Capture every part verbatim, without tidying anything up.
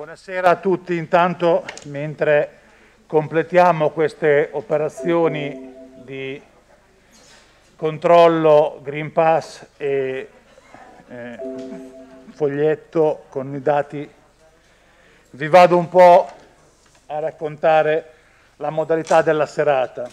Buonasera a tutti. Intanto, mentre completiamo queste operazioni di controllo Green Pass e eh, foglietto con i dati, vi vado un po' a raccontare la modalità della serata.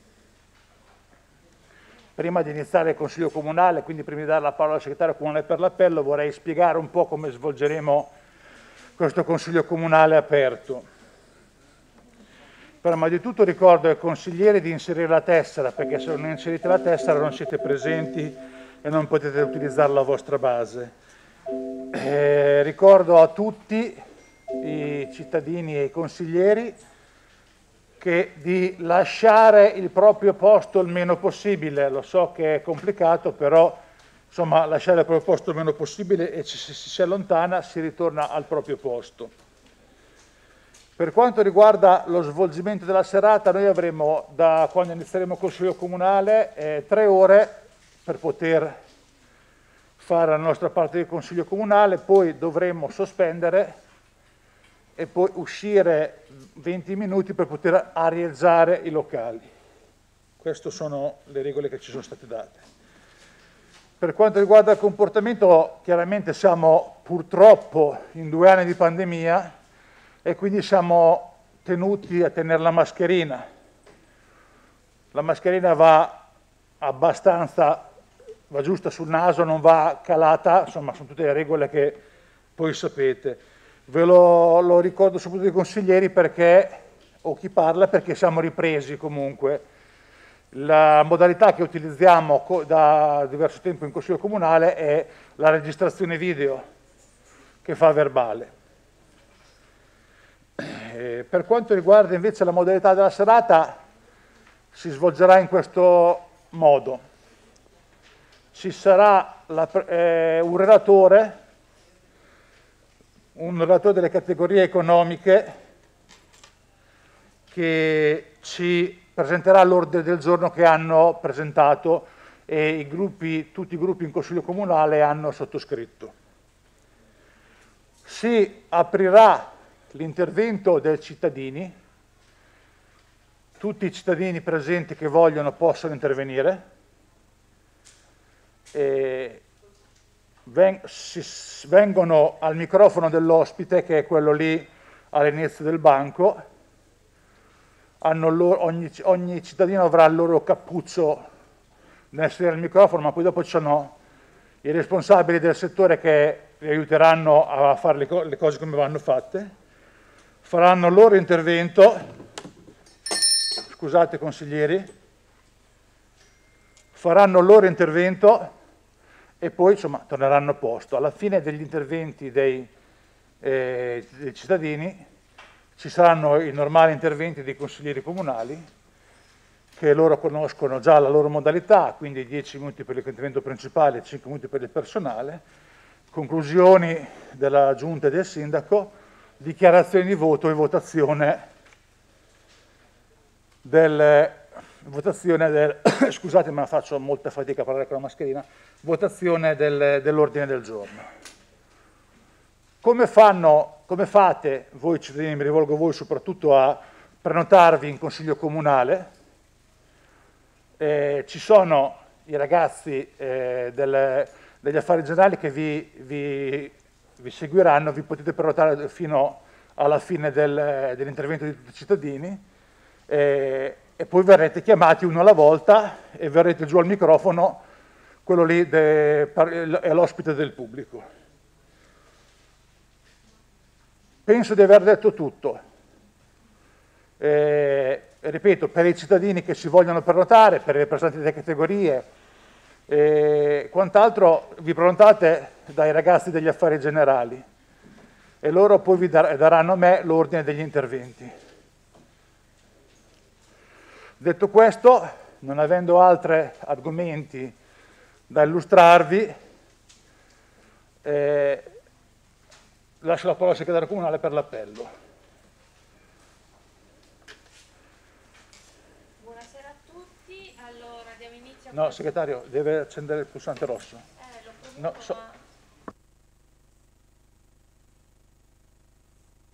Prima di iniziare il Consiglio Comunale, quindi prima di dare la parola al segretario comunale per l'appello, vorrei spiegare un po' come svolgeremo questo Consiglio Comunale aperto. Prima di tutto ricordo ai consiglieri di inserire la tessera, perché se non inserite la tessera non siete presenti e non potete utilizzare la vostra base. Eh, ricordo a tutti i cittadini e i consiglieri che di lasciare il proprio posto il meno possibile. Lo so che è complicato, però insomma lasciare il proprio posto il meno possibile e se si, si allontana si ritorna al proprio posto. Per quanto riguarda lo svolgimento della serata, noi avremo, da quando inizieremo il Consiglio Comunale, eh, tre ore per poter fare la nostra parte del Consiglio Comunale, poi dovremo sospendere e poi uscire venti minuti per poter arieggiare i locali. Queste sono le regole che ci sono state date. Per quanto riguarda il comportamento, chiaramente siamo purtroppo in due anni di pandemia e quindi siamo tenuti a tenere la mascherina. La mascherina va abbastanza, va giusta sul naso, non va calata, insomma sono tutte le regole che poi sapete. Ve lo, lo ricordo soprattutto ai consiglieri perché, o chi parla, perché siamo ripresi comunque. La modalità che utilizziamo da diverso tempo in Consiglio Comunale è la registrazione video che fa verbale. Eh, per quanto riguarda invece la modalità della serata, si svolgerà in questo modo. Ci sarà la, eh, un relatore, un relatore delle categorie economiche che ci presenterà l'ordine del giorno che hanno presentato e i gruppi, tutti i gruppi in Consiglio Comunale hanno sottoscritto. Si aprirà l'intervento dei cittadini, tutti i cittadini presenti che vogliono possono intervenire, e veng- si, vengono al microfono dell'ospite, che è quello lì all'inizio del banco. Hanno loro, ogni, ogni cittadino avrà il loro cappuccio nel sedere al microfono, ma poi dopo ci sono i responsabili del settore che vi aiuteranno a fare le, co le cose come vanno fatte, faranno il loro intervento, scusate consiglieri, faranno il loro intervento e poi insomma torneranno a posto. Alla fine degli interventi dei, eh, dei cittadini ci saranno i normali interventi dei consiglieri comunali, che loro conoscono già la loro modalità, quindi dieci minuti per l'intervento principale e cinque minuti per il personale, conclusioni della giunta e del sindaco, dichiarazioni di voto e votazione del, votazione del scusate ma faccio molta fatica a parlare con la mascherina, votazione del, dell'ordine del giorno. Come, fanno, come fate voi cittadini, mi rivolgo a voi soprattutto, a prenotarvi in Consiglio Comunale? Eh, ci sono i ragazzi eh, del, degli affari generali che vi, vi, vi seguiranno, vi potete prenotare fino alla fine del, dell'intervento di tutti i cittadini eh, e poi verrete chiamati uno alla volta e verrete giù al microfono, quello lì de, è l'ospite del pubblico. Penso di aver detto tutto. Eh, ripeto, per i cittadini che si vogliono prenotare, per i rappresentanti delle categorie e eh, quant'altro, vi prenotate dai ragazzi degli affari generali e loro poi vi dar daranno a me l'ordine degli interventi. Detto questo, non avendo altri argomenti da illustrarvi, eh, lascio la parola al segretario comunale per l'appello. Buonasera a tutti, allora diamo inizio a... No, segretario, deve accendere il pulsante rosso. Eh, l'ho provato, No, so... ma...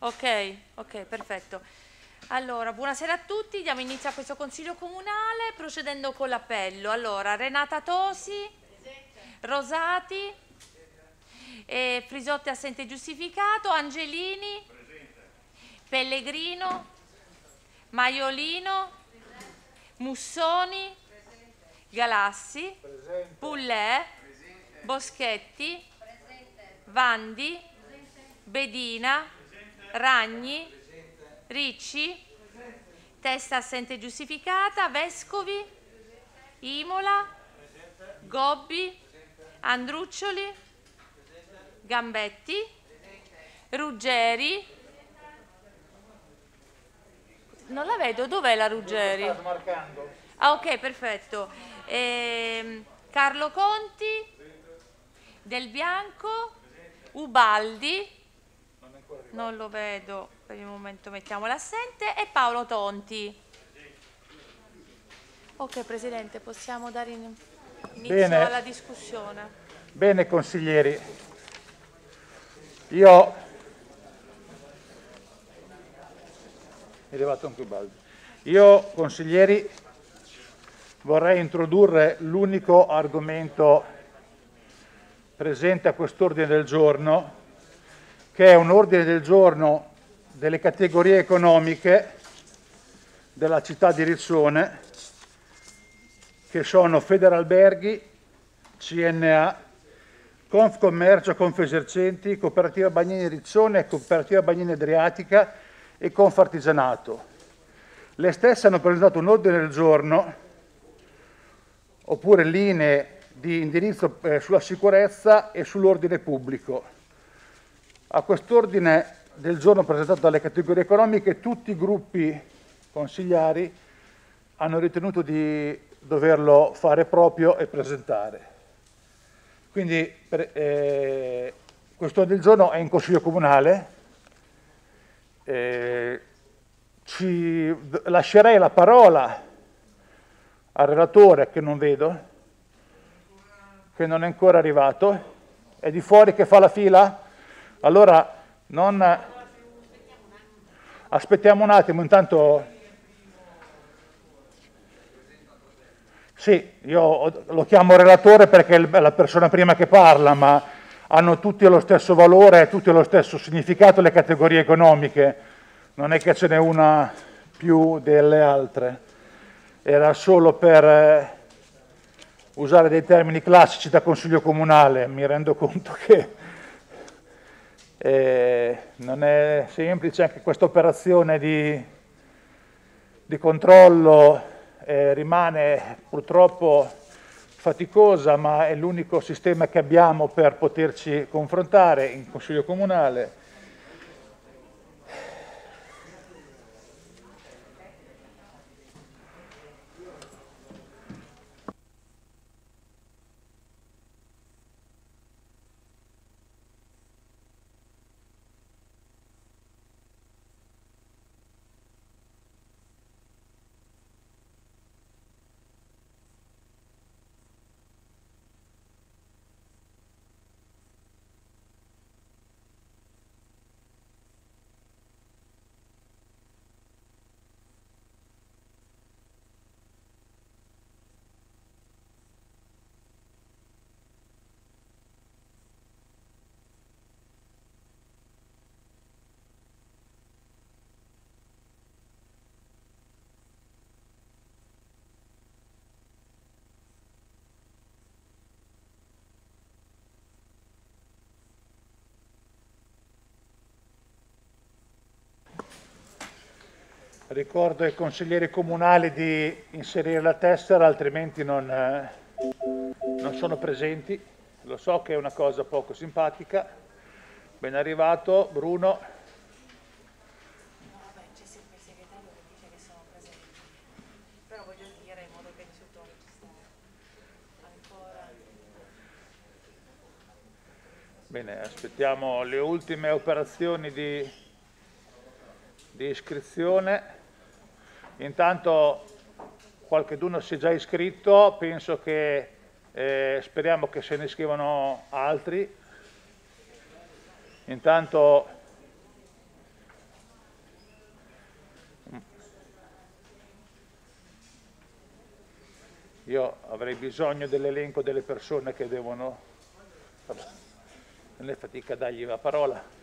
Ok, ok, perfetto. Allora, buonasera a tutti, diamo inizio a questo Consiglio Comunale procedendo con l'appello. Allora, Renata Tosi, Rosati, eh, Frisotti assente giustificato, Angelini, Pellegrino, Maiolino, Mussoni, Galassi, Pullè, Boschetti, Vandi, Bedina, Ragni, Ricci, Testa assente giustificata, Vescovi, Imola, Gobbi, Andruccioli, Gambetti, Ruggeri. Non la vedo, dov'è la Ruggeri? Sto marcando. Ah, ok, perfetto. Ehm, Carlo Conti, Del Bianco, Ubaldi, non lo vedo, per il momento mettiamo l'assente, e Paolo Tonti. Ok, Presidente, possiamo dare in- inizio Bene. alla discussione. Bene, consiglieri. Io... È arrivato anche Ubaldi. Io, consiglieri, vorrei introdurre l'unico argomento presente a quest'ordine del giorno, che è un ordine del giorno delle categorie economiche della città di Riccione, che sono Federalberghi, C N A, Confcommercio, Confesercenti, Cooperativa Bagnini Riccione, Cooperativa Bagnini Adriatica e Confartigianato. Le stesse hanno presentato un ordine del giorno, oppure linee di indirizzo eh, sulla sicurezza e sull'ordine pubblico. A quest'ordine del giorno presentato dalle categorie economiche, tutti i gruppi consigliari hanno ritenuto di doverlo fare proprio e presentare. Quindi per, eh, quest'ordine del giorno è in Consiglio Comunale. Eh, ci lascerei la parola al relatore, che non vedo, che non è ancora arrivato. È di fuori che fa la fila? Allora non... Aspettiamo un attimo, intanto... Sì, io lo chiamo relatore perché è la persona prima che parla, ma hanno tutti lo stesso valore, tutti lo stesso significato le categorie economiche, non è che ce n'è una più delle altre. Era solo per eh, usare dei termini classici da Consiglio Comunale, mi rendo conto che eh, non è semplice anche questa operazione di, di controllo. Eh, rimane purtroppo faticosa, ma è l'unico sistema che abbiamo per poterci confrontare in Consiglio Comunale. Ricordo ai consiglieri comunali di inserire la tessera, altrimenti non, eh, non sono presenti. Lo so che è una cosa poco simpatica. Ben arrivato, Bruno. Vabbè, c'è sempre il segretario che dice che sono presenti, però voglio dire in modo che il risultato ci sta ancora. Bene, aspettiamo le ultime operazioni di, di iscrizione. Intanto qualcheduno si è già iscritto, penso che eh, speriamo che se ne iscrivano altri. Intanto Io avrei bisogno dell'elenco delle persone che devono... Non è fatica a dargli la parola.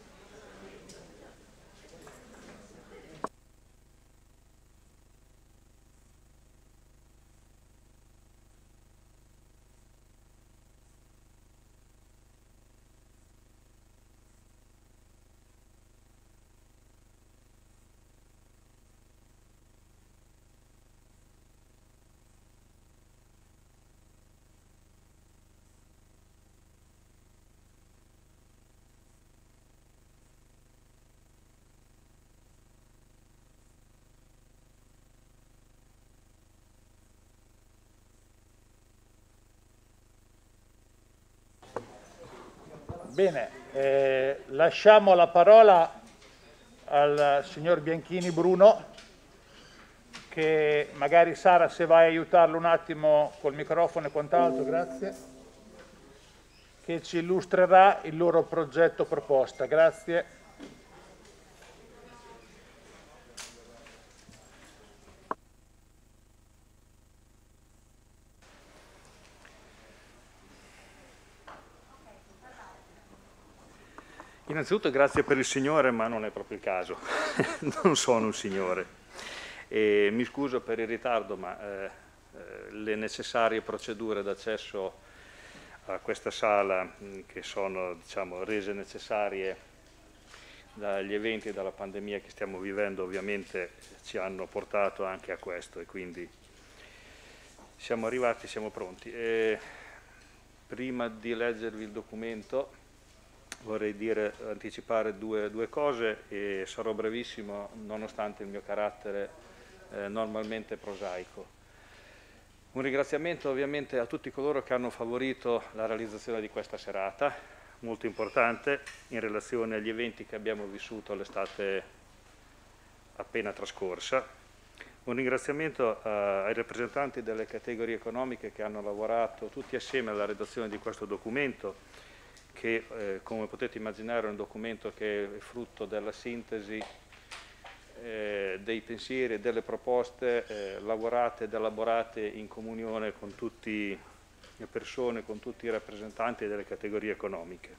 Bene, eh, lasciamo la parola al signor Bianchini Bruno, che magari Sara, se vai a aiutarlo un attimo col microfono e quant'altro, grazie, che ci illustrerà il loro progetto proposta. Grazie. Innanzitutto grazie per il signore, ma non è proprio il caso, non sono un signore. E mi scuso per il ritardo, ma eh, eh, le necessarie procedure d'accesso a questa sala, mh, che sono, diciamo, rese necessarie dagli eventi e dalla pandemia che stiamo vivendo, ovviamente ci hanno portato anche a questo, e quindi siamo arrivati, siamo pronti. E prima di leggervi il documento vorrei dire, anticipare due, due cose, e sarò brevissimo nonostante il mio carattere eh, normalmente prosaico. Un ringraziamento ovviamente a tutti coloro che hanno favorito la realizzazione di questa serata, molto importante in relazione agli eventi che abbiamo vissuto l'estate appena trascorsa. Un ringraziamento eh, ai rappresentanti delle categorie economiche che hanno lavorato tutti assieme alla redazione di questo documento, che eh, come potete immaginare è un documento che è frutto della sintesi eh, dei pensieri e delle proposte eh, lavorate ed elaborate in comunione con tutte le persone, con tutti i rappresentanti delle categorie economiche.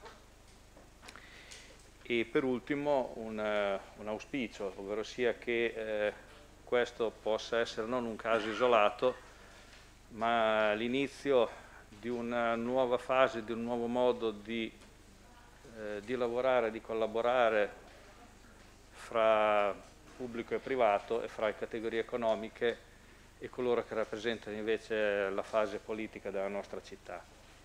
E per ultimo un, un auspicio, ovvero sia che eh, questo possa essere non un caso isolato, ma l'inizio di una nuova fase, di un nuovo modo di, eh, di lavorare, di collaborare fra pubblico e privato e fra le categorie economiche e coloro che rappresentano invece la fase politica della nostra città.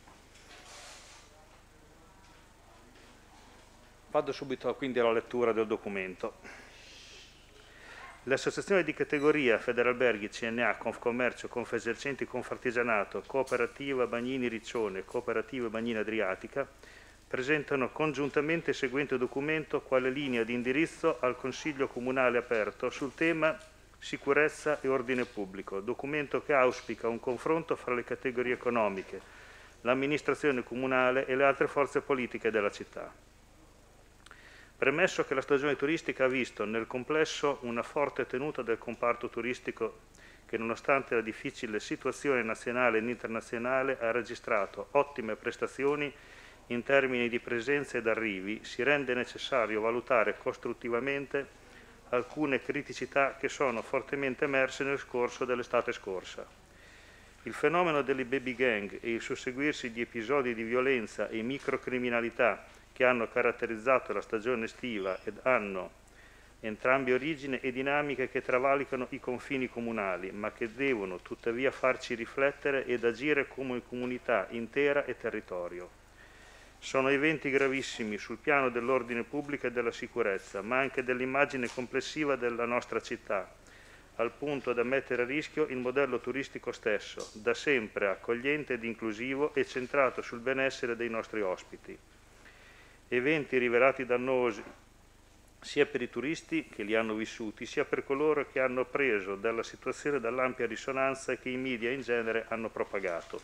Vado subito quindi alla lettura del documento. L'associazione di categoria Federalberghi, C N A, Confcommercio, Confesercenti, Confartigianato, Cooperativa Bagnini Riccione, Cooperativa Bagnini Adriatica presentano congiuntamente il seguente documento quale linea di indirizzo al Consiglio Comunale aperto sul tema sicurezza e ordine pubblico, documento che auspica un confronto fra le categorie economiche, l'amministrazione comunale e le altre forze politiche della città. Premesso che la stagione turistica ha visto nel complesso una forte tenuta del comparto turistico che, nonostante la difficile situazione nazionale ed internazionale, ha registrato ottime prestazioni in termini di presenze ed arrivi, si rende necessario valutare costruttivamente alcune criticità che sono fortemente emerse nel corso dell'estate scorsa. Il fenomeno delle baby gang e il susseguirsi di episodi di violenza e microcriminalità che hanno caratterizzato la stagione estiva ed hanno entrambi origine e dinamiche che travalicano i confini comunali, ma che devono tuttavia farci riflettere ed agire come comunità intera e territorio. Sono eventi gravissimi sul piano dell'ordine pubblico e della sicurezza, ma anche dell'immagine complessiva della nostra città, al punto da mettere a rischio il modello turistico stesso, da sempre accogliente ed inclusivo e centrato sul benessere dei nostri ospiti. Eventi rivelati dannosi sia per i turisti che li hanno vissuti, sia per coloro che hanno preso dalla situazione dall'ampia risonanza che i media in genere hanno propagato.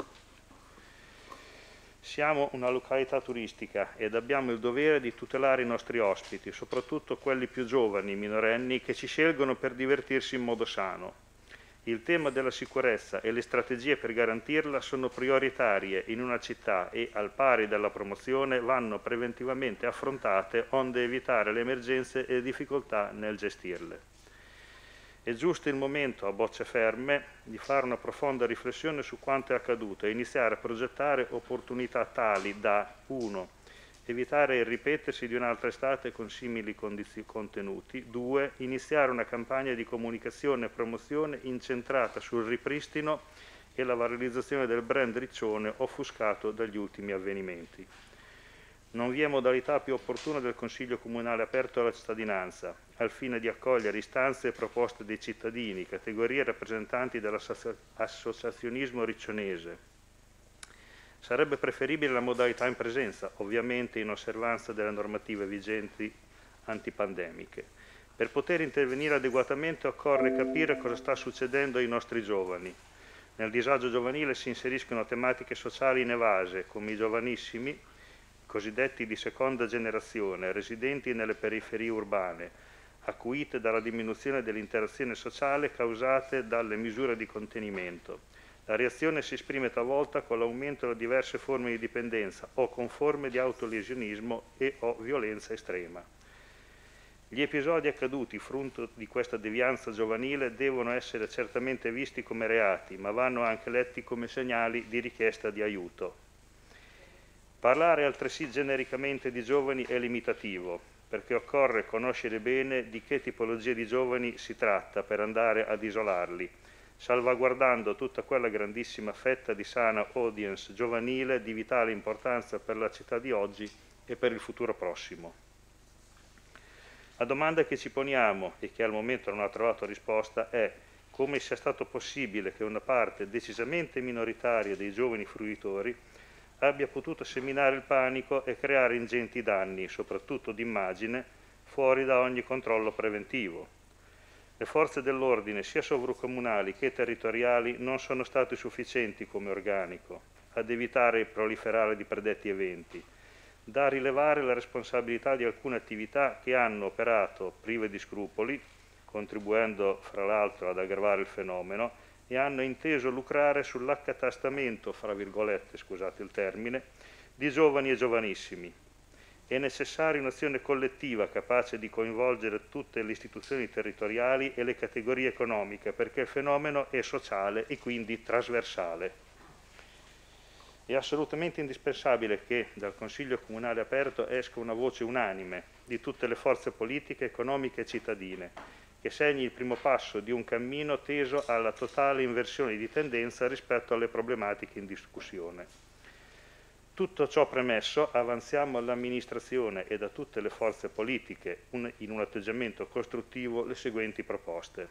Siamo una località turistica ed abbiamo il dovere di tutelare i nostri ospiti, soprattutto quelli più giovani, minorenni, che ci scelgono per divertirsi in modo sano. Il tema della sicurezza e le strategie per garantirla sono prioritarie in una città e, al pari della promozione, vanno preventivamente affrontate onde evitare le emergenze e le difficoltà nel gestirle. È giusto il momento, a bocce ferme, di fare una profonda riflessione su quanto è accaduto e iniziare a progettare opportunità tali da uno Evitare il ripetersi di un'altra estate con simili contenuti. due Iniziare una campagna di comunicazione e promozione incentrata sul ripristino e la valorizzazione del brand Riccione offuscato dagli ultimi avvenimenti. Non vi è modalità più opportuna del Consiglio Comunale aperto alla cittadinanza, al fine di accogliere istanze e proposte dei cittadini, categorie rappresentanti dell'associazionismo riccionese. Sarebbe preferibile la modalità in presenza, ovviamente in osservanza delle normative vigenti antipandemiche. Per poter intervenire adeguatamente occorre capire cosa sta succedendo ai nostri giovani. Nel disagio giovanile si inseriscono tematiche sociali inevase, come i giovanissimi, cosiddetti di seconda generazione, residenti nelle periferie urbane, acuite dalla diminuzione dell'interazione sociale causate dalle misure di contenimento. La reazione si esprime talvolta con l'aumento delle diverse forme di dipendenza o con forme di autolesionismo e o violenza estrema. Gli episodi accaduti frutto di questa devianza giovanile devono essere certamente visti come reati, ma vanno anche letti come segnali di richiesta di aiuto. Parlare altresì genericamente di giovani è limitativo, perché occorre conoscere bene di che tipologia di giovani si tratta per andare ad isolarli, salvaguardando tutta quella grandissima fetta di sana audience giovanile di vitale importanza per la città di oggi e per il futuro prossimo. La domanda che ci poniamo e che al momento non ha trovato risposta è come sia stato possibile che una parte decisamente minoritaria dei giovani fruitori abbia potuto seminare il panico e creare ingenti danni, soprattutto d'immagine, fuori da ogni controllo preventivo. Le forze dell'ordine, sia sovracomunali che territoriali, non sono state sufficienti come organico ad evitare il proliferare di predetti eventi. Da rilevare la responsabilità di alcune attività che hanno operato prive di scrupoli, contribuendo fra l'altro ad aggravare il fenomeno, e hanno inteso lucrare sull'accatastamento, fra virgolette, scusate il termine, di giovani e giovanissimi. È necessaria un'azione collettiva capace di coinvolgere tutte le istituzioni territoriali e le categorie economiche, perché il fenomeno è sociale e quindi trasversale. È assolutamente indispensabile che dal Consiglio Comunale aperto esca una voce unanime di tutte le forze politiche, economiche e cittadine, che segni il primo passo di un cammino teso alla totale inversione di tendenza rispetto alle problematiche in discussione. Tutto ciò premesso, avanziamo all'amministrazione e da tutte le forze politiche un, in un atteggiamento costruttivo le seguenti proposte.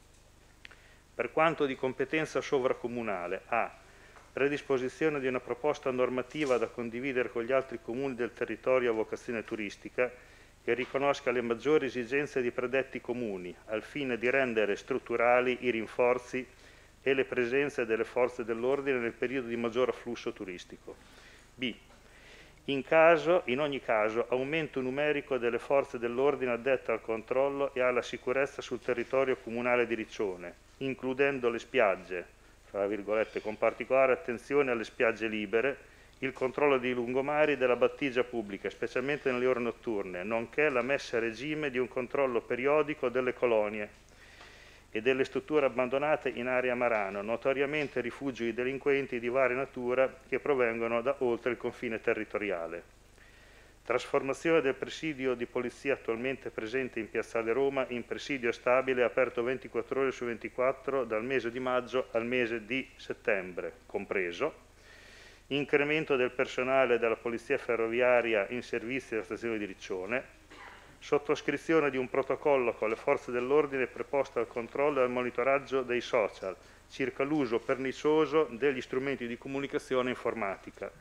Per quanto di competenza sovracomunale, A. Predisposizione di una proposta normativa da condividere con gli altri comuni del territorio a vocazione turistica che riconosca le maggiori esigenze di predetti comuni, al fine di rendere strutturali i rinforzi e le presenze delle forze dell'ordine nel periodo di maggior afflusso turistico. B. In, caso, in ogni caso, aumento numerico delle forze dell'ordine addette al controllo e alla sicurezza sul territorio comunale di Riccione, includendo le spiagge, fra virgolette, con particolare attenzione alle spiagge libere, il controllo dei lungomari e della battigia pubblica, specialmente nelle ore notturne, nonché la messa a regime di un controllo periodico delle colonie e delle strutture abbandonate in area Marano, notoriamente rifugio di delinquenti di varia natura che provengono da oltre il confine territoriale. Trasformazione del presidio di polizia attualmente presente in Piazzale Roma in presidio stabile aperto ventiquattro ore su ventiquattro dal mese di maggio al mese di settembre, compreso. Incremento del personale della polizia ferroviaria in servizio alla stazione di Riccione. Sottoscrizione di un protocollo con le forze dell'ordine preposto al controllo e al monitoraggio dei social circa l'uso pernicioso degli strumenti di comunicazione informatica.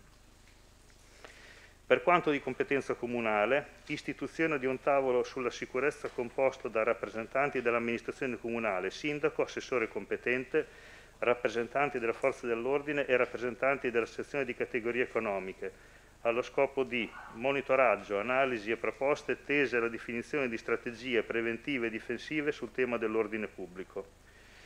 Per quanto di competenza comunale, istituzione di un tavolo sulla sicurezza composto da rappresentanti dell'amministrazione comunale, sindaco, assessore competente, rappresentanti delle forze dell'ordine e rappresentanti della sezione di categorie economiche, allo scopo di monitoraggio, analisi e proposte tese alla definizione di strategie preventive e difensive sul tema dell'ordine pubblico.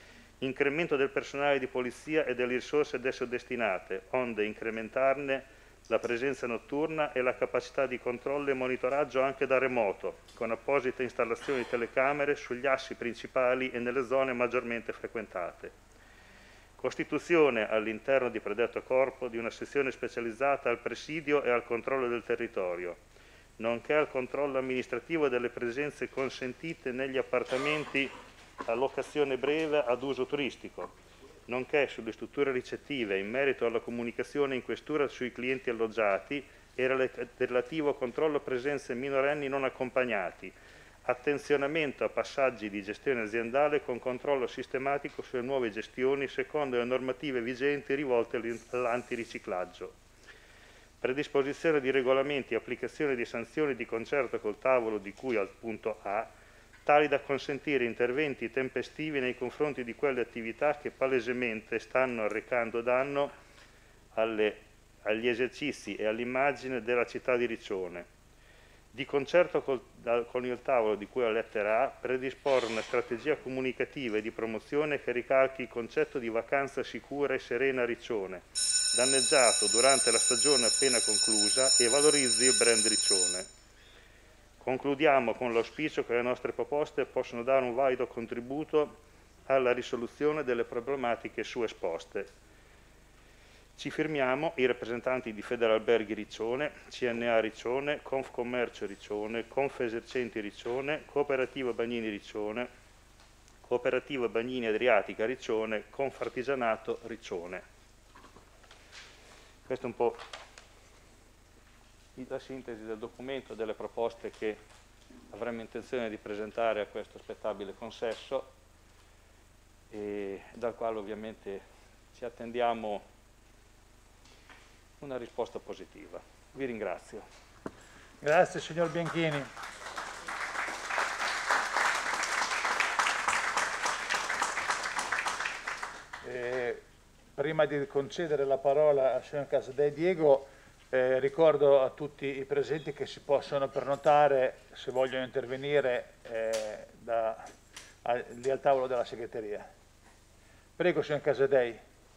incremento del personale di polizia e delle risorse ad esso destinate, onde incrementarne la presenza notturna e la capacità di controllo e monitoraggio anche da remoto, con apposite installazioni di telecamere sugli assi principali e nelle zone maggiormente frequentate. Costituzione all'interno di predetto corpo di una sezione specializzata al presidio e al controllo del territorio, nonché al controllo amministrativo delle presenze consentite negli appartamenti a locazione breve ad uso turistico, nonché sulle strutture ricettive in merito alla comunicazione in questura sui clienti alloggiati e relativo controllo presenze minorenni non accompagnati, attenzionamento a passaggi di gestione aziendale con controllo sistematico sulle nuove gestioni secondo le normative vigenti rivolte all'antiriciclaggio, predisposizione di regolamenti e applicazione di sanzioni di concerto col tavolo di cui al punto A, tali da consentire interventi tempestivi nei confronti di quelle attività che palesemente stanno arrecando danno alle, agli esercizi e all'immagine della città di Riccione. Di concerto col, con il tavolo di cui alla lettera A, predisporre una strategia comunicativa e di promozione che ricalchi il concetto di vacanza sicura e serena a Riccione, danneggiato durante la stagione appena conclusa, e valorizzi il brand Riccione. Concludiamo con l'auspicio che le nostre proposte possano dare un valido contributo alla risoluzione delle problematiche su esposte. Ci firmiamo i rappresentanti di Federalberghi Riccione, C N A Riccione, Confcommercio Riccione, Confesercenti Riccione, Cooperativa Bagnini Riccione, Cooperativa Bagnini Adriatica Riccione, Confartigianato Riccione. Questo è un po' la sintesi del documento, delle proposte che avremmo intenzione di presentare a questo aspettabile consesso, e dal quale ovviamente ci attendiamo una risposta positiva. Vi ringrazio. Grazie signor Bianchini. Eh, prima di concedere la parola al signor Casadei Diego, Eh, ricordo a tutti i presenti che si possono prenotare, se vogliono intervenire, eh, da, a, lì al tavolo della segreteria. Prego, signor Casadei.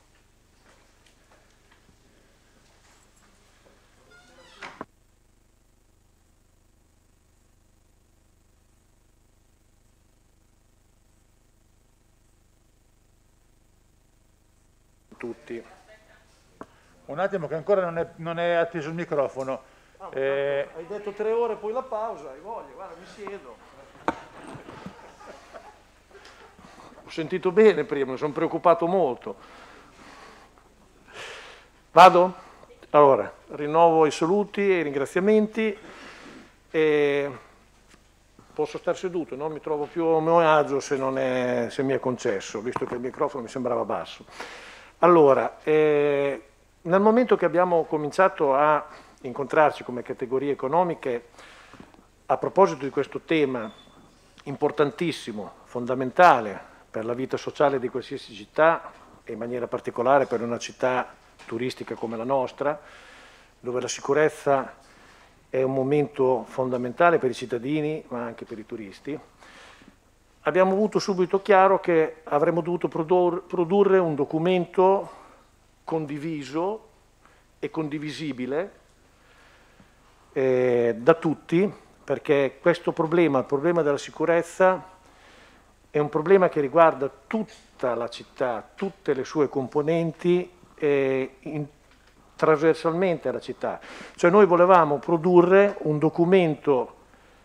Tutti. Un attimo che ancora non è, non è atteso il microfono. Ah, eh... Hai detto tre ore, poi la pausa, hai voglia, guarda, mi siedo. Ho sentito bene prima, mi sono preoccupato molto. Vado? Allora, rinnovo i saluti e i ringraziamenti. E posso star seduto, non mi trovo più a mio agio se, non è, se mi è concesso, visto che il microfono mi sembrava basso. Allora, eh, nel momento che abbiamo cominciato a incontrarci come categorie economiche, a proposito di questo tema importantissimo, fondamentale per la vita sociale di qualsiasi città, e in maniera particolare per una città turistica come la nostra, dove la sicurezza è un momento fondamentale per i cittadini, ma anche per i turisti, abbiamo avuto subito chiaro che avremmo dovuto produrre un documento condiviso e condivisibile eh, da tutti, perché questo problema, il problema della sicurezza, è un problema che riguarda tutta la città, tutte le sue componenti, eh, in, trasversalmente alla città. Cioè noi volevamo produrre un documento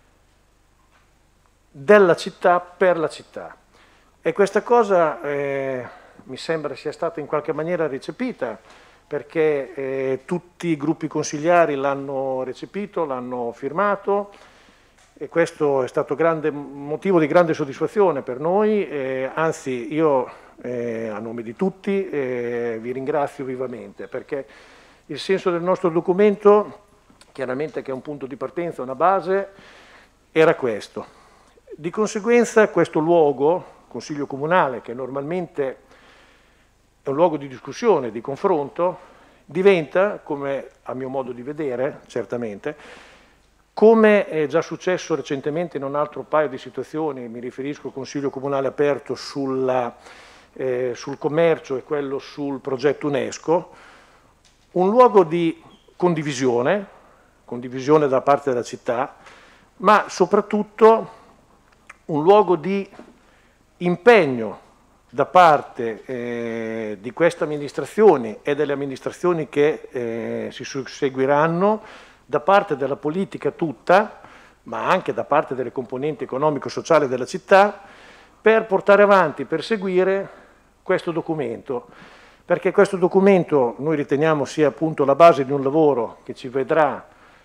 della città per la città, e questa cosa eh, mi sembra sia stata in qualche maniera recepita, perché eh, tutti i gruppi consigliari l'hanno recepito, l'hanno firmato, e questo è stato grande, motivo di grande soddisfazione per noi, eh, anzi io eh, a nome di tutti eh, vi ringrazio vivamente, perché il senso del nostro documento, chiaramente che è un punto di partenza, una base, era questo. Di conseguenza questo luogo, Consiglio Comunale, che normalmente è un luogo di discussione, di confronto, diventa, come a mio modo di vedere, certamente, come è già successo recentemente in un altro paio di situazioni, mi riferisco al Consiglio Comunale aperto sulla eh, sul commercio e quello sul progetto UNESCO, un luogo di condivisione, condivisione da parte della città, ma soprattutto un luogo di impegno da parte eh, di queste amministrazioni e delle amministrazioni che eh, si susseguiranno, da parte della politica tutta, ma anche da parte delle componenti economico-sociali della città, per portare avanti, per seguire questo documento. Perché questo documento noi riteniamo sia appunto la base di un lavoro che ci vedrà,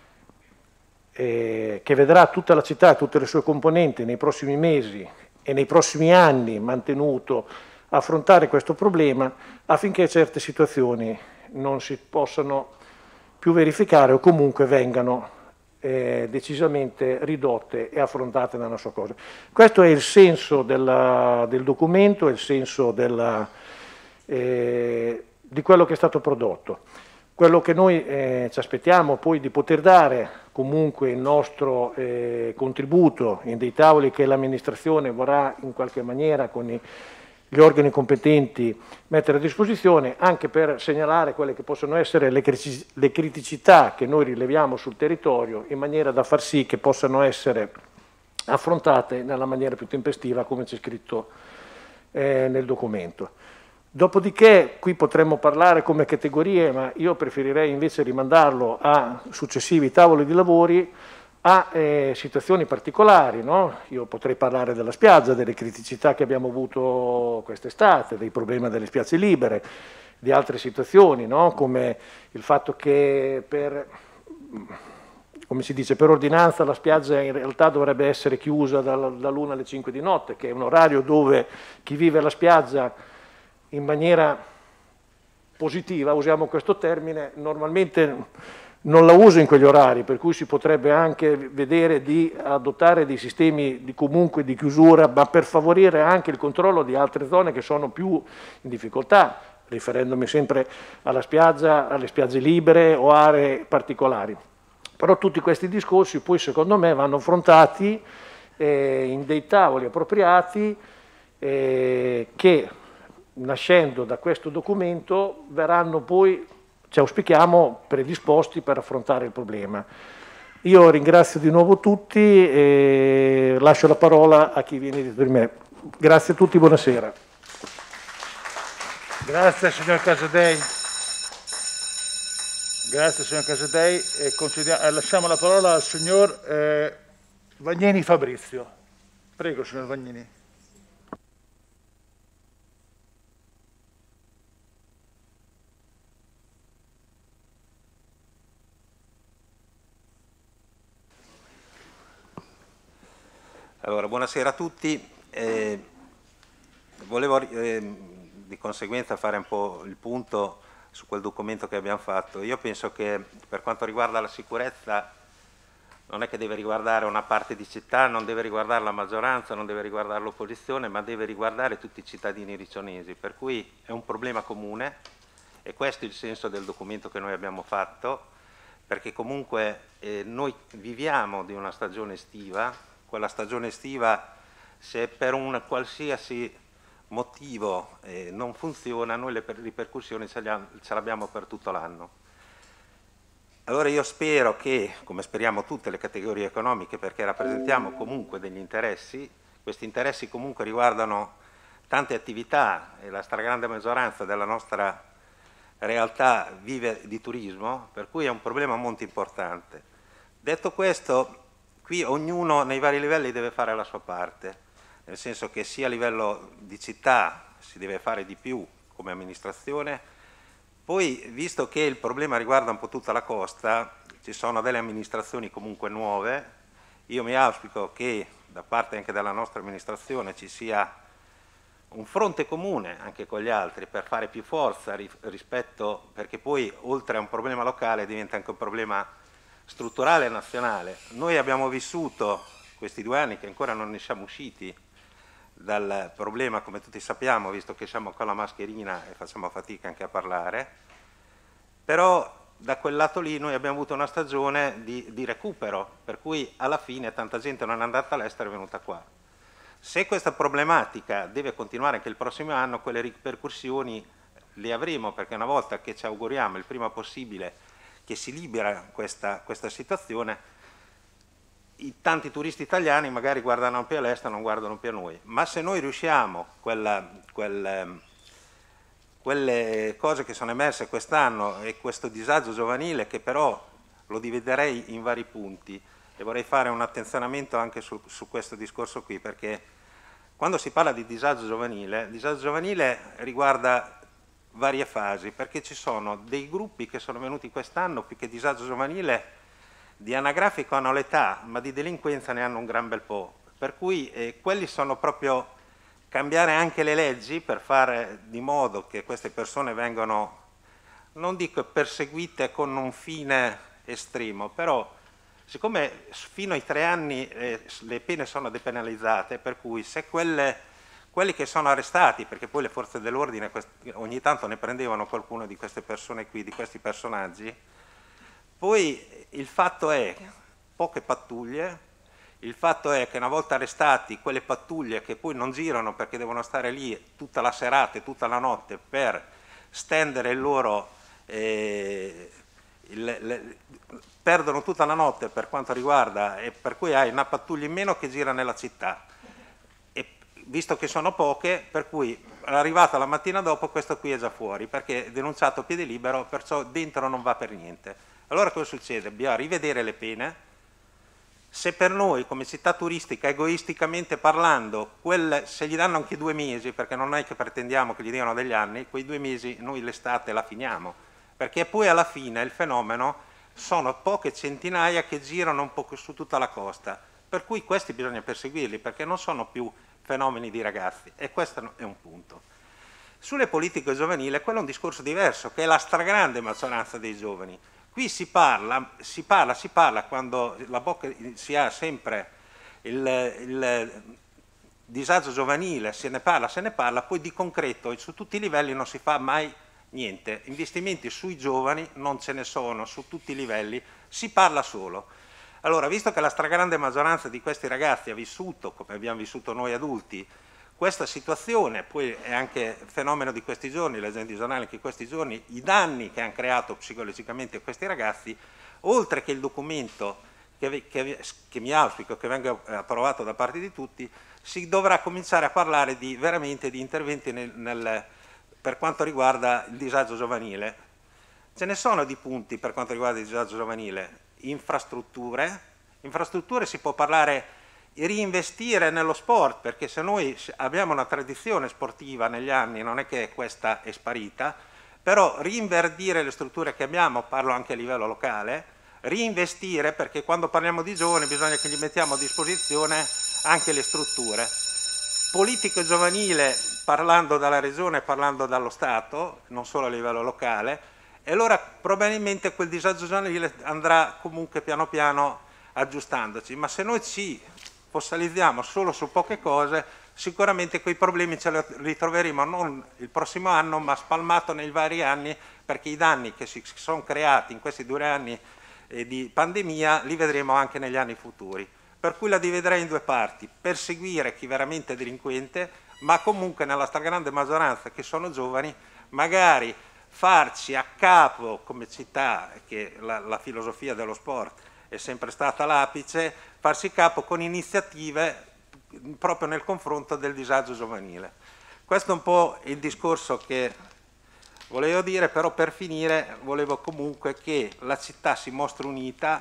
eh, che vedrà tutta la città e tutte le sue componenti nei prossimi mesi e nei prossimi anni mantenuto affrontare questo problema affinché certe situazioni non si possano più verificare o comunque vengano eh, decisamente ridotte e affrontate nella sua cosa. Questo è il senso della, del documento, è il senso della, eh, di quello che è stato prodotto. Quello che noi eh, ci aspettiamo poi di poter dare comunque il nostro eh, contributo in dei tavoli che l'amministrazione vorrà in qualche maniera con i, gli organi competenti mettere a disposizione, anche per segnalare quelle che possono essere le, le criticità che noi rileviamo sul territorio, in maniera da far sì che possano essere affrontate nella maniera più tempestiva, come c'è scritto eh, nel documento. Dopodiché qui potremmo parlare come categorie, ma io preferirei invece rimandarlo a successivi tavoli di lavori, a eh, situazioni particolari, no? Io potrei parlare della spiaggia, delle criticità che abbiamo avuto quest'estate, dei problemi delle spiagge libere, di altre situazioni, no? Come il fatto che per, come si dice, per ordinanza la spiaggia in realtà dovrebbe essere chiusa dall'una alle cinque di notte, che è un orario dove chi vive alla spiaggia in maniera positiva, usiamo questo termine, normalmente non la usa in quegli orari, per cui si potrebbe anche vedere di adottare dei sistemi di comunque di chiusura, ma per favorire anche il controllo di altre zone che sono più in difficoltà, riferendomi sempre alla spiaggia, alle spiagge libere o aree particolari. Però tutti questi discorsi poi secondo me vanno affrontati eh, in dei tavoli appropriati eh, che nascendo da questo documento verranno poi, ci auspichiamo, predisposti per affrontare il problema. Io ringrazio di nuovo tutti e lascio la parola a chi viene dietro di me. Grazie a tutti, buonasera. Grazie signor Casadei. Grazie signor Casadei. E lasciamo la parola al signor eh, Vagnini Fabrizio. Prego signor Vagnini. Allora, buonasera a tutti. Eh, volevo eh, di conseguenza fare un po' il punto su quel documento che abbiamo fatto. Io penso che per quanto riguarda la sicurezza non è che deve riguardare una parte di città, non deve riguardare la maggioranza, non deve riguardare l'opposizione, ma deve riguardare tutti i cittadini riccionesi. Per cui è un problema comune e questo è il senso del documento che noi abbiamo fatto, perché comunque eh, noi viviamo di una stagione estiva. Quella stagione estiva, se per un qualsiasi motivo eh, non funziona, noi le ripercussioni ce le abbiamo per tutto l'anno. Allora io spero che, come speriamo tutte le categorie economiche, perché rappresentiamo comunque degli interessi, questi interessi comunque riguardano tante attività e la stragrande maggioranza della nostra realtà vive di turismo, per cui è un problema molto importante. Detto questo, qui ognuno nei vari livelli deve fare la sua parte, nel senso che sia a livello di città si deve fare di più come amministrazione, poi visto che il problema riguarda un po' tutta la costa, ci sono delle amministrazioni comunque nuove, io mi auspico che da parte anche della nostra amministrazione ci sia un fronte comune anche con gli altri per fare più forza rispetto, perché poi oltre a un problema locale diventa anche un problema strutturale e nazionale. Noi abbiamo vissuto questi due anni che ancora non ne siamo usciti dal problema, come tutti sappiamo, visto che siamo con la mascherina e facciamo fatica anche a parlare, però da quel lato lì noi abbiamo avuto una stagione di, di recupero, per cui alla fine tanta gente non è andata all'estero e è venuta qua. Se questa problematica deve continuare anche il prossimo anno, quelle ripercussioni le avremo, perché una volta che ci auguriamo il prima possibile che si libera questa, questa situazione, i tanti turisti italiani magari guardano più all'estero, non guardano più a noi. Ma se noi riusciamo, quella, quel, quelle cose che sono emerse quest'anno e questo disagio giovanile, che però lo dividerei in vari punti, e vorrei fare un attenzionamento anche su, su questo discorso qui, perché quando si parla di disagio giovanile, il disagio giovanile riguarda varie fasi, perché ci sono dei gruppi che sono venuti quest'anno, più che disagio giovanile, di anagrafico hanno l'età, ma di delinquenza ne hanno un gran bel po', per cui eh, quelli sono proprio cambiare anche le leggi per fare di modo che queste persone vengano, non dico perseguite con un fine estremo, però siccome fino ai tre anni eh, le pene sono depenalizzate, per cui se quelle, quelli che sono arrestati, perché poi le forze dell'ordine ogni tanto ne prendevano qualcuno di queste persone qui, di questi personaggi, poi il fatto è poche pattuglie, il fatto è che una volta arrestati quelle pattuglie che poi non girano perché devono stare lì tutta la serata e tutta la notte per stendere il loro, eh, il, le, perdono tutta la notte per quanto riguarda, e per cui hai una pattuglia in meno che gira nella città, e visto che sono poche, per cui arrivata la mattina dopo questo qui è già fuori perché è denunciato a piede libero, perciò dentro non va per niente. Allora cosa succede? Bisogna rivedere le pene. Se per noi come città turistica, egoisticamente parlando, quel, se gli danno anche due mesi, perché non è che pretendiamo che gli diano degli anni, quei due mesi noi l'estate la finiamo, perché poi alla fine il fenomeno sono poche centinaia che girano un po' su tutta la costa, per cui questi bisogna perseguirli perché non sono più fenomeni di ragazzi, e questo è un punto. Sulle politiche giovanili quello è un discorso diverso, che è la stragrande maggioranza dei giovani. Qui si parla, si parla, si parla quando la bocca si ha sempre il, il disagio giovanile, se ne parla, se ne parla, poi di concreto e su tutti i livelli non si fa mai niente. Investimenti sui giovani non ce ne sono, su tutti i livelli, si parla solo. Allora, visto che la stragrande maggioranza di questi ragazzi ha vissuto, come abbiamo vissuto noi adulti, questa situazione, poi è anche fenomeno di questi giorni, leggendo i giornali anche in questi giorni, i danni che hanno creato psicologicamente questi ragazzi, oltre che il documento che, che, che mi auspico che venga approvato da parte di tutti, si dovrà cominciare a parlare di, veramente di interventi nel, nel, per quanto riguarda il disagio giovanile. Ce ne sono di punti per quanto riguarda il disagio giovanile. Infrastrutture, infrastrutture si può parlare reinvestire nello sport, perché se noi abbiamo una tradizione sportiva negli anni, non è che questa è sparita, però reinverdire le strutture che abbiamo, parlo anche a livello locale, reinvestire, perché quando parliamo di giovani bisogna che gli mettiamo a disposizione anche le strutture. Politica giovanile, parlando dalla regione, parlando dallo Stato, non solo a livello locale, e allora probabilmente quel disagio giovanile andrà comunque piano piano aggiustandoci, ma se noi ci fossilizziamo solo su poche cose, sicuramente quei problemi ce li ritroveremo non il prossimo anno, ma spalmato nei vari anni, perché i danni che si sono creati in questi due anni di pandemia li vedremo anche negli anni futuri. Per cui la dividerei in due parti: perseguire chi veramente è delinquente, ma comunque nella stragrande maggioranza che sono giovani, magari farci a capo come città, che la, la filosofia dello sport è sempre stata l'apice, farsi capo con iniziative proprio nel confronto del disagio giovanile. Questo è un po' il discorso che volevo dire, però per finire volevo comunque che la città si mostri unita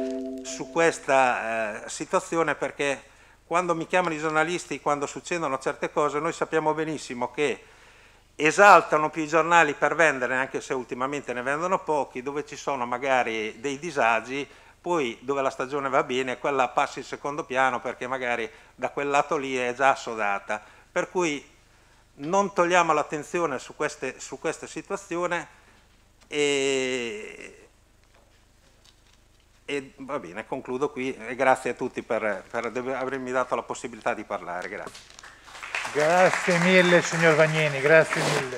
su questa eh, situazione, perché quando mi chiamano i giornalisti, quando succedono certe cose, noi sappiamo benissimo che esaltano più i giornali per vendere, anche se ultimamente ne vendono pochi, dove ci sono magari dei disagi, poi dove la stagione va bene, quella passa in secondo piano perché magari da quel lato lì è già assodata. Per cui non togliamo l'attenzione su queste, su questa situazione e, e va bene, concludo qui e grazie a tutti per, per avermi dato la possibilità di parlare. Grazie. Grazie mille signor Vagnini, grazie mille.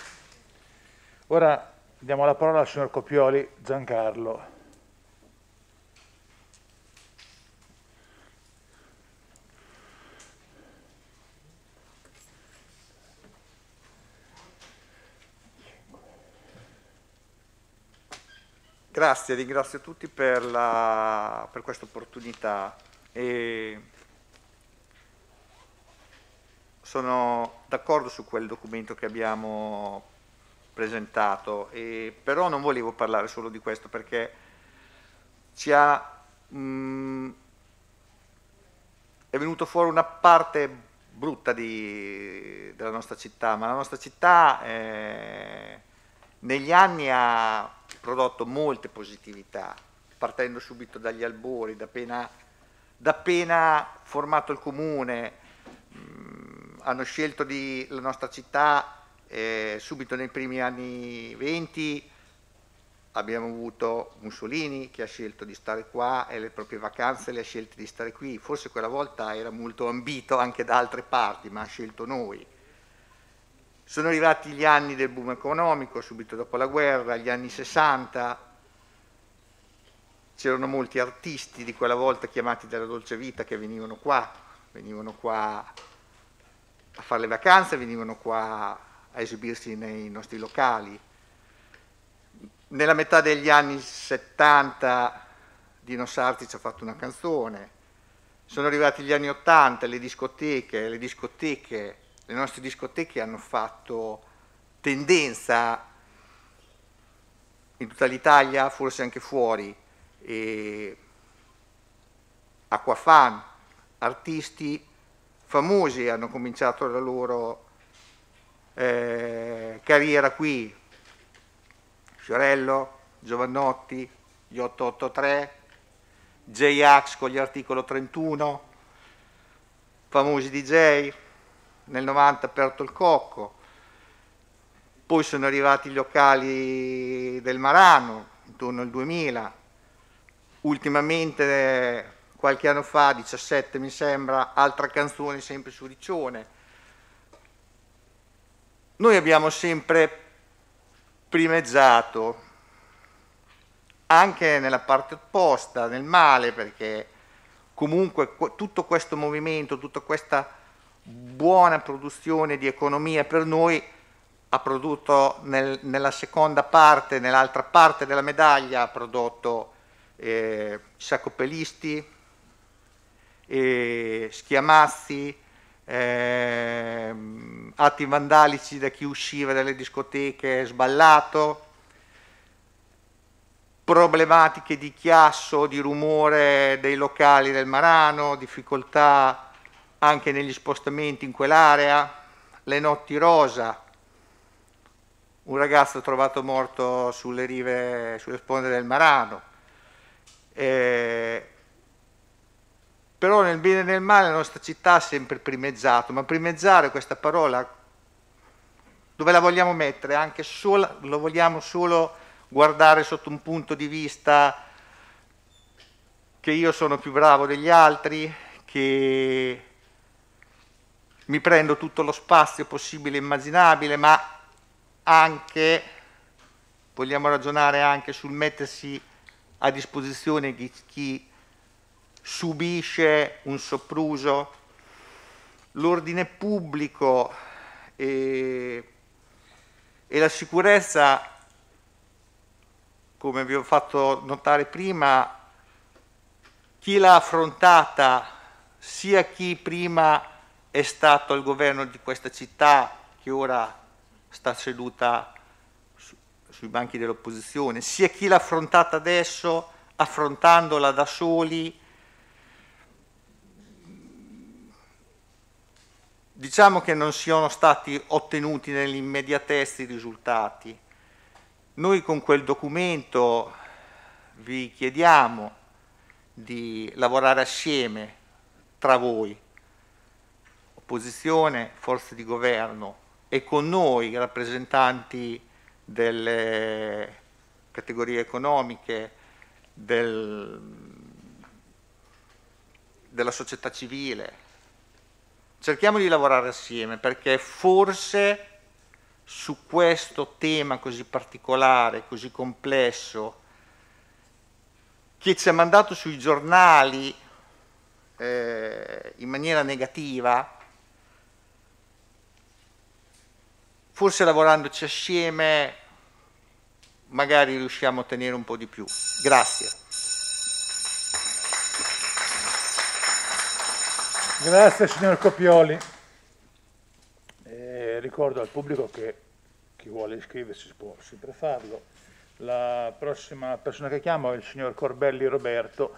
Ora diamo la parola al signor Copioli Giancarlo. Grazie, ringrazio tutti per, la, per questa opportunità. E sono d'accordo su quel documento che abbiamo presentato, e però non volevo parlare solo di questo, perché ci ha, mh, è venuto fuori una parte brutta di, della nostra città, ma la nostra città eh, negli anni ha prodotto molte positività, partendo subito dagli albori, da appena, da appena formato il comune, mh, hanno scelto di, la nostra città eh, subito nei primi anni venti. Abbiamo avuto Mussolini che ha scelto di stare qua e le proprie vacanze le ha scelte di stare qui. Forse quella volta era molto ambito anche da altre parti, ma ha scelto noi. Sono arrivati gli anni del boom economico, subito dopo la guerra, gli anni sessanta. C'erano molti artisti di quella volta chiamati dalla dolce vita che venivano qua, venivano qua a fare le vacanze, venivano qua a esibirsi nei nostri locali. Nella metà degli anni settanta Dino Sarti ci ha fatto una canzone, sono arrivati gli anni ottanta, le discoteche, le discoteche, le nostre discoteche hanno fatto tendenza in tutta l'Italia, forse anche fuori, e Acquafan, artisti famosi hanno cominciato la loro eh, carriera qui, Fiorello, Giovannotti, gli otto otto tre, J-Ax con gli articolo trentuno, famosi D J, nel novanta ha aperto il Cocco, poi sono arrivati gli locali del Marano, intorno al duemila, ultimamente qualche anno fa, diciassette mi sembra, altra canzone sempre su Riccione. Noi abbiamo sempre primeggiato anche nella parte opposta, nel male, perché comunque tutto questo movimento, tutta questa buona produzione di economia per noi ha prodotto nel, nella seconda parte, nell'altra parte della medaglia, ha prodotto eh, sciacquopelisti, eh, schiamazzi, eh, atti vandalici da chi usciva dalle discoteche sballato, problematiche di chiasso, di rumore dei locali del Marano, difficoltà anche negli spostamenti in quell'area, le notti rosa, un ragazzo trovato morto sulle rive, sulle sponde del Marano. Eh, però nel bene e nel male la nostra città ha sempre primeggiato, ma primeggiare, questa parola, dove la vogliamo mettere? Anche solo, lo vogliamo solo guardare sotto un punto di vista che io sono più bravo degli altri, che mi prendo tutto lo spazio possibile e immaginabile, ma anche vogliamo ragionare anche sul mettersi a disposizione di chi subisce un sopruso, l'ordine pubblico e, e la sicurezza, come vi ho fatto notare prima, chi l'ha affrontata, sia chi prima è stato al governo di questa città, che ora sta seduta su, sui banchi dell'opposizione, sia chi l'ha affrontata adesso, affrontandola da soli. Diciamo che non siano stati ottenuti nell'immediatezza i risultati. Noi con quel documento vi chiediamo di lavorare assieme tra voi, opposizione, forze di governo, e con noi, rappresentanti delle categorie economiche, del, della società civile. Cerchiamo di lavorare assieme, perché forse su questo tema così particolare, così complesso, che ci ha mandato sui giornali eh, in maniera negativa, forse lavorandoci assieme magari riusciamo a ottenere un po' di più. Grazie. Grazie signor Copioli. Eh, ricordo al pubblico che chi vuole iscriversi può sempre farlo. La prossima persona che chiamo è il signor Corbelli Roberto.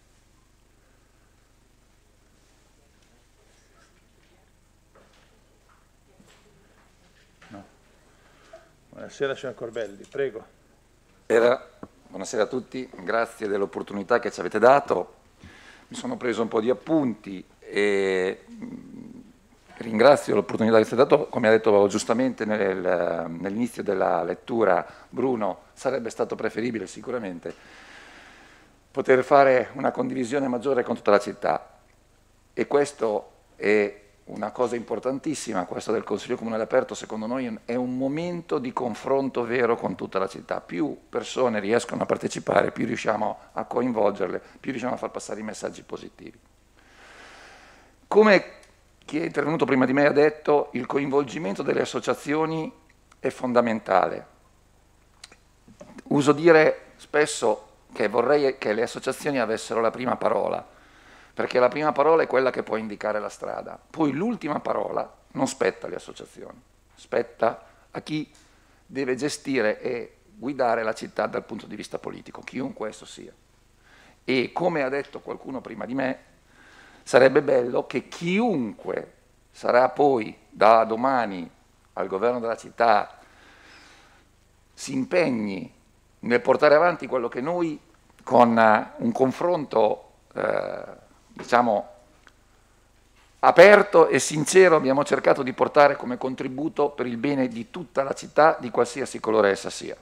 No. Buonasera signor Corbelli, prego. Buonasera, buonasera a tutti, grazie dell'opportunità che ci avete dato. Mi sono preso un po' di appunti e ringrazio l'opportunità che ci avete dato. Come ha detto giustamente nel, nell'inizio della lettura Bruno, sarebbe stato preferibile sicuramente poter fare una condivisione maggiore con tutta la città, e questo è una cosa importantissima. Questo del Consiglio Comunale aperto secondo noi è un momento di confronto vero con tutta la città. Più persone riescono a partecipare, più riusciamo a coinvolgerle, più riusciamo a far passare i messaggi positivi. Come chi è intervenuto prima di me ha detto, il coinvolgimento delle associazioni è fondamentale. Uso dire spesso che vorrei che le associazioni avessero la prima parola, perché la prima parola è quella che può indicare la strada. Poi l'ultima parola non spetta alle associazioni, spetta a chi deve gestire e guidare la città dal punto di vista politico, chiunque esso sia. E come ha detto qualcuno prima di me, sarebbe bello che chiunque sarà poi da domani al governo della città si impegni nel portare avanti quello che noi con un confronto eh, diciamo aperto e sincero abbiamo cercato di portare come contributo per il bene di tutta la città, di qualsiasi colore essa sia.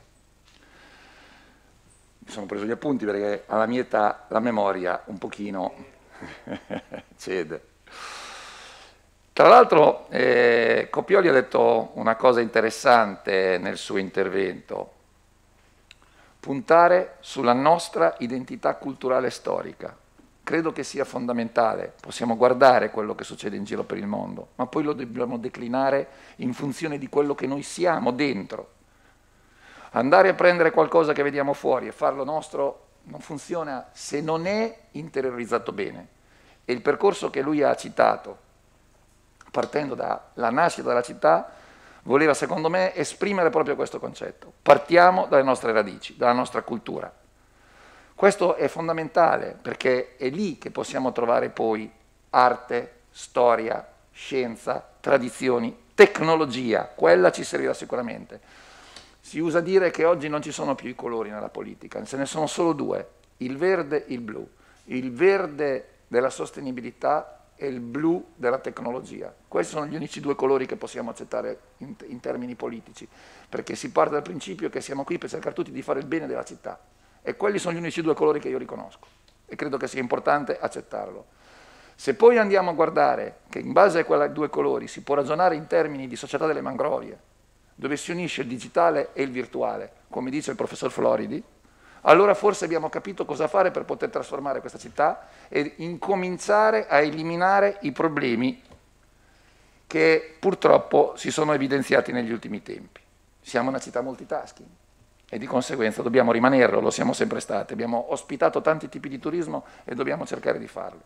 Mi sono preso gli appunti perché alla mia età la memoria un pochino cede. Tra l'altro eh, Copioli ha detto una cosa interessante nel suo intervento: puntare sulla nostra identità culturale e storica. Credo che sia fondamentale. Possiamo guardare quello che succede in giro per il mondo, ma poi lo dobbiamo declinare in funzione di quello che noi siamo dentro. Andare a prendere qualcosa che vediamo fuori e farlo nostro non funziona se non è interiorizzato bene. E il percorso che lui ha citato, partendo dalla nascita della città, voleva secondo me esprimere proprio questo concetto. Partiamo dalle nostre radici, dalla nostra cultura. Questo è fondamentale perché è lì che possiamo trovare poi arte, storia, scienza, tradizioni, tecnologia. Quella ci servirà sicuramente. Si usa dire che oggi non ci sono più i colori nella politica, ce ne sono solo due, il verde e il blu. Il verde della sostenibilità e il blu della tecnologia. Questi sono gli unici due colori che possiamo accettare in, in termini politici, perché si parte dal principio che siamo qui per cercare tutti di fare il bene della città, e quelli sono gli unici due colori che io riconosco, e credo che sia importante accettarlo. Se poi andiamo a guardare che in base a quei due colori si può ragionare in termini di società delle mangrovie, dove si unisce il digitale e il virtuale, come dice il professor Floridi, allora forse abbiamo capito cosa fare per poter trasformare questa città e incominciare a eliminare i problemi che purtroppo si sono evidenziati negli ultimi tempi. Siamo una città multitasking e di conseguenza dobbiamo rimanerlo, lo siamo sempre stati, abbiamo ospitato tanti tipi di turismo e dobbiamo cercare di farlo.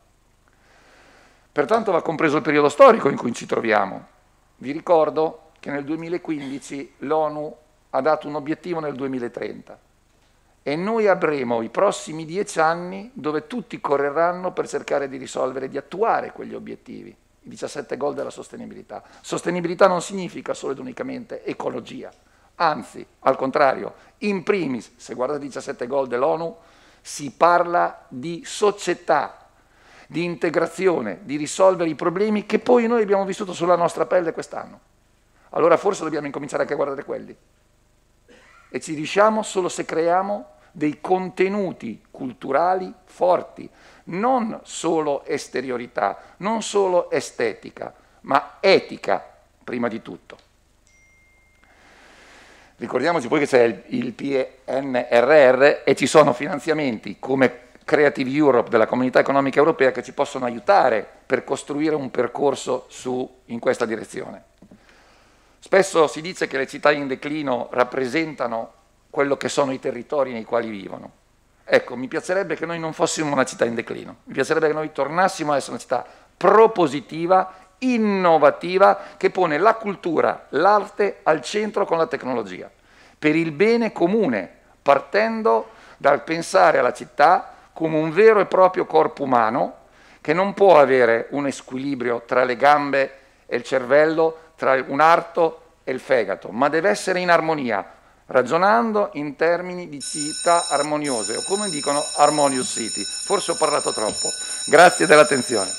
Pertanto va compreso il periodo storico in cui ci troviamo. Vi ricordo che nel duemilaquindici l'ONU ha dato un obiettivo nel duemilatrenta. E noi avremo i prossimi dieci anni dove tutti correranno per cercare di risolvere, di attuare quegli obiettivi, i diciassette goal della sostenibilità. Sostenibilità non significa solo ed unicamente ecologia, anzi, al contrario, in primis, se guardate i diciassette goal dell'ONU, si parla di società, di integrazione, di risolvere i problemi che poi noi abbiamo vissuto sulla nostra pelle quest'anno. Allora forse dobbiamo incominciare anche a guardare quelli. E ci riusciamo solo se creiamo dei contenuti culturali forti, non solo esteriorità, non solo estetica, ma etica prima di tutto. Ricordiamoci poi che c'è il, il P N R R e ci sono finanziamenti come Creative Europe della Comunità Economica Europea che ci possono aiutare per costruire un percorso su, in questa direzione. Spesso si dice che le città in declino rappresentano quello che sono i territori nei quali vivono. Ecco, mi piacerebbe che noi non fossimo una città in declino, mi piacerebbe che noi tornassimo a essere una città propositiva, innovativa, che pone la cultura, l'arte al centro con la tecnologia, per il bene comune, partendo dal pensare alla città come un vero e proprio corpo umano che non può avere un squilibrio tra le gambe e il cervello, tra un arto e il fegato, ma deve essere in armonia, ragionando in termini di città armoniose, o come dicono harmonious city. Forse ho parlato troppo. Grazie dell'attenzione.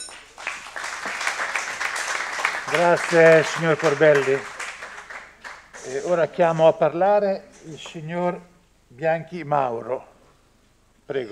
Grazie signor Corbelli. E ora chiamo a parlare il signor Bianchi Mauro. Prego.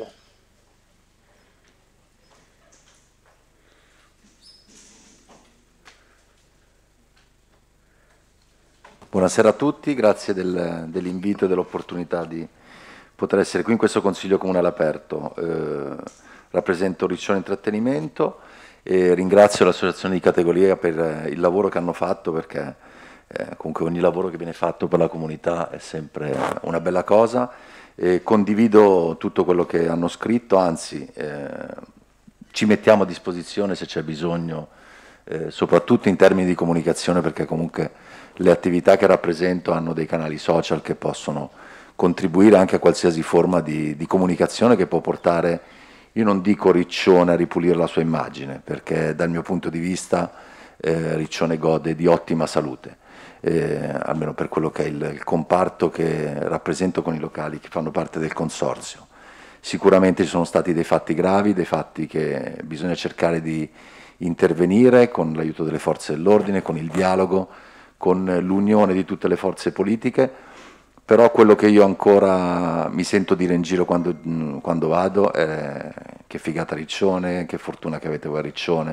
Buonasera a tutti, grazie del, dell'invito e dell'opportunità di poter essere qui in questo Consiglio Comunale aperto. Eh, rappresento Riccione Intrattenimento e ringrazio l'Associazione di categoria per il lavoro che hanno fatto, perché eh, comunque ogni lavoro che viene fatto per la comunità è sempre una bella cosa. E condivido tutto quello che hanno scritto, anzi eh, ci mettiamo a disposizione se c'è bisogno, eh, soprattutto in termini di comunicazione, perché comunque le attività che rappresento hanno dei canali social che possono contribuire anche a qualsiasi forma di, di comunicazione che può portare, io non dico Riccione a ripulire la sua immagine, perché dal mio punto di vista eh, Riccione gode di ottima salute, eh, almeno per quello che è il, il comparto che rappresento con i locali che fanno parte del consorzio. Sicuramente ci sono stati dei fatti gravi, dei fatti che bisogna cercare di intervenire con l'aiuto delle forze dell'ordine, con il dialogo, con l'unione di tutte le forze politiche, però quello che io ancora mi sento dire in giro quando, quando vado è che figata Riccione, che fortuna che avete voi a Riccione.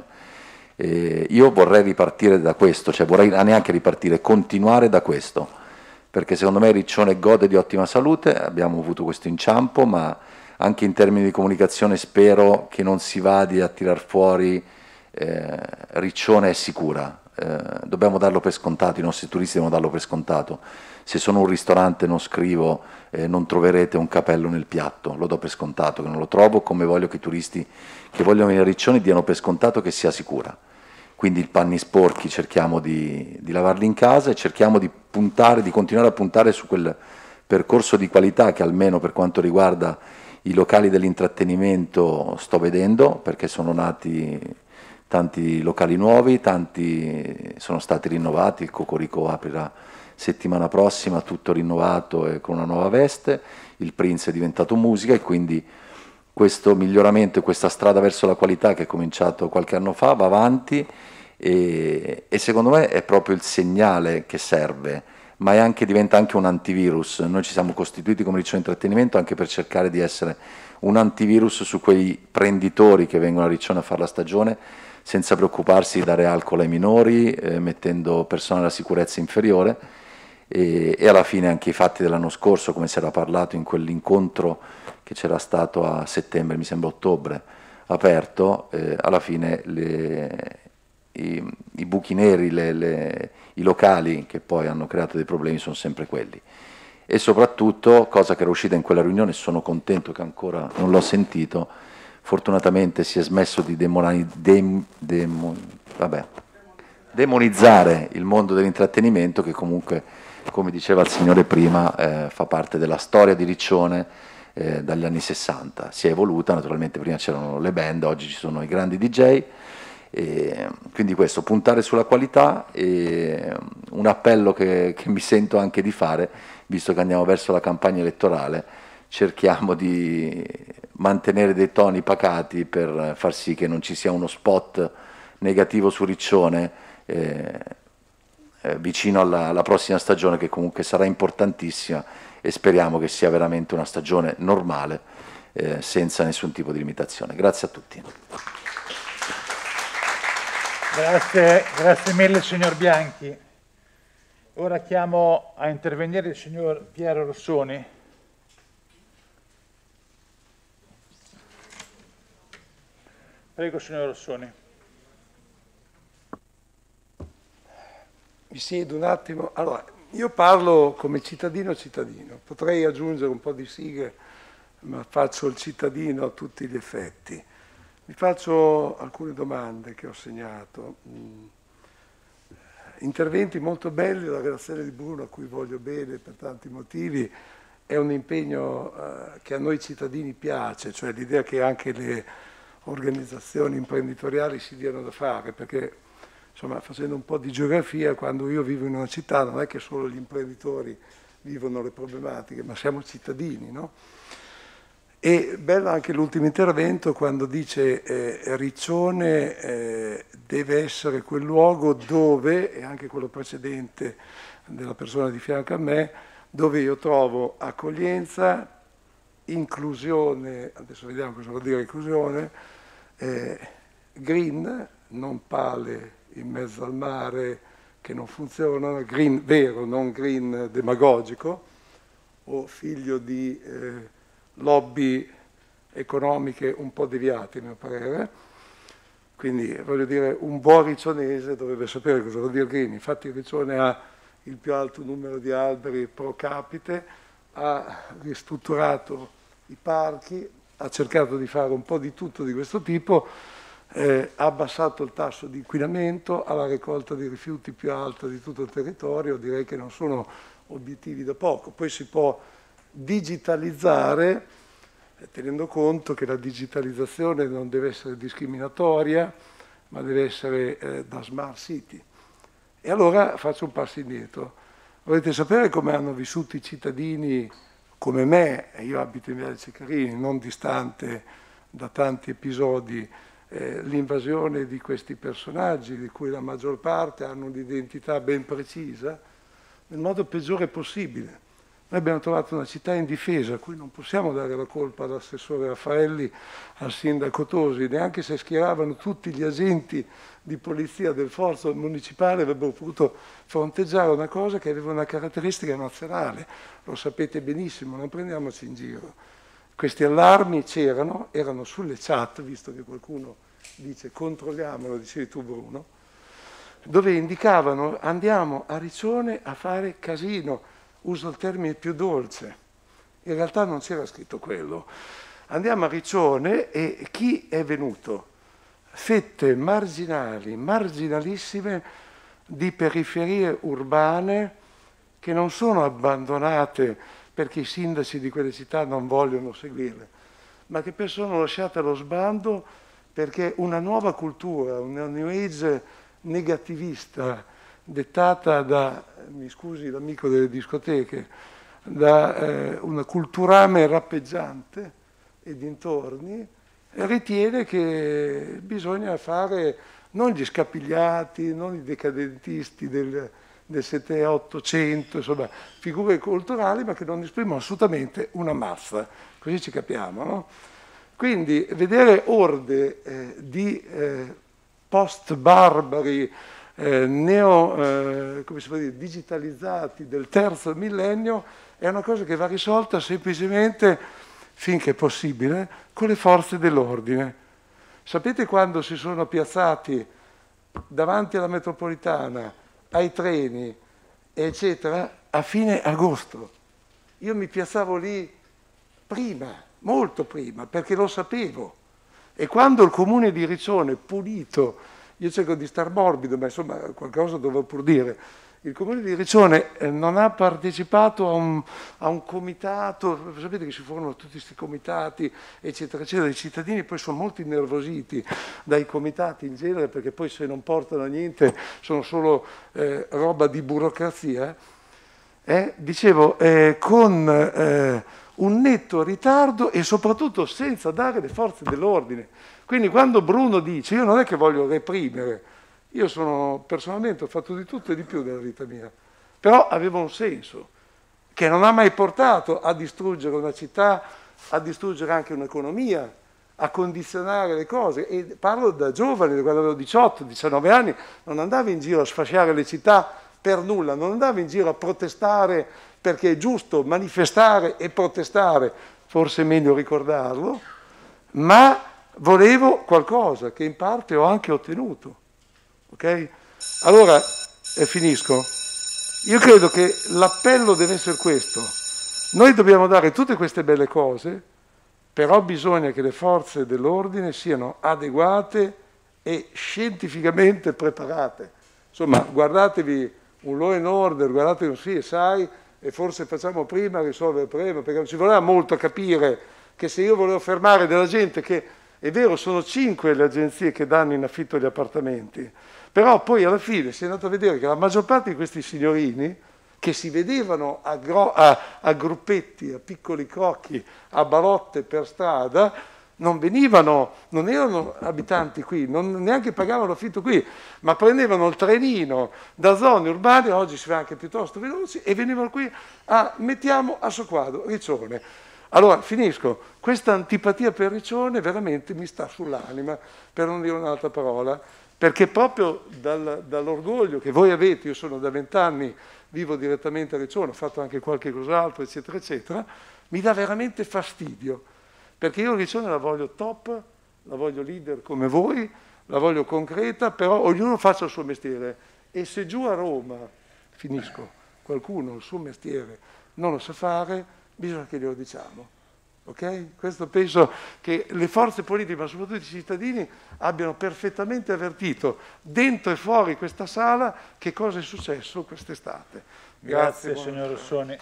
E io vorrei ripartire da questo, cioè vorrei neanche ripartire, continuare da questo, perché secondo me Riccione gode di ottima salute, abbiamo avuto questo inciampo, ma anche in termini di comunicazione spero che non si vada a tirar fuori eh, Riccione è sicura. Eh, dobbiamo darlo per scontato, i nostri turisti devono darlo per scontato. Se sono un ristorante non scrivo eh, non troverete un capello nel piatto, lo do per scontato che non lo trovo, come voglio che i turisti che vogliono venire a Riccione diano per scontato che sia sicura. Quindi i panni sporchi cerchiamo di, di lavarli in casa e cerchiamo di puntare, di continuare a puntare su quel percorso di qualità che almeno per quanto riguarda i locali dell'intrattenimento sto vedendo, perché sono nati tanti locali nuovi, tanti sono stati rinnovati, il Cocorico aprirà settimana prossima, tutto rinnovato e con una nuova veste, il Prince è diventato musica e quindi questo miglioramento e questa strada verso la qualità che è cominciato qualche anno fa va avanti e, e secondo me è proprio il segnale che serve, ma è anche, diventa anche un antivirus. Noi ci siamo costituiti come Riccione Intrattenimento anche per cercare di essere un antivirus su quei prenditori che vengono a Riccione a fare la stagione senza preoccuparsi di dare alcol ai minori, eh, mettendo personale a sicurezza inferiore e, e alla fine anche i fatti dell'anno scorso, come si era parlato in quell'incontro che c'era stato a settembre, mi sembra ottobre, aperto, eh, alla fine le, i, i buchi neri, le, le, i locali che poi hanno creato dei problemi sono sempre quelli. E soprattutto, cosa che era uscita in quella riunione, sono contento che ancora non l'ho sentito, fortunatamente si è smesso di demoni, dem, demon, vabbè, demonizzare il mondo dell'intrattenimento che comunque, come diceva il signore prima, eh, fa parte della storia di Riccione eh, dagli anni sessanta. Si è evoluta, naturalmente prima c'erano le band, oggi ci sono i grandi D J, e quindi questo, puntare sulla qualità e un appello che, che mi sento anche di fare, visto che andiamo verso la campagna elettorale, cerchiamo di mantenere dei toni pacati per far sì che non ci sia uno spot negativo su Riccione eh, eh, vicino alla, alla prossima stagione, che comunque sarà importantissima e speriamo che sia veramente una stagione normale eh, senza nessun tipo di limitazione. Grazie a tutti. Grazie, grazie mille signor Bianchi. Ora chiamo a intervenire il signor Piero Rossoni. Prego, signor Rossoni. Mi siedo un attimo. Allora, Io parlo come cittadino cittadino, potrei aggiungere un po' di sighe, ma faccio il cittadino a tutti gli effetti. Vi faccio alcune domande che ho segnato. Interventi molto belli, la relazione di Bruno, a cui voglio bene per tanti motivi, è un impegno eh, che a noi cittadini piace, cioè l'idea che anche le organizzazioni imprenditoriali si diano da fare, perché insomma, facendo un po' di geografia, quando io vivo in una città non è che solo gli imprenditori vivono le problematiche, ma siamo cittadini, no? E bello anche l'ultimo intervento quando dice eh, Riccione eh, deve essere quel luogo dove, e anche quello precedente della persona di fianco a me, dove io trovo accoglienza, inclusione, adesso vediamo cosa vuol dire inclusione, eh, green, non pale in mezzo al mare che non funzionano, green vero, non green demagogico, o figlio di eh, lobby economiche un po' deviate, a mio parere. Quindi, voglio dire, un buon riccionese dovrebbe sapere cosa vuol dire green. Infatti Riccione ha il più alto numero di alberi pro capite, ha ristrutturato i parchi, ha cercato di fare un po' di tutto di questo tipo, eh, ha abbassato il tasso di inquinamento, ha la raccolta di rifiuti più alta di tutto il territorio, direi che non sono obiettivi da poco. Poi si può digitalizzare, eh, tenendo conto che la digitalizzazione non deve essere discriminatoria, ma deve essere eh, da smart city. E allora faccio un passo indietro. Volete sapere come hanno vissuto i cittadini come me? Io abito in Viale Ceccarini, non distante da tanti episodi, eh, l'invasione di questi personaggi, di cui la maggior parte hanno un'identità ben precisa, nel modo peggiore possibile. Noi abbiamo trovato una città indifesa, a cui non possiamo dare la colpa all'assessore Raffaelli, al sindaco Tosi, neanche se schieravano tutti gli agenti di polizia del forzo municipale avrebbero potuto fronteggiare una cosa che aveva una caratteristica nazionale. Lo sapete benissimo, non prendiamoci in giro. Questi allarmi c'erano, erano sulle chat, visto che qualcuno dice controlliamolo, dicevi tu Bruno, dove indicavano andiamo a Riccione a fare casino. Uso il termine più dolce, in realtà non c'era scritto quello. Andiamo a Riccione e chi è venuto? Fette marginali, marginalissime di periferie urbane che non sono abbandonate perché i sindaci di quelle città non vogliono seguirle, ma che poi sono lasciate allo sbando perché una nuova cultura, una new age negativista, dettata da, mi scusi l'amico delle discoteche, da eh, una culturame rappeggiante e dintorni, ritiene che bisogna fare non gli scapigliati, non i decadentisti del, del settecento ottocento, insomma, figure culturali, ma che non esprimono assolutamente una massa, così ci capiamo, no? Quindi vedere orde eh, di eh, post-barbari, Eh, neo, eh, come si può dire, digitalizzati del terzo millennio è una cosa che va risolta semplicemente, finché è possibile, con le forze dell'ordine. Sapete quando si sono piazzati davanti alla metropolitana, ai treni, eccetera? A fine agosto. Io mi piazzavo lì prima, molto prima, perché lo sapevo. E quando il comune di Riccione, pulito, io cerco di star morbido, ma insomma qualcosa dovevo pur dire. Il comune di Riccione eh, non ha partecipato a un, a un comitato, sapete che si formano tutti questi comitati, eccetera, eccetera. I cittadini poi sono molto innervositi dai comitati in genere, perché poi se non portano a niente sono solo eh, roba di burocrazia. Eh, dicevo, eh, con eh, un netto ritardo e soprattutto senza dare le forze dell'ordine. Quindi quando Bruno dice, io non è che voglio reprimere, io sono personalmente ho fatto di tutto e di più nella vita mia, però avevo un senso che non ha mai portato a distruggere una città, a distruggere anche un'economia, a condizionare le cose. E parlo da giovane, quando avevo diciotto diciannove anni, non andavo in giro a sfasciare le città per nulla, non andavo in giro a protestare perché è giusto manifestare e protestare, forse è meglio ricordarlo, ma volevo qualcosa che in parte ho anche ottenuto. Ok? Allora, e finisco. Io credo che l'appello deve essere questo. Noi dobbiamo dare tutte queste belle cose, però bisogna che le forze dell'ordine siano adeguate e scientificamente preparate. Insomma, guardatevi un Law and Order, guardatevi un C S I e forse facciamo prima a risolvere il problema, perché non ci voleva molto a capire che se io volevo fermare della gente che, è vero, sono cinque le agenzie che danno in affitto gli appartamenti, però poi alla fine si è andato a vedere che la maggior parte di questi signorini, che si vedevano a, a, a gruppetti, a piccoli crocchi, a balotte per strada, non venivano, non erano abitanti qui, non neanche pagavano l'affitto qui, ma prendevano il trenino da zone urbane, oggi si va anche piuttosto veloci, e venivano qui a, mettiamo a soqquadro, Riccione. Allora, finisco, questa antipatia per Riccione veramente mi sta sull'anima, per non dire un'altra parola, perché proprio dal, dall'orgoglio che voi avete, io sono da vent'anni, vivo direttamente a Riccione, ho fatto anche qualche cos'altro, eccetera, eccetera, mi dà veramente fastidio, perché io Riccione la voglio top, la voglio leader come voi, la voglio concreta, però ognuno faccia il suo mestiere. E se giù a Roma, finisco, qualcuno il suo mestiere non lo sa fare, bisogna che glielo diciamo. Ok? Questo penso che le forze politiche, ma soprattutto i cittadini, abbiano perfettamente avvertito dentro e fuori questa sala che cosa è successo quest'estate. Grazie, Grazie signor Rossoni.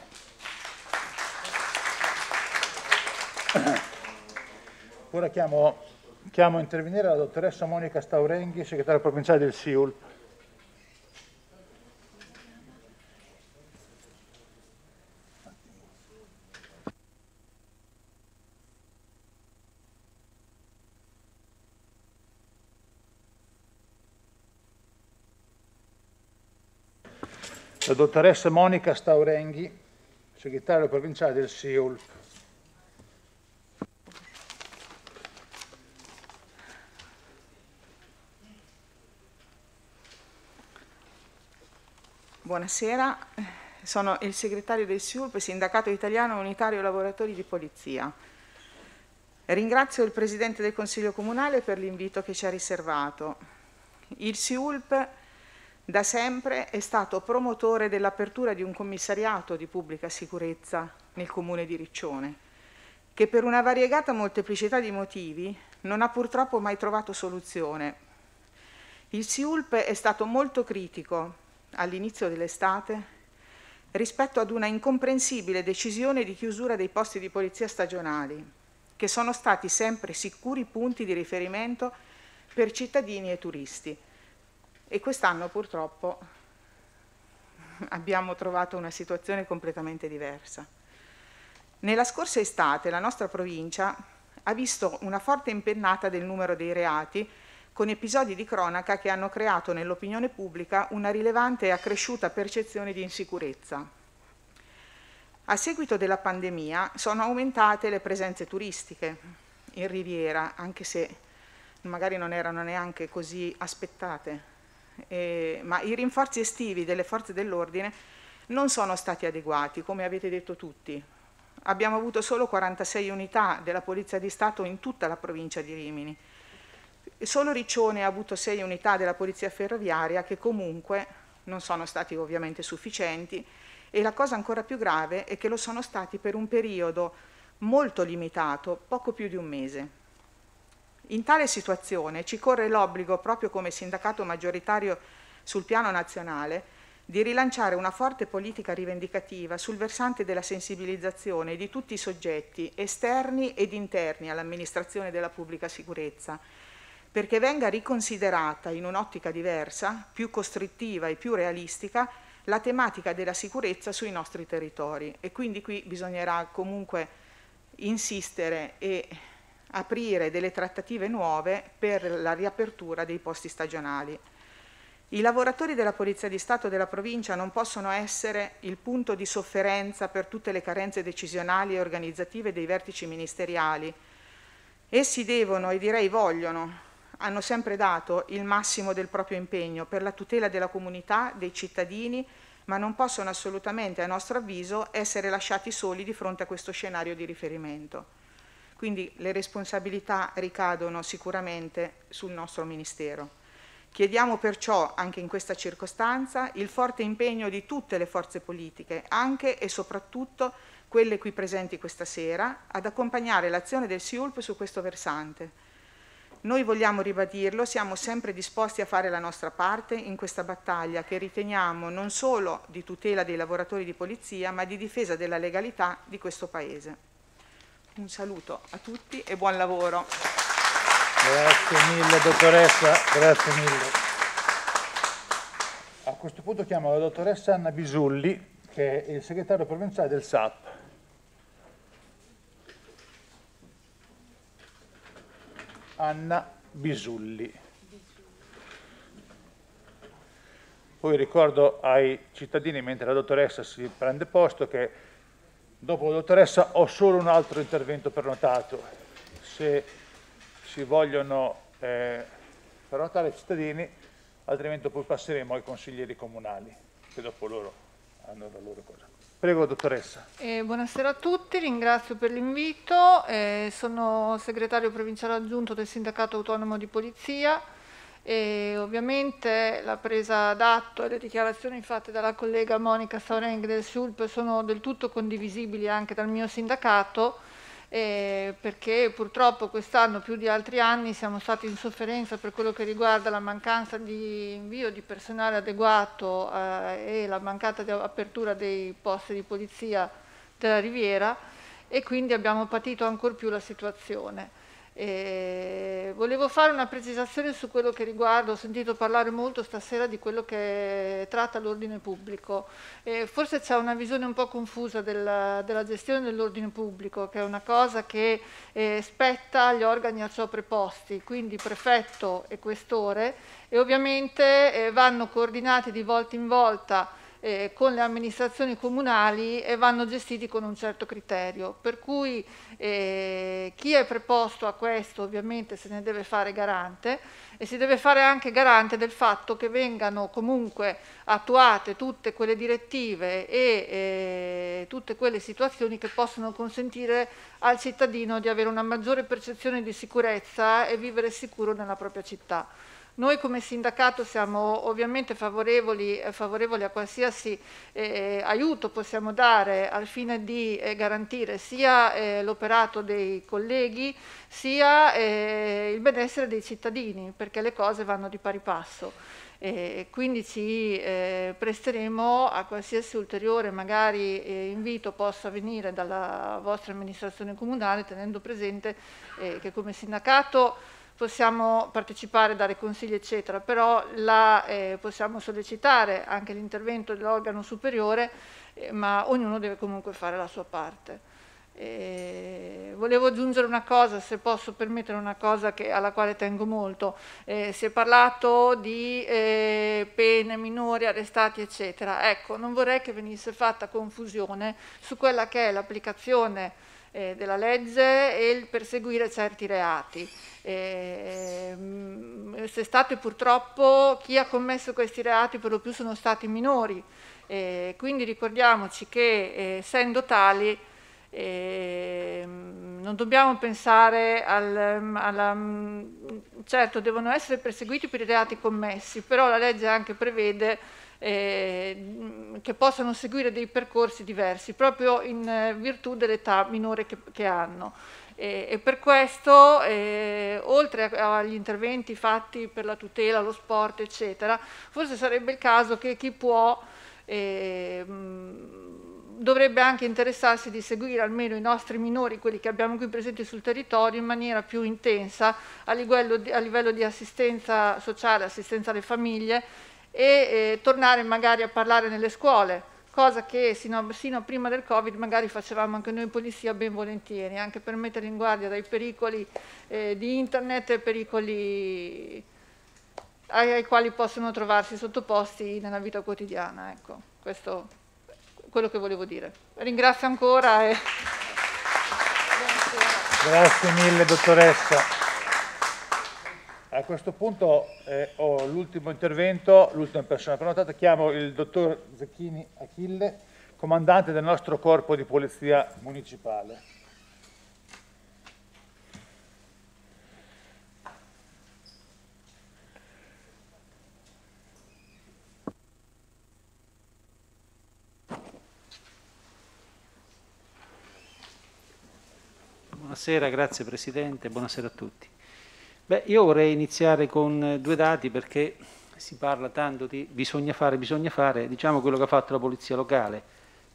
Ora chiamo, chiamo a intervenire la dottoressa Monica Staurenghi, segretaria provinciale del S I U L P. La dottoressa Monica Staurenghi, segretaria provinciale del S I U L P. Buonasera, sono il segretario del S I U L P, Sindacato Italiano Unitario Lavoratori di Polizia. Ringrazio il Presidente del Consiglio Comunale per l'invito che ci ha riservato. Il S I U L P da sempre è stato promotore dell'apertura di un commissariato di pubblica sicurezza nel Comune di Riccione, che per una variegata molteplicità di motivi non ha purtroppo mai trovato soluzione. Il S I U L P è stato molto critico all'inizio dell'estate rispetto ad una incomprensibile decisione di chiusura dei posti di polizia stagionali, che sono stati sempre sicuri punti di riferimento per cittadini e turisti. E quest'anno purtroppo abbiamo trovato una situazione completamente diversa. Nella scorsa estate la nostra provincia ha visto una forte impennata del numero dei reati, con episodi di cronaca che hanno creato nell'opinione pubblica una rilevante e accresciuta percezione di insicurezza. A seguito della pandemia sono aumentate le presenze turistiche in Riviera, anche se magari non erano neanche così aspettate, eh, ma i rinforzi estivi delle forze dell'ordine non sono stati adeguati, come avete detto tutti. Abbiamo avuto solo quarantasei unità della Polizia di Stato in tutta la provincia di Rimini. Solo Riccione ha avuto sei unità della Polizia Ferroviaria, che comunque non sono stati ovviamente sufficienti, e la cosa ancora più grave è che lo sono stati per un periodo molto limitato, poco più di un mese. In tale situazione ci corre l'obbligo, proprio come sindacato maggioritario sul piano nazionale, di rilanciare una forte politica rivendicativa sul versante della sensibilizzazione di tutti i soggetti esterni ed interni all'amministrazione della pubblica sicurezza, perché venga riconsiderata in un'ottica diversa, più costrittiva e più realistica, la tematica della sicurezza sui nostri territori. E quindi qui bisognerà comunque insistere e aprire delle trattative nuove per la riapertura dei posti stagionali. I lavoratori della Polizia di Stato della provincia non possono essere il punto di sofferenza per tutte le carenze decisionali e organizzative dei vertici ministeriali. Essi devono, e direi vogliono, hanno sempre dato il massimo del proprio impegno per la tutela della comunità, dei cittadini, ma non possono assolutamente, a nostro avviso, essere lasciati soli di fronte a questo scenario di riferimento. Quindi le responsabilità ricadono sicuramente sul nostro Ministero. Chiediamo perciò, anche in questa circostanza, il forte impegno di tutte le forze politiche, anche e soprattutto quelle qui presenti questa sera, ad accompagnare l'azione del S I U L P su questo versante. Noi vogliamo ribadirlo, siamo sempre disposti a fare la nostra parte in questa battaglia che riteniamo non solo di tutela dei lavoratori di polizia, ma di difesa della legalità di questo Paese. Un saluto a tutti e buon lavoro. Grazie mille dottoressa, grazie mille. A questo punto chiamo la dottoressa Anna Bisulli, che è il segretario provinciale del S A P. Anna Bisulli. Poi ricordo ai cittadini, mentre la dottoressa si prende posto, che dopo la dottoressa ho solo un altro intervento prenotato. Se si vogliono eh, far notare ai cittadini, altrimenti poi passeremo ai consiglieri comunali, che dopo loro hanno la loro cosa. Prego, dottoressa. Eh, buonasera a tutti, ringrazio per l'invito. Eh, sono segretario provinciale aggiunto del Sindacato Autonomo di Polizia e ovviamente la presa d'atto e le dichiarazioni fatte dalla collega Monica Saureng del S U L P sono del tutto condivisibili anche dal mio sindacato, eh, perché purtroppo quest'anno più di altri anni siamo stati in sofferenza per quello che riguarda la mancanza di invio di personale adeguato eh, e la mancata apertura dei posti di polizia della Riviera, e quindi abbiamo patito ancor più la situazione. E volevo fare una precisazione su quello che riguarda, ho sentito parlare molto stasera di quello che tratta l'ordine pubblico. E forse c'è una visione un po' confusa della, della gestione dell'ordine pubblico, che è una cosa che eh, spetta agli organi a ciò preposti, quindi prefetto e questore, e ovviamente eh, vanno coordinati di volta in volta Eh, con le amministrazioni comunali e vanno gestiti con un certo criterio, per cui eh, chi è preposto a questo ovviamente se ne deve fare garante, e si deve fare anche garante del fatto che vengano comunque attuate tutte quelle direttive e eh, tutte quelle situazioni che possono consentire al cittadino di avere una maggiore percezione di sicurezza e vivere sicuro nella propria città. Noi come sindacato siamo ovviamente favorevoli, eh, favorevoli a qualsiasi eh, aiuto possiamo dare al fine di eh, garantire sia eh, l'operato dei colleghi sia eh, il benessere dei cittadini, perché le cose vanno di pari passo. E quindi ci eh, presteremo a qualsiasi ulteriore magari eh, invito possa venire dalla vostra amministrazione comunale, tenendo presente eh, che come sindacato possiamo partecipare, dare consigli eccetera, però la, eh, possiamo sollecitare anche l'intervento dell'organo superiore, eh, ma ognuno deve comunque fare la sua parte. Eh, volevo aggiungere una cosa, se posso permettere, una cosa che, alla quale tengo molto. Eh, si è parlato di eh, pene minori, arrestati eccetera. Ecco, non vorrei che venisse fatta confusione su quella che è l'applicazione eh, della legge e il perseguire certi reati. Eh, se state purtroppo chi ha commesso questi reati per lo più sono stati minori, eh, quindi ricordiamoci che eh, essendo tali eh, non dobbiamo pensare al, alla, certo devono essere perseguiti per i reati commessi, però la legge anche prevede eh, che possano seguire dei percorsi diversi proprio in virtù dell'età minore che, che hanno. E, e per questo, eh, oltre agli interventi fatti per la tutela, lo sport, eccetera, forse sarebbe il caso che chi può eh, dovrebbe anche interessarsi di seguire almeno i nostri minori, quelli che abbiamo qui presenti sul territorio, in maniera più intensa a livello di, a livello di assistenza sociale, assistenza alle famiglie, e eh, tornare magari a parlare nelle scuole, cosa che sino, sino a prima del Covid magari facevamo anche noi polizia ben volentieri, anche per mettere in guardia dai pericoli eh, di internet e pericoli ai, ai quali possono trovarsi sottoposti nella vita quotidiana. Ecco, questo è quello che volevo dire. Ringrazio ancora. E... Grazie mille dottoressa. A questo punto eh, ho l'ultimo intervento, l'ultima persona prenotata, chiamo il dottor Zecchini Achille, comandante del nostro corpo di polizia municipale. Buonasera, grazie Presidente, buonasera a tutti. Beh, io vorrei iniziare con due dati perché si parla tanto di bisogna fare, bisogna fare, diciamo quello che ha fatto la Polizia Locale.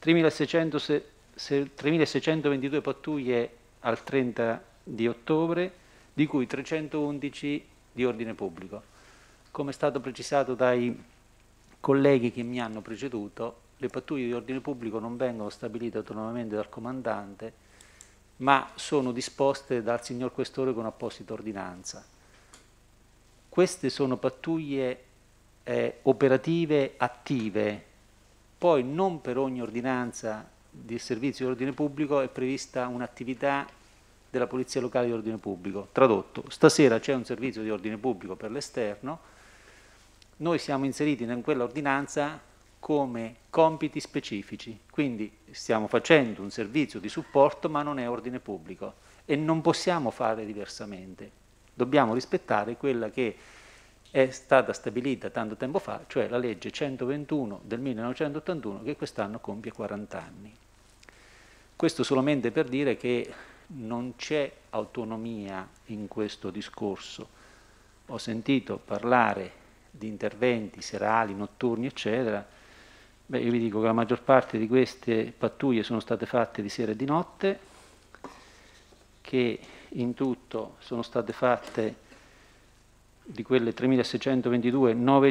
tremileseicentoventidue pattuglie al trenta di ottobre, di cui trecentoundici di ordine pubblico. Come è stato precisato dai colleghi che mi hanno preceduto, le pattuglie di ordine pubblico non vengono stabilite autonomamente dal comandante, ma sono disposte dal signor Questore con apposita ordinanza. Queste sono pattuglie eh, operative attive, poi non per ogni ordinanza di servizio di ordine pubblico è prevista un'attività della Polizia Locale di ordine pubblico. Tradotto, stasera c'è un servizio di ordine pubblico per l'esterno, noi siamo inseriti in quella ordinanza come compiti specifici, quindi stiamo facendo un servizio di supporto ma non è ordine pubblico e non possiamo fare diversamente, dobbiamo rispettare quella che è stata stabilita tanto tempo fa, cioè la legge centoventuno del millenovecentottantuno che quest'anno compie quaranta anni. Questo solamente per dire che non c'è autonomia in questo discorso. Ho sentito parlare di interventi serali, notturni, eccetera. Beh, io vi dico che la maggior parte di queste pattuglie sono state fatte di sera e di notte, che in tutto sono state fatte di quelle tremileseicentoventidue,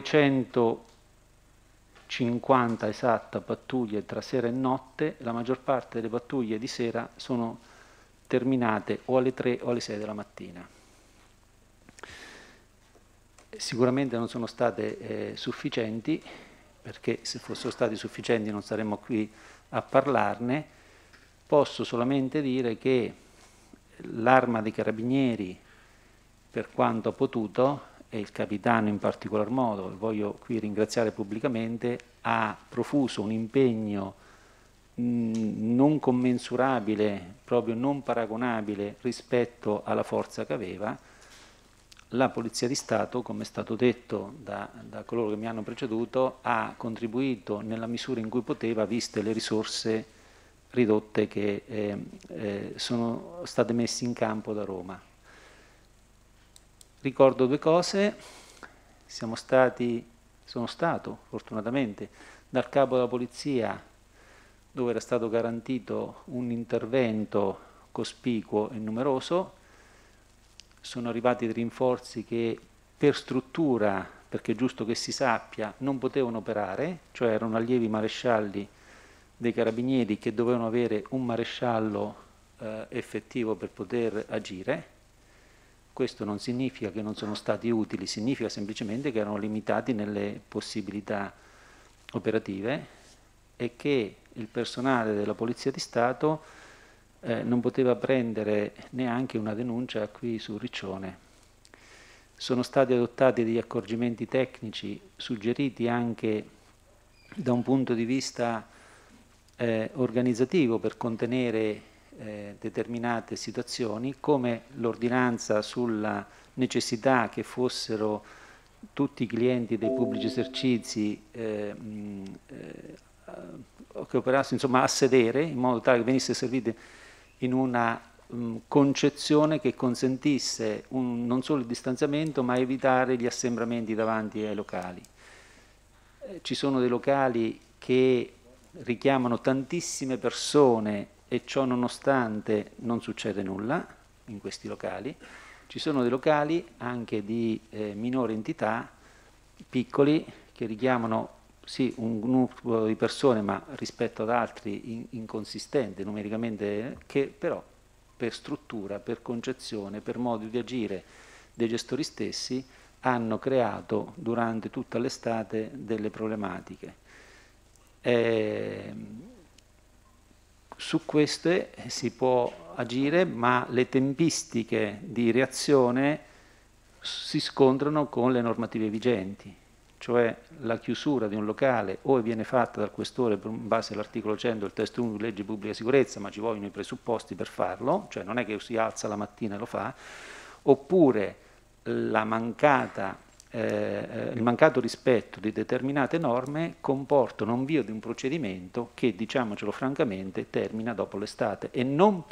novecentocinquanta esatta pattuglie tra sera e notte, la maggior parte delle pattuglie di sera sono terminate o alle tre o alle sei della mattina. Sicuramente non sono state eh, sufficienti, perché se fossero stati sufficienti non saremmo qui a parlarne. Posso solamente dire che l'Arma dei Carabinieri, per quanto ha potuto, e il capitano in particolar modo, e voglio qui ringraziare pubblicamente, ha profuso un impegno mh, non commensurabile, proprio non paragonabile rispetto alla forza che aveva. La Polizia di Stato, come è stato detto da, da coloro che mi hanno preceduto, ha contribuito nella misura in cui poteva, viste le risorse ridotte che eh, eh, sono state messe in campo da Roma. Ricordo due cose: siamo stati, sono stato fortunatamente dal capo della Polizia, dove era stato garantito un intervento cospicuo e numeroso. Sono arrivati dei rinforzi che per struttura, perché è giusto che si sappia, non potevano operare, cioè erano allievi marescialli dei Carabinieri che dovevano avere un maresciallo eh, effettivo per poter agire. Questo non significa che non sono stati utili, significa semplicemente che erano limitati nelle possibilità operative e che il personale della Polizia di Stato Eh, non poteva prendere neanche una denuncia qui su Riccione. Sono stati adottati degli accorgimenti tecnici suggeriti anche da un punto di vista eh, organizzativo per contenere eh, determinate situazioni, come l'ordinanza sulla necessità che fossero tutti i clienti dei pubblici esercizi eh, mh, eh, che operassero insomma a sedere, in modo tale che venisse serviti in una um, concezione che consentisse un, non solo il distanziamento, ma evitare gli assembramenti davanti ai locali. Eh, ci sono dei locali che richiamano tantissime persone e ciò nonostante non succede nulla in questi locali. Ci sono dei locali anche di eh, minore entità, piccoli, che richiamano sì, un gruppo di persone, ma rispetto ad altri in, inconsistente numericamente, che però per struttura, per concezione, per modo di agire dei gestori stessi hanno creato durante tutta l'estate delle problematiche. Eh, su queste si può agire, ma le tempistiche di reazione si scontrano con le normative vigenti. Cioè la chiusura di un locale o viene fatta dal questore in base all'articolo cento del testo unico di legge di pubblica sicurezza, ma ci vogliono i presupposti per farlo, cioè non è che si alza la mattina e lo fa, oppure la mancata, eh, il mancato rispetto di determinate norme comporta un avvio di un procedimento che, diciamocelo francamente, termina dopo l'estate, e non per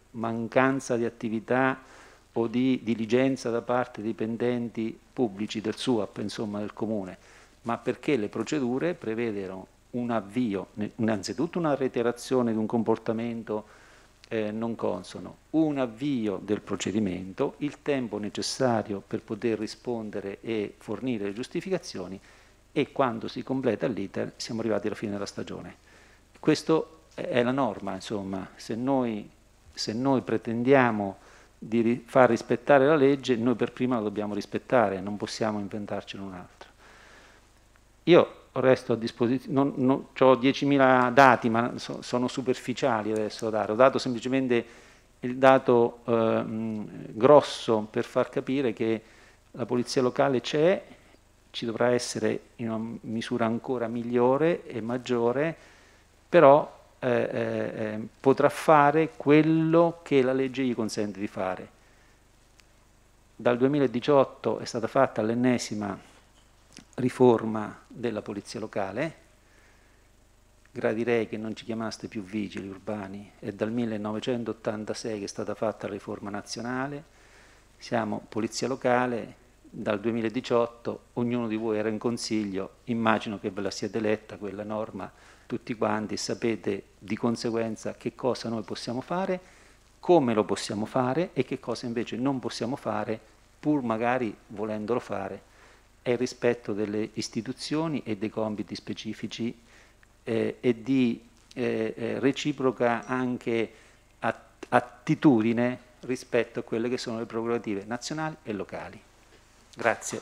mancanza di attività o di diligenza da parte dei dipendenti pubblici del S U A P, insomma del Comune, ma perché le procedure prevedono un avvio, innanzitutto una reiterazione di un comportamento eh, non consono, un avvio del procedimento, il tempo necessario per poter rispondere e fornire le giustificazioni, e quando si completa l'iter siamo arrivati alla fine della stagione. Questo è la norma, insomma, se noi, se noi pretendiamo di ri far rispettare la legge, noi per prima la dobbiamo rispettare, non possiamo inventarcene un'altra. Io resto a disposizione, non, non, ho diecimila dati, ma so, sono superficiali adesso da dare, ho dato semplicemente il dato eh, mh, grosso per far capire che la polizia locale c'è, ci dovrà essere in una misura ancora migliore e maggiore, però eh, eh, potrà fare quello che la legge gli consente di fare. Dal duemiladiciotto è stata fatta l'ennesima riforma della polizia locale, gradirei che non ci chiamaste più vigili urbani, è dal millenovecentottantasei che è stata fatta la riforma nazionale, siamo polizia locale, dal duemiladiciotto ognuno di voi era in consiglio, immagino che ve la siete letta quella norma tutti quanti, sapete di conseguenza che cosa noi possiamo fare, come lo possiamo fare e che cosa invece non possiamo fare, pur magari volendolo fare. È il rispetto delle istituzioni e dei compiti specifici eh, e di eh, eh, reciproca anche att attitudine rispetto a quelle che sono le prerogative nazionali e locali. Grazie.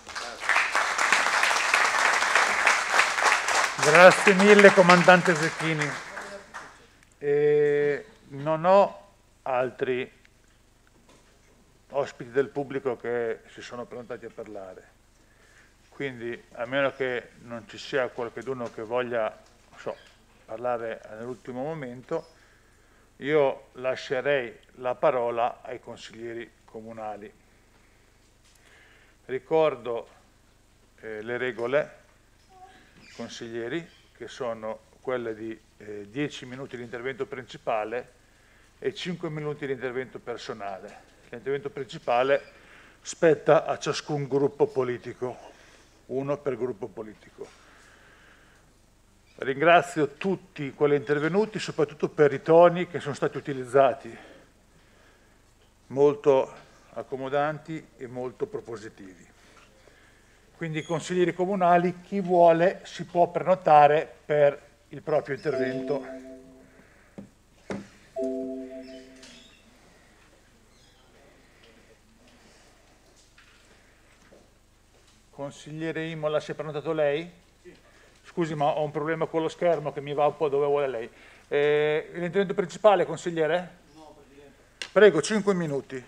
Grazie mille, comandante Zecchini. E non ho altri ospiti del pubblico che si sono pronti a parlare, quindi a meno che non ci sia qualcuno che voglia so, parlare nell'ultimo momento, io lascerei la parola ai consiglieri comunali. Ricordo eh, le regole, consiglieri, che sono quelle di eh, dieci minuti di intervento principale e cinque minuti di intervento personale. L'intervento principale spetta a ciascun gruppo politico, uno per gruppo politico. Ringrazio tutti quelli intervenuti, soprattutto per i toni che sono stati utilizzati, molto accomodanti e molto propositivi. Quindi, consiglieri comunali, chi vuole si può prenotare per il proprio intervento. Consigliere Imola, si è prenotato lei? Scusi, ma ho un problema con lo schermo che mi va un po' dove vuole lei. Eh, l'intervento principale, consigliere? No, Presidente. Prego, cinque minuti.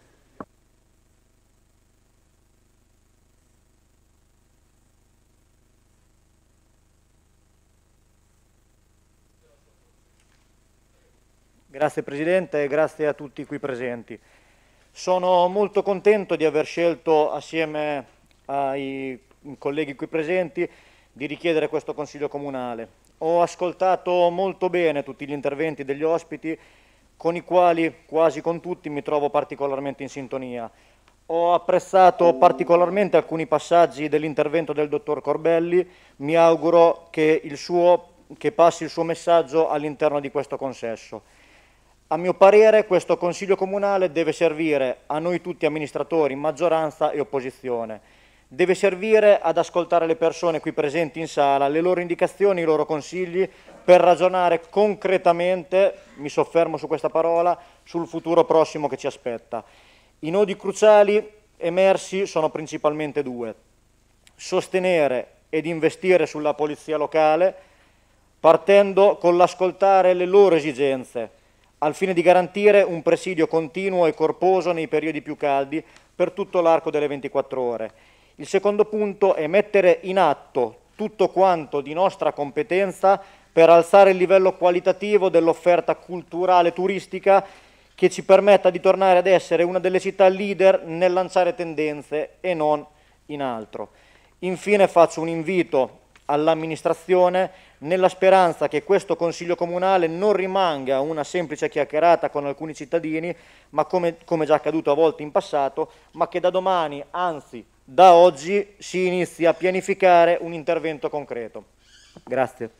Grazie Presidente e grazie a tutti qui presenti. Sono molto contento di aver scelto assieme ai colleghi qui presenti di richiedere questo Consiglio Comunale. Ho ascoltato molto bene tutti gli interventi degli ospiti, con i quali quasi con tutti mi trovo particolarmente in sintonia. Ho apprezzato particolarmente alcuni passaggi dell'intervento del dottor Corbelli, mi auguro che, il suo, che passi il suo messaggio all'interno di questo consesso. A mio parere questo Consiglio Comunale deve servire a noi tutti amministratori, maggioranza e opposizione. Deve servire ad ascoltare le persone qui presenti in sala, le loro indicazioni, i loro consigli, per ragionare concretamente, mi soffermo su questa parola, sul futuro prossimo che ci aspetta. I nodi cruciali emersi sono principalmente due: sostenere ed investire sulla polizia locale, partendo con l'ascoltare le loro esigenze, al fine di garantire un presidio continuo e corposo nei periodi più caldi per tutto l'arco delle ventiquattro ore. Il secondo punto è mettere in atto tutto quanto di nostra competenza per alzare il livello qualitativo dell'offerta culturale turistica che ci permetta di tornare ad essere una delle città leader nel lanciare tendenze e non in altro. Infine faccio un invito all'amministrazione, nella speranza che questo Consiglio Comunale non rimanga una semplice chiacchierata con alcuni cittadini, ma come, come già accaduto a volte in passato, ma che da domani, anzi da oggi, si inizi a pianificare un intervento concreto. Grazie.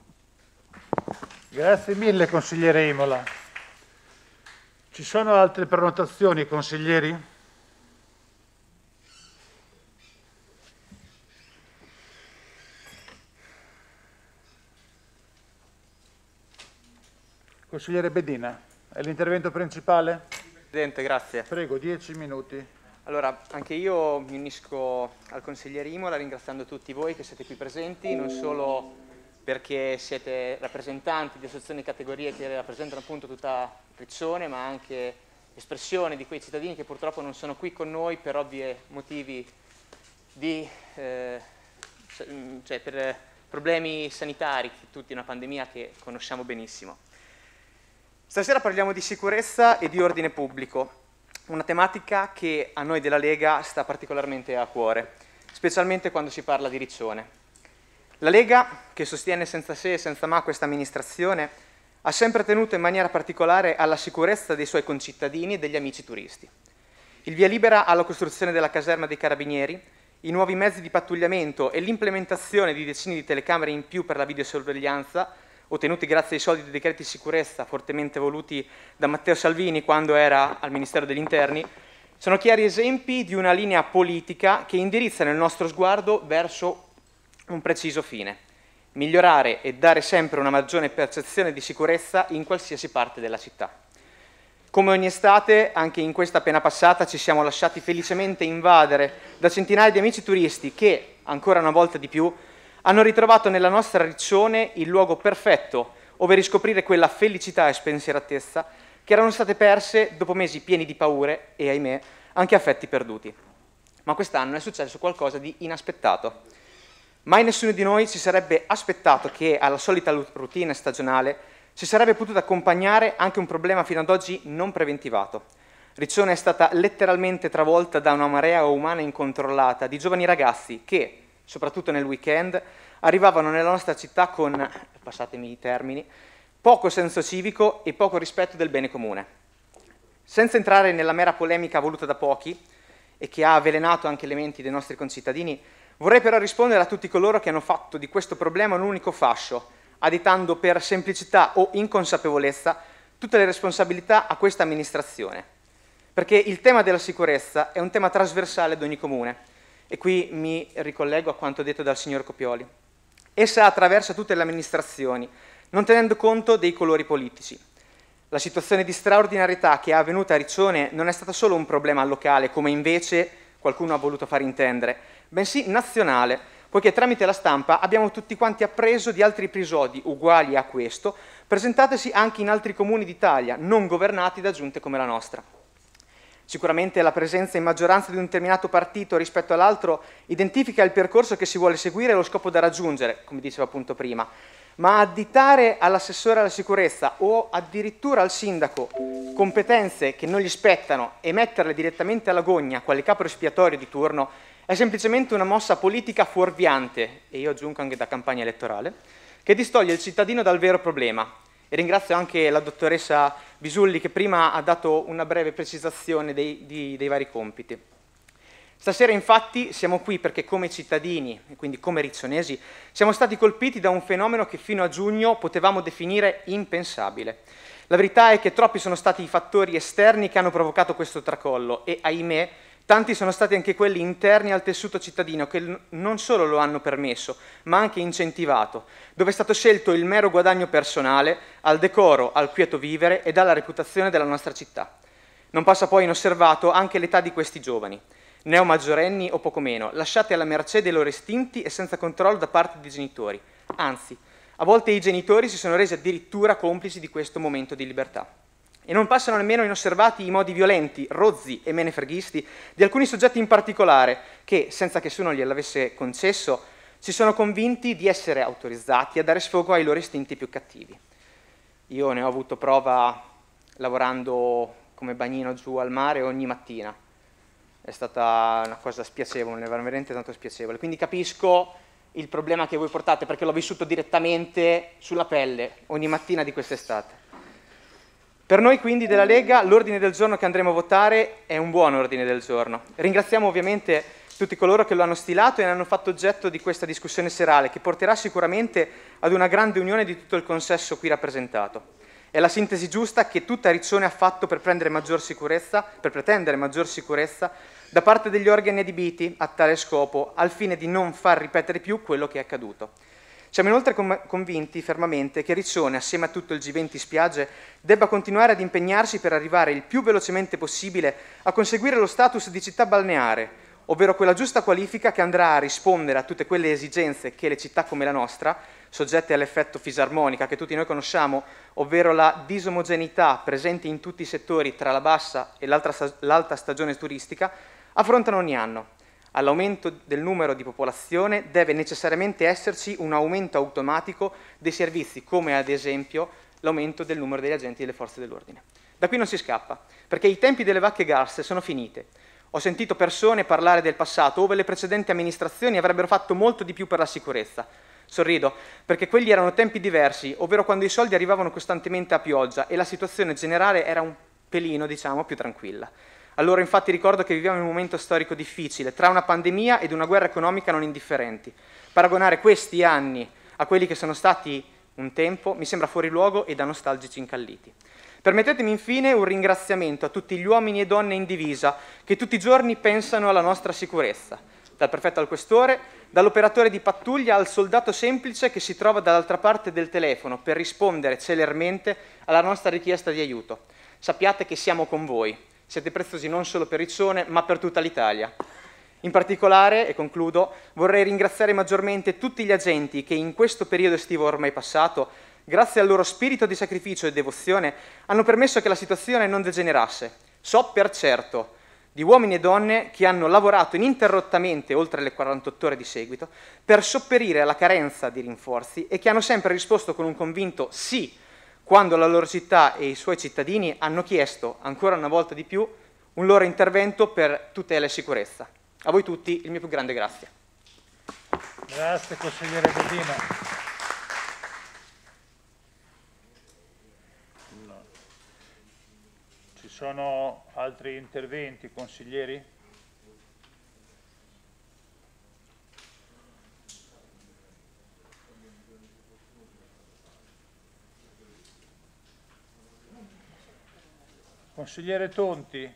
Grazie mille, consigliere Imola. Ci sono altre prenotazioni, consiglieri? Consigliere Bedina, è l'intervento principale? Presidente, grazie. Prego, dieci minuti. Allora, anche io mi unisco al consigliere Imola ringraziando tutti voi che siete qui presenti, non solo perché siete rappresentanti di associazioni e categorie che rappresentano appunto tutta Riccione, ma anche espressione di quei cittadini che purtroppo non sono qui con noi per ovvi motivi di, eh, cioè per problemi sanitari, tutti una pandemia che conosciamo benissimo. Stasera parliamo di sicurezza e di ordine pubblico, una tematica che a noi della Lega sta particolarmente a cuore, specialmente quando si parla di Riccione. La Lega, che sostiene senza se e senza ma questa amministrazione, ha sempre tenuto in maniera particolare alla sicurezza dei suoi concittadini e degli amici turisti. Il via libera alla costruzione della caserma dei Carabinieri, i nuovi mezzi di pattugliamento e l'implementazione di decine di telecamere in più per la videosorveglianza, ottenuti grazie ai soliti decreti di sicurezza fortemente voluti da Matteo Salvini quando era al Ministero degli Interni, sono chiari esempi di una linea politica che indirizza il nostro sguardo verso un preciso fine: migliorare e dare sempre una maggiore percezione di sicurezza in qualsiasi parte della città. Come ogni estate, anche in questa appena passata ci siamo lasciati felicemente invadere da centinaia di amici turisti che, ancora una volta di più, hanno ritrovato nella nostra Riccione il luogo perfetto ove riscoprire quella felicità e spensieratezza che erano state perse dopo mesi pieni di paure e, ahimè, anche affetti perduti. Ma quest'anno è successo qualcosa di inaspettato. Mai nessuno di noi si sarebbe aspettato che alla solita routine stagionale si sarebbe potuto accompagnare anche un problema fino ad oggi non preventivato. Riccione è stata letteralmente travolta da una marea umana incontrollata di giovani ragazzi che, soprattutto nel weekend, arrivavano nella nostra città con, passatemi i termini, poco senso civico e poco rispetto del bene comune. Senza entrare nella mera polemica voluta da pochi e che ha avvelenato anche le menti dei nostri concittadini, vorrei però rispondere a tutti coloro che hanno fatto di questo problema un unico fascio, additando per semplicità o inconsapevolezza tutte le responsabilità a questa amministrazione. Perché il tema della sicurezza è un tema trasversale ad ogni comune, e qui mi ricollego a quanto detto dal signor Copioli. Essa attraversa tutte le amministrazioni, non tenendo conto dei colori politici. La situazione di straordinarietà che è avvenuta a Riccione non è stata solo un problema locale, come invece qualcuno ha voluto far intendere, bensì nazionale, poiché tramite la stampa abbiamo tutti quanti appreso di altri episodi uguali a questo, presentatisi anche in altri comuni d'Italia, non governati da giunte come la nostra. Sicuramente la presenza in maggioranza di un determinato partito rispetto all'altro identifica il percorso che si vuole seguire e lo scopo da raggiungere, come dicevo appunto prima, ma additare all'assessore alla sicurezza o addirittura al sindaco competenze che non gli spettano e metterle direttamente alla gogna quale capo espiatorio di turno è semplicemente una mossa politica fuorviante, e io aggiungo anche da campagna elettorale, che distoglie il cittadino dal vero problema. E ringrazio anche la dottoressa Bisulli che prima ha dato una breve precisazione dei, di, dei vari compiti. Stasera infatti siamo qui perché come cittadini, e quindi come riccionesi, siamo stati colpiti da un fenomeno che fino a giugno potevamo definire impensabile. La verità è che troppi sono stati i fattori esterni che hanno provocato questo tracollo e, ahimè, tanti sono stati anche quelli interni al tessuto cittadino che non solo lo hanno permesso, ma anche incentivato, dove è stato scelto il mero guadagno personale al decoro, al quieto vivere e alla reputazione della nostra città. Non passa poi inosservato anche l'età di questi giovani, neomaggiorenni o poco meno, lasciati alla mercé dei loro istinti e senza controllo da parte dei genitori. Anzi, a volte i genitori si sono resi addirittura complici di questo momento di libertà. E non passano nemmeno inosservati i modi violenti, rozzi e menefreghisti di alcuni soggetti in particolare che, senza che nessuno gliel'avesse concesso, si sono convinti di essere autorizzati a dare sfogo ai loro istinti più cattivi. Io ne ho avuto prova lavorando come bagnino giù al mare ogni mattina. È stata una cosa spiacevole, veramente tanto spiacevole. Quindi capisco il problema che voi portate, perché l'ho vissuto direttamente sulla pelle ogni mattina di quest'estate. Per noi quindi della Lega l'ordine del giorno che andremo a votare è un buon ordine del giorno. Ringraziamo ovviamente tutti coloro che lo hanno stilato e ne hanno fatto oggetto di questa discussione serale, che porterà sicuramente ad una grande unione di tutto il consesso qui rappresentato. È la sintesi giusta che tutta Riccione ha fatto per prendere maggior sicurezza, per pretendere maggior sicurezza da parte degli organi adibiti a tale scopo, al fine di non far ripetere più quello che è accaduto. Siamo inoltre convinti fermamente che Riccione, assieme a tutto il G venti Spiagge, debba continuare ad impegnarsi per arrivare il più velocemente possibile a conseguire lo status di città balneare, ovvero quella giusta qualifica che andrà a rispondere a tutte quelle esigenze che le città come la nostra, soggette all'effetto fisarmonica che tutti noi conosciamo, ovvero la disomogeneità presente in tutti i settori tra la bassa e l'alta stagione turistica, affrontano ogni anno. All'aumento del numero di popolazione deve necessariamente esserci un aumento automatico dei servizi, come ad esempio l'aumento del numero degli agenti delle forze dell'ordine. Da qui non si scappa, perché i tempi delle vacche garse sono finite. Ho sentito persone parlare del passato, ove le precedenti amministrazioni avrebbero fatto molto di più per la sicurezza. Sorrido, perché quelli erano tempi diversi, ovvero quando i soldi arrivavano costantemente a pioggia e la situazione generale era un pelino, diciamo, più tranquilla. Allora infatti ricordo che viviamo in un momento storico difficile, tra una pandemia ed una guerra economica non indifferenti. Paragonare questi anni a quelli che sono stati un tempo mi sembra fuori luogo e da nostalgici incalliti. Permettetemi infine un ringraziamento a tutti gli uomini e donne in divisa che tutti i giorni pensano alla nostra sicurezza, dal prefetto al questore, dall'operatore di pattuglia al soldato semplice che si trova dall'altra parte del telefono per rispondere celermente alla nostra richiesta di aiuto. Sappiate che siamo con voi. Siete preziosi non solo per Riccione, ma per tutta l'Italia. In particolare, e concludo, vorrei ringraziare maggiormente tutti gli agenti che in questo periodo estivo ormai passato, grazie al loro spirito di sacrificio e devozione, hanno permesso che la situazione non degenerasse. So per certo di uomini e donne che hanno lavorato ininterrottamente oltre le quarantotto ore di seguito per sopperire alla carenza di rinforzi e che hanno sempre risposto con un convinto sì quando la loro città e i suoi cittadini hanno chiesto, ancora una volta di più, un loro intervento per tutela e sicurezza. A voi tutti il mio più grande grazie. Grazie consigliere Bedina. No. Ci sono altri interventi, consiglieri? Consigliere Tonti?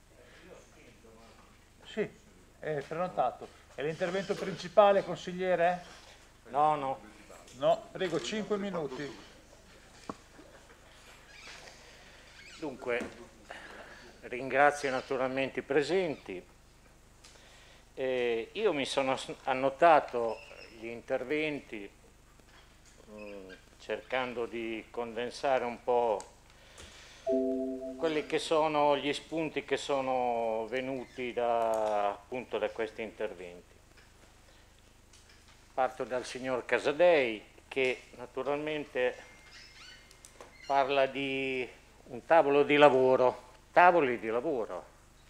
Sì, è prenotato. È l'intervento principale, consigliere? No, no. No, prego, cinque minuti. Dunque, ringrazio naturalmente i presenti. Eh, io mi sono annotato gli interventi mh, cercando di condensare un po' quelli che sono gli spunti che sono venuti da, appunto, da questi interventi. Parto dal signor Casadei che naturalmente parla di un tavolo di lavoro, tavoli di lavoro,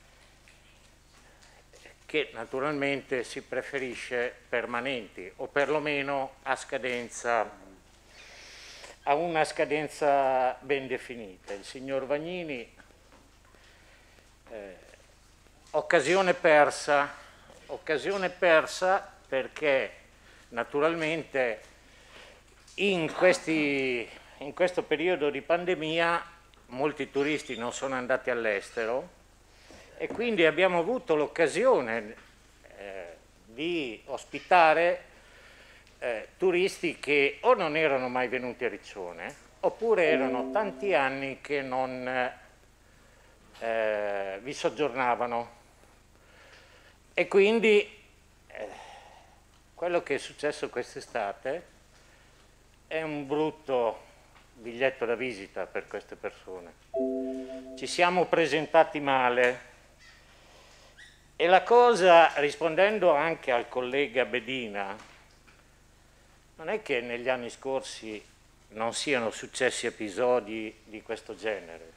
che naturalmente si preferisce permanenti o perlomeno a scadenza a una scadenza ben definita. Il signor Vagnini, eh, occasione persa, occasione persa perché naturalmente in, questi, in questo periodo di pandemia molti turisti non sono andati all'estero e quindi abbiamo avuto l'occasione eh, di ospitare Eh, turisti che o non erano mai venuti a Riccione oppure erano tanti anni che non eh, vi soggiornavano e quindi eh, quello che è successo quest'estate è un brutto biglietto da visita per queste persone. Ci siamo presentati male e la cosa, rispondendo anche al collega Bedina, non è che negli anni scorsi non siano successi episodi di questo genere,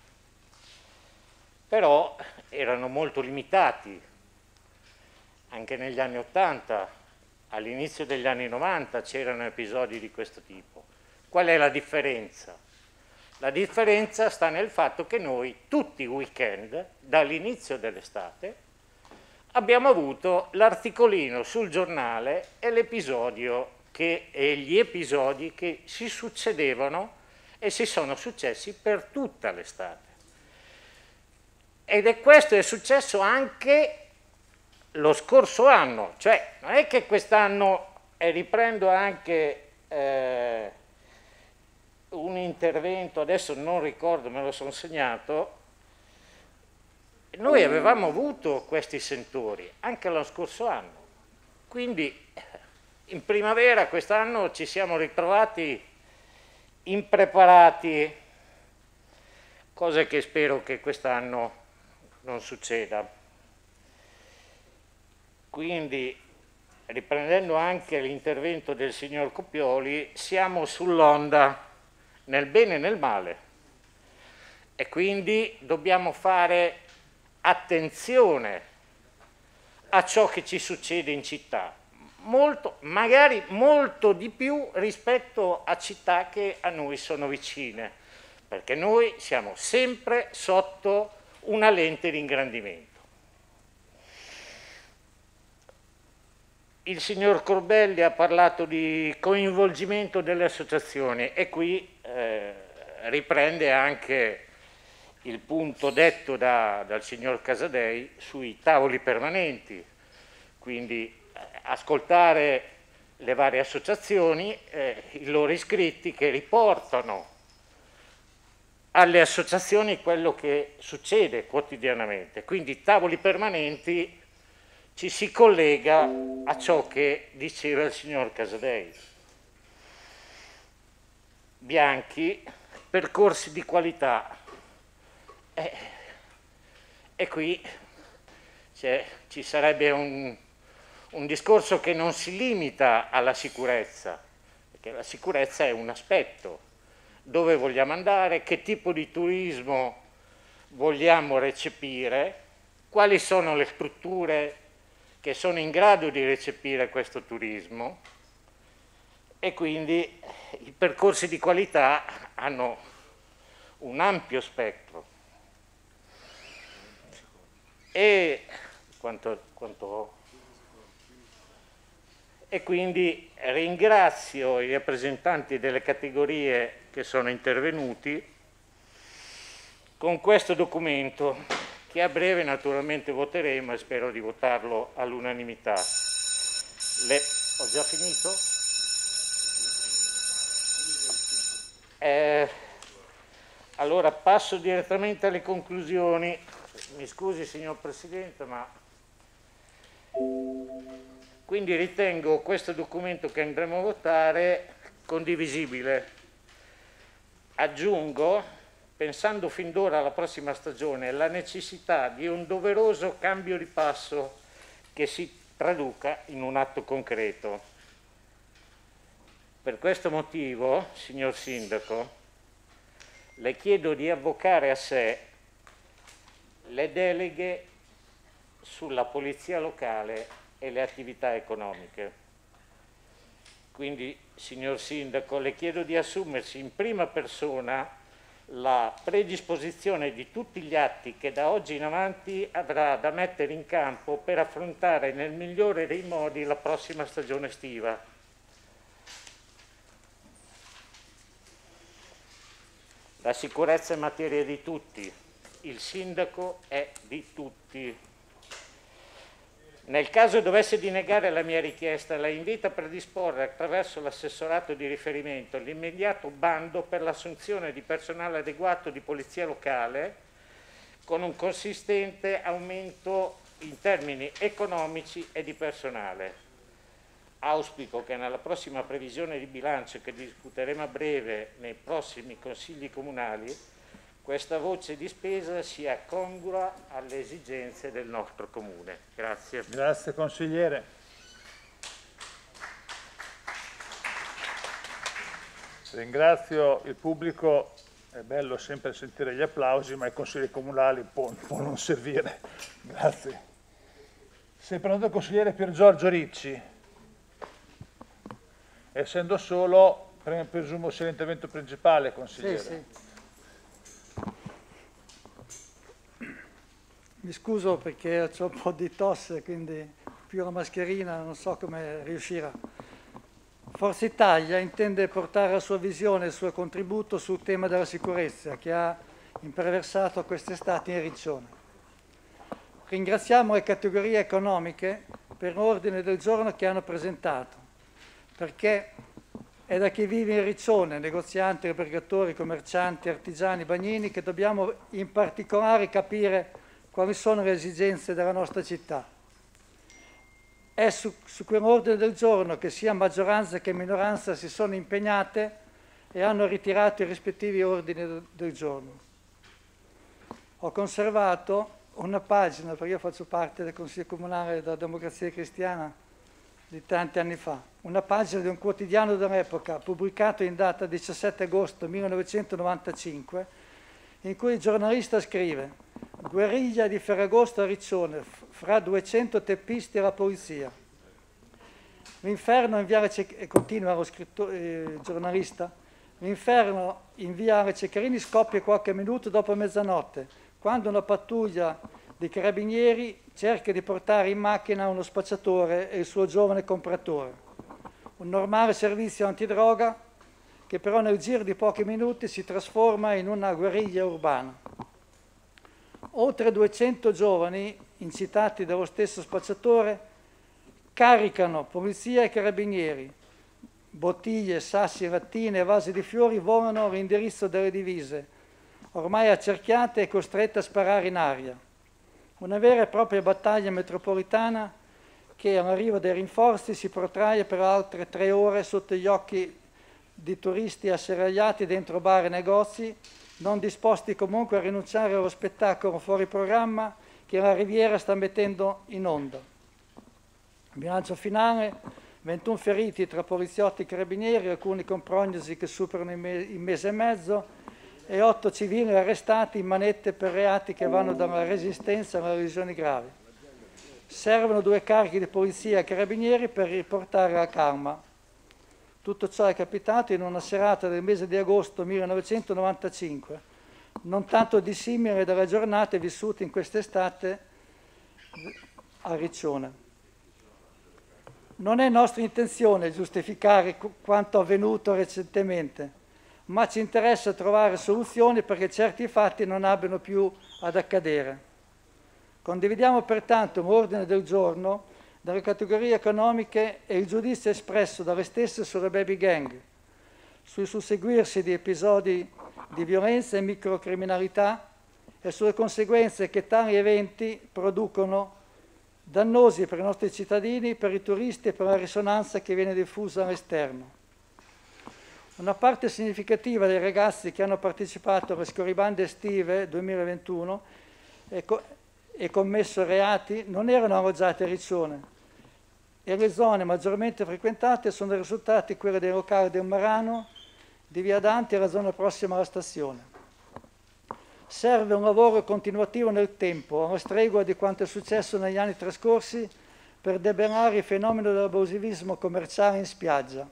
però erano molto limitati. Anche negli anni Ottanta all'inizio degli anni novanta c'erano episodi di questo tipo. Qual è la differenza? La differenza sta nel fatto che noi tutti i weekend, dall'inizio dell'estate, abbiamo avuto l'articolino sul giornale e l'episodio che, e gli episodi che si succedevano e si sono successi per tutta l'estate. Ed è questo è successo anche lo scorso anno, cioè non è che quest'anno, e riprendo anche eh, un intervento, adesso non ricordo, me lo sono segnato, noi avevamo avuto questi sentori anche lo scorso anno, quindi in primavera quest'anno ci siamo ritrovati impreparati, cosa che spero che quest'anno non succeda. Quindi, riprendendo anche l'intervento del signor Copioli, siamo sull'onda nel bene e nel male e quindi dobbiamo fare attenzione a ciò che ci succede in città, molto, magari molto di più rispetto a città che a noi sono vicine, perché noi siamo sempre sotto una lente di ingrandimento. Il signor Corbelli ha parlato di coinvolgimento delle associazioni e qui eh, riprende anche il punto detto da, dal signor Casadei sui tavoli permanenti, quindi eh, ascoltare le varie associazioni, eh, i loro iscritti che riportano alle associazioni quello che succede quotidianamente, quindi tavoli permanenti ci si collega a ciò che diceva il signor Casadei. Bianchi, percorsi di qualità. E, e qui ci sarebbe un, un discorso che non si limita alla sicurezza, perché la sicurezza è un aspetto. Dove vogliamo andare, che tipo di turismo vogliamo recepire, quali sono le strutture che sono in grado di recepire questo turismo e quindi i percorsi di qualità hanno un ampio spettro. E, quanto, quanto, e quindi ringrazio i rappresentanti delle categorie che sono intervenuti con questo documento che a breve naturalmente voteremo e spero di votarlo all'unanimità. Le... Ho già finito? Eh, allora passo direttamente alle conclusioni. Mi scusi signor Presidente, ma quindi ritengo questo documento che andremo a votare condivisibile. Aggiungo, pensando fin d'ora alla prossima stagione, la necessità di un doveroso cambio di passo che si traduca in un atto concreto. Per questo motivo, signor Sindaco, le chiedo di avvocare a sé le deleghe sulla polizia locale e le attività economiche. Quindi, signor Sindaco, le chiedo di assumersi in prima persona la predisposizione di tutti gli atti che da oggi in avanti avrà da mettere in campo per affrontare nel migliore dei modi la prossima stagione estiva. La sicurezza è materia di tutti, il sindaco è di tutti. Nel caso dovesse dinegare la mia richiesta, la invito a predisporre attraverso l'assessorato di riferimento l'immediato bando per l'assunzione di personale adeguato di polizia locale con un consistente aumento in termini economici e di personale. Auspico che nella prossima previsione di bilancio che discuteremo a breve nei prossimi consigli comunali questa voce di spesa sia congrua alle esigenze del nostro comune. Grazie. Grazie consigliere. Ringrazio il pubblico, è bello sempre sentire gli applausi, ma i consigli comunali può, può non servire. Grazie. Sei pronto il consigliere Pier Giorgio Ricci? essendo solo, presumo sia l'intervento principale, consigliere. Sì, sì. Mi scuso perché ho un po' di tosse, quindi più la mascherina non so come riuscirà. Forza Italia intende portare la sua visione e il suo contributo sul tema della sicurezza che ha imperversato quest'estate in Riccione. Ringraziamo le categorie economiche per l'ordine del giorno che hanno presentato, perché è da chi vive in Riccione, negozianti, albergatori, commercianti, artigiani, bagnini, che dobbiamo in particolare capire quali sono le esigenze della nostra città. È su, su quell'ordine del giorno che sia maggioranza che minoranza si sono impegnate e hanno ritirato i rispettivi ordini del giorno. Ho conservato una pagina, perché io faccio parte del Consiglio Comunale della Democrazia Cristiana di tanti anni fa, una pagina di un quotidiano dell'epoca pubblicato in data diciassette agosto millenovecentonovantacinque, in cui il giornalista scrive: guerriglia di Ferragosto a Riccione, fra duecento teppisti e la polizia. L'inferno in viale Ceccherini, e continua lo scrittore, eh, giornalista, l'inferno in viale Ceccherini scoppia qualche minuto dopo mezzanotte, quando una pattuglia di carabinieri cerca di portare in macchina uno spacciatore e il suo giovane compratore. Un normale servizio antidroga che però nel giro di pochi minuti si trasforma in una guerriglia urbana. Oltre duecento giovani, incitati dallo stesso spacciatore, caricano polizia e carabinieri. Bottiglie, sassi, lattine e vasi di fiori volano all'indirizzo delle divise, ormai accerchiate e costrette a sparare in aria. Una vera e propria battaglia metropolitana che all'arrivo dei rinforzi si protrae per altre tre ore sotto gli occhi di turisti asserragliati dentro bar e negozi, non disposti comunque a rinunciare allo spettacolo fuori programma che la Riviera sta mettendo in onda. Bilancio finale: ventuno feriti tra poliziotti e carabinieri, alcuni con prognosi che superano il, me il mese e mezzo, e otto civili arrestati in manette per reati che vanno dalla resistenza alle lesioni gravi. Servono due carichi di polizia e carabinieri per riportare la calma. Tutto ciò è capitato in una serata del mese di agosto millenovecentonovantacinque, non tanto dissimile dalle giornate vissute in quest'estate a Riccione. Non è nostra intenzione giustificare quanto avvenuto recentemente, ma ci interessa trovare soluzioni perché certi fatti non abbiano più ad accadere. Condividiamo pertanto l'ordine del giorno dalle categorie economiche e il giudizio espresso dalle stesse sulle baby gang, sul susseguirsi di episodi di violenza e microcriminalità e sulle conseguenze che tali eventi producono dannosi per i nostri cittadini, per i turisti e per la risonanza che viene diffusa all'esterno. Una parte significativa dei ragazzi che hanno partecipato alle scorribande estive duemilaventuno e, co e commesso reati non erano alloggiati a Riccione e le zone maggiormente frequentate sono risultate quelle dei locali del Marano, di Via Dante e la zona prossima alla stazione. Serve un lavoro continuativo nel tempo, alla stregua di quanto è successo negli anni trascorsi, per debellare il fenomeno dell'abusivismo commerciale in spiaggia.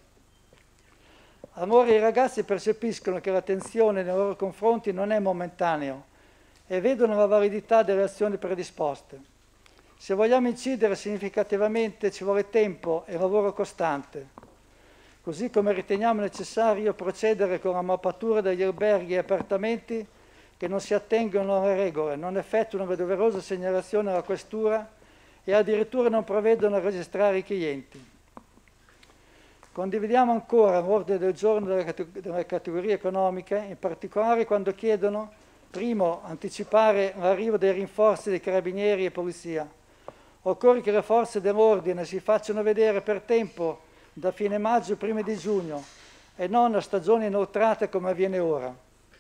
Allora i ragazzi percepiscono che la tensione nei loro confronti non è momentanea e vedono la validità delle azioni predisposte. Se vogliamo incidere significativamente ci vuole tempo e lavoro costante, così come riteniamo necessario procedere con la mappatura degli alberghi e appartamenti che non si attengono alle regole, non effettuano le doverose segnalazioni alla questura e addirittura non provvedono a registrare i clienti. Condividiamo ancora l'ordine del giorno delle, delle categorie economiche, in particolare quando chiedono, primo, anticipare l'arrivo dei rinforzi dei carabinieri e polizia. Occorre che le forze dell'ordine si facciano vedere per tempo, da fine maggio e primi di giugno, e non a stagioni inoltrate come avviene ora.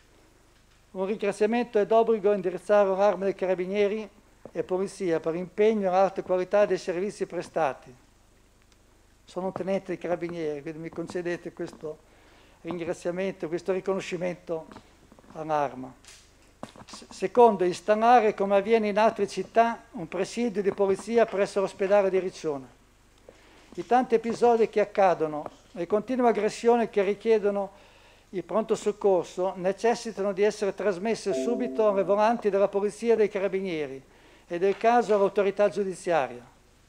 Un ringraziamento è d'obbligo indirizzare all'Arma dei Carabinieri e Polizia per l'impegno e l'alta qualità dei servizi prestati. Sono un tenente dei Carabinieri, quindi mi concedete questo ringraziamento, questo riconoscimento all'Arma. Secondo, installare, come avviene in altre città, un presidio di polizia presso l'ospedale di Riccione. I tanti episodi che accadono, le continue aggressioni che richiedono il pronto soccorso necessitano di essere trasmesse subito alle volanti della Polizia e dei Carabinieri e del caso all'autorità giudiziaria.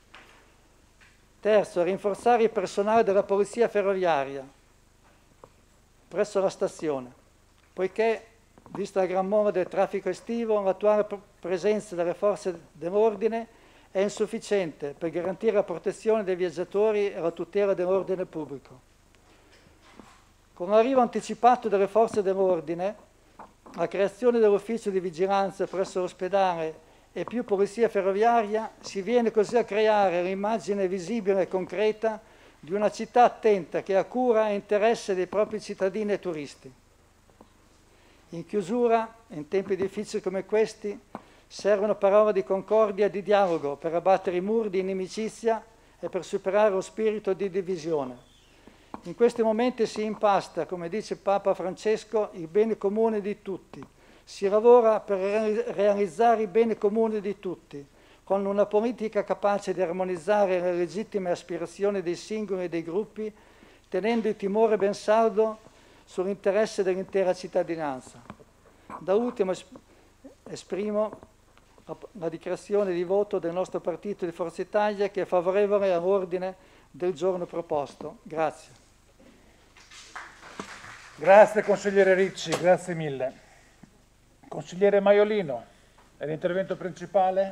Terzo, rinforzare il personale della Polizia Ferroviaria presso la stazione, poiché, vista la gran mole del traffico estivo, l'attuale presenza delle forze dell'ordine è insufficiente per garantire la protezione dei viaggiatori e la tutela dell'ordine pubblico. Con l'arrivo anticipato delle forze dell'ordine, la creazione dell'ufficio di vigilanza presso l'ospedale e più polizia ferroviaria, si viene così a creare l'immagine visibile e concreta di una città attenta che ha cura e interesse dei propri cittadini e turisti. In chiusura, in tempi difficili come questi, servono parole di concordia e di dialogo per abbattere i muri di inimicizia e per superare lo spirito di divisione. In questi momenti si impasta, come dice Papa Francesco, il bene comune di tutti. Si lavora per realizzare il bene comune di tutti, con una politica capace di armonizzare le legittime aspirazioni dei singoli e dei gruppi, tenendo il timore ben saldo sull'interesse dell'intera cittadinanza. Da ultimo esprimo la dichiarazione di voto del nostro partito di Forza Italia, che è favorevole all'ordine del giorno proposto. Grazie. Grazie consigliere Ricci, grazie mille. Consigliere Maiolino, è l'intervento principale?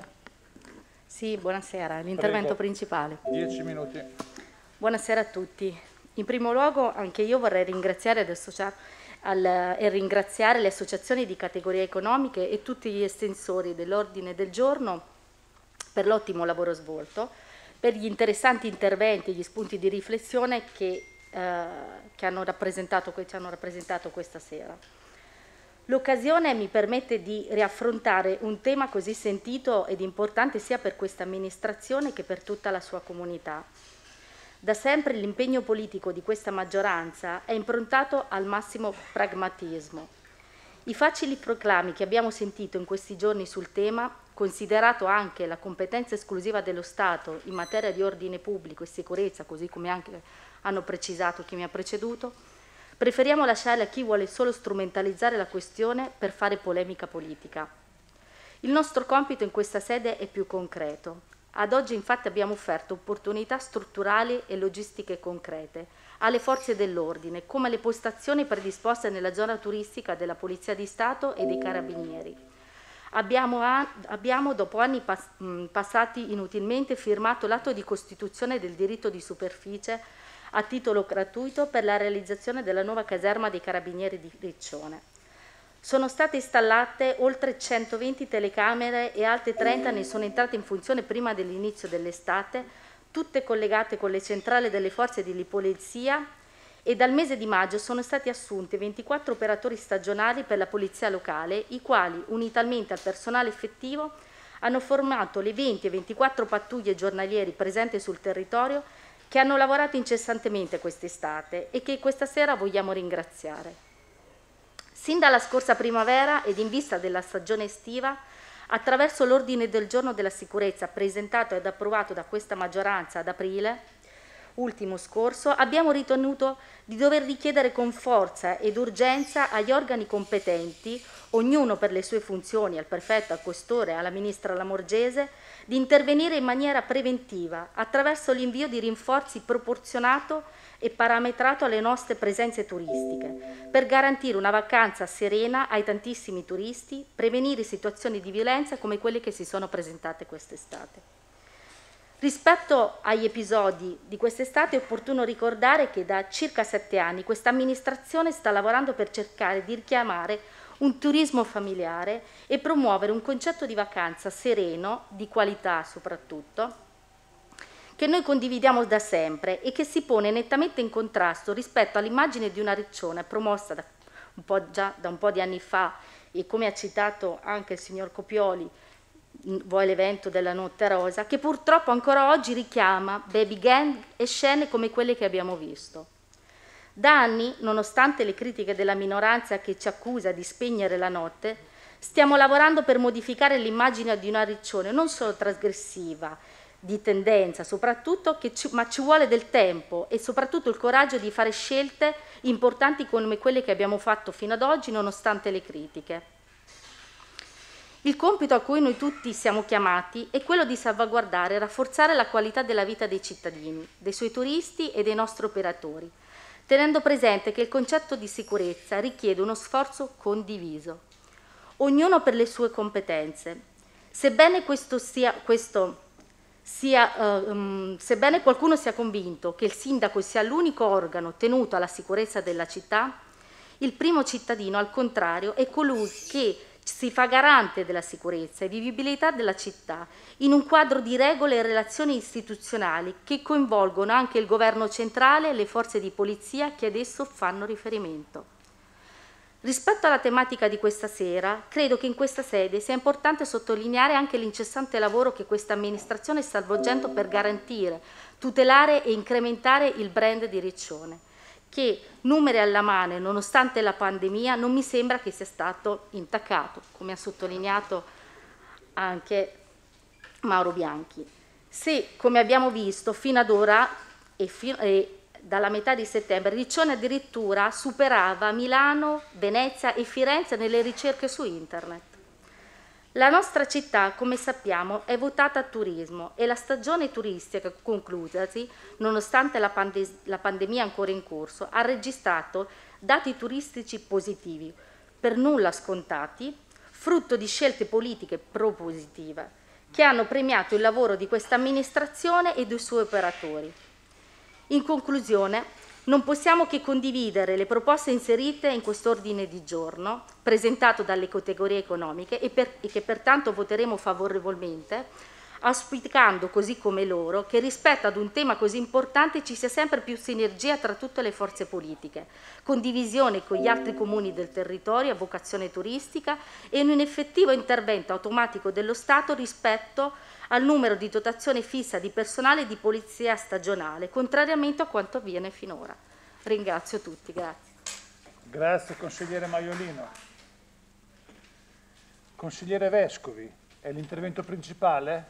Sì, buonasera, l'intervento principale. Dieci minuti. Buonasera a tutti. In primo luogo anche io vorrei ringraziare, ed al, e ringraziare le associazioni di categorie economiche e tutti gli estensori dell'ordine del giorno per l'ottimo lavoro svolto, per gli interessanti interventi e gli spunti di riflessione che, eh, che, hanno rappresentato, che ci hanno rappresentato questa sera. L'occasione mi permette di riaffrontare un tema così sentito ed importante sia per questa amministrazione che per tutta la sua comunità. Da sempre l'impegno politico di questa maggioranza è improntato al massimo pragmatismo. I facili proclami che abbiamo sentito in questi giorni sul tema, considerato anche la competenza esclusiva dello Stato in materia di ordine pubblico e sicurezza, così come anche hanno precisato chi mi ha preceduto, preferiamo lasciare a chi vuole solo strumentalizzare la questione per fare polemica politica. Il nostro compito in questa sede è più concreto. Ad oggi infatti abbiamo offerto opportunità strutturali e logistiche concrete alle forze dell'ordine, come le postazioni predisposte nella zona turistica della Polizia di Stato e dei Carabinieri. Abbiamo, abbiamo dopo anni pas, mh, passati inutilmente, firmato l'atto di costituzione del diritto di superficie a titolo gratuito per la realizzazione della nuova caserma dei Carabinieri di Riccione. Sono state installate oltre centoventi telecamere e altre trenta ne sono entrate in funzione prima dell'inizio dell'estate, tutte collegate con le centrali delle forze di polizia, e dal mese di maggio sono stati assunti ventiquattro operatori stagionali per la polizia locale, i quali, unitamente al personale effettivo, hanno formato le venti e ventiquattro pattuglie giornalieri presenti sul territorio che hanno lavorato incessantemente quest'estate e che questa sera vogliamo ringraziare. Sin dalla scorsa primavera ed in vista della stagione estiva, attraverso l'ordine del giorno della sicurezza presentato ed approvato da questa maggioranza ad aprile ultimo scorso, abbiamo ritenuto di dover richiedere con forza ed urgenza agli organi competenti, ognuno per le sue funzioni, al prefetto, al questore, alla ministra Lamorgese, di intervenire in maniera preventiva attraverso l'invio di rinforzi proporzionato e parametrato alle nostre presenze turistiche, per garantire una vacanza serena ai tantissimi turisti, prevenire situazioni di violenza come quelle che si sono presentate quest'estate. Rispetto agli episodi di quest'estate è opportuno ricordare che da circa sette anni questa amministrazione sta lavorando per cercare di richiamare un turismo familiare e promuovere un concetto di vacanza sereno, di qualità soprattutto, che noi condividiamo da sempre e che si pone nettamente in contrasto rispetto all'immagine di una Riccione promossa da un po' già da un po' di anni fa, e come ha citato anche il signor Copioli, vuoi l'evento della Notte Rosa, che purtroppo ancora oggi richiama baby gang e scene come quelle che abbiamo visto. Da anni, nonostante le critiche della minoranza che ci accusa di spegnere la notte, stiamo lavorando per modificare l'immagine di una Riccione non solo trasgressiva, di tendenza soprattutto, che ci, ma ci vuole del tempo e soprattutto il coraggio di fare scelte importanti come quelle che abbiamo fatto fino ad oggi nonostante le critiche. Il compito a cui noi tutti siamo chiamati è quello di salvaguardare e rafforzare la qualità della vita dei cittadini, dei suoi turisti e dei nostri operatori, tenendo presente che il concetto di sicurezza richiede uno sforzo condiviso, ognuno per le sue competenze. Sebbene questo sia, questo sia, uh, um, sebbene qualcuno sia convinto che il sindaco sia l'unico organo tenuto alla sicurezza della città, il primo cittadino, al contrario, è colui che si fa garante della sicurezza e vivibilità della città in un quadro di regole e relazioni istituzionali che coinvolgono anche il governo centrale e le forze di polizia che ad esso fanno riferimento. Rispetto alla tematica di questa sera, credo che in questa sede sia importante sottolineare anche l'incessante lavoro che questa amministrazione sta svolgendo per garantire, tutelare e incrementare il brand di Riccione, che, numeri alla mano, nonostante la pandemia, non mi sembra che sia stato intaccato, come ha sottolineato anche Mauro Bianchi. Se, come abbiamo visto, fino ad ora e, fino, e dalla metà di settembre, Riccione addirittura superava Milano, Venezia e Firenze nelle ricerche su internet. La nostra città, come sappiamo, è votata a turismo e la stagione turistica conclusasi, nonostante la, pande- la pandemia ancora in corso, ha registrato dati turistici positivi, per nulla scontati, frutto di scelte politiche propositive, che hanno premiato il lavoro di questa amministrazione e dei suoi operatori. In conclusione, non possiamo che condividere le proposte inserite in quest'ordine di giorno, presentato dalle categorie economiche e, per, e che pertanto voteremo favorevolmente, auspicando così come loro che rispetto ad un tema così importante ci sia sempre più sinergia tra tutte le forze politiche, condivisione con gli altri comuni del territorio a vocazione turistica e un effettivo intervento automatico dello Stato rispetto al numero di dotazione fissa di personale di polizia stagionale, contrariamente a quanto avviene finora. Ringrazio tutti, grazie. Grazie consigliere Maiolino. Consigliere Vescovi, è l'intervento principale?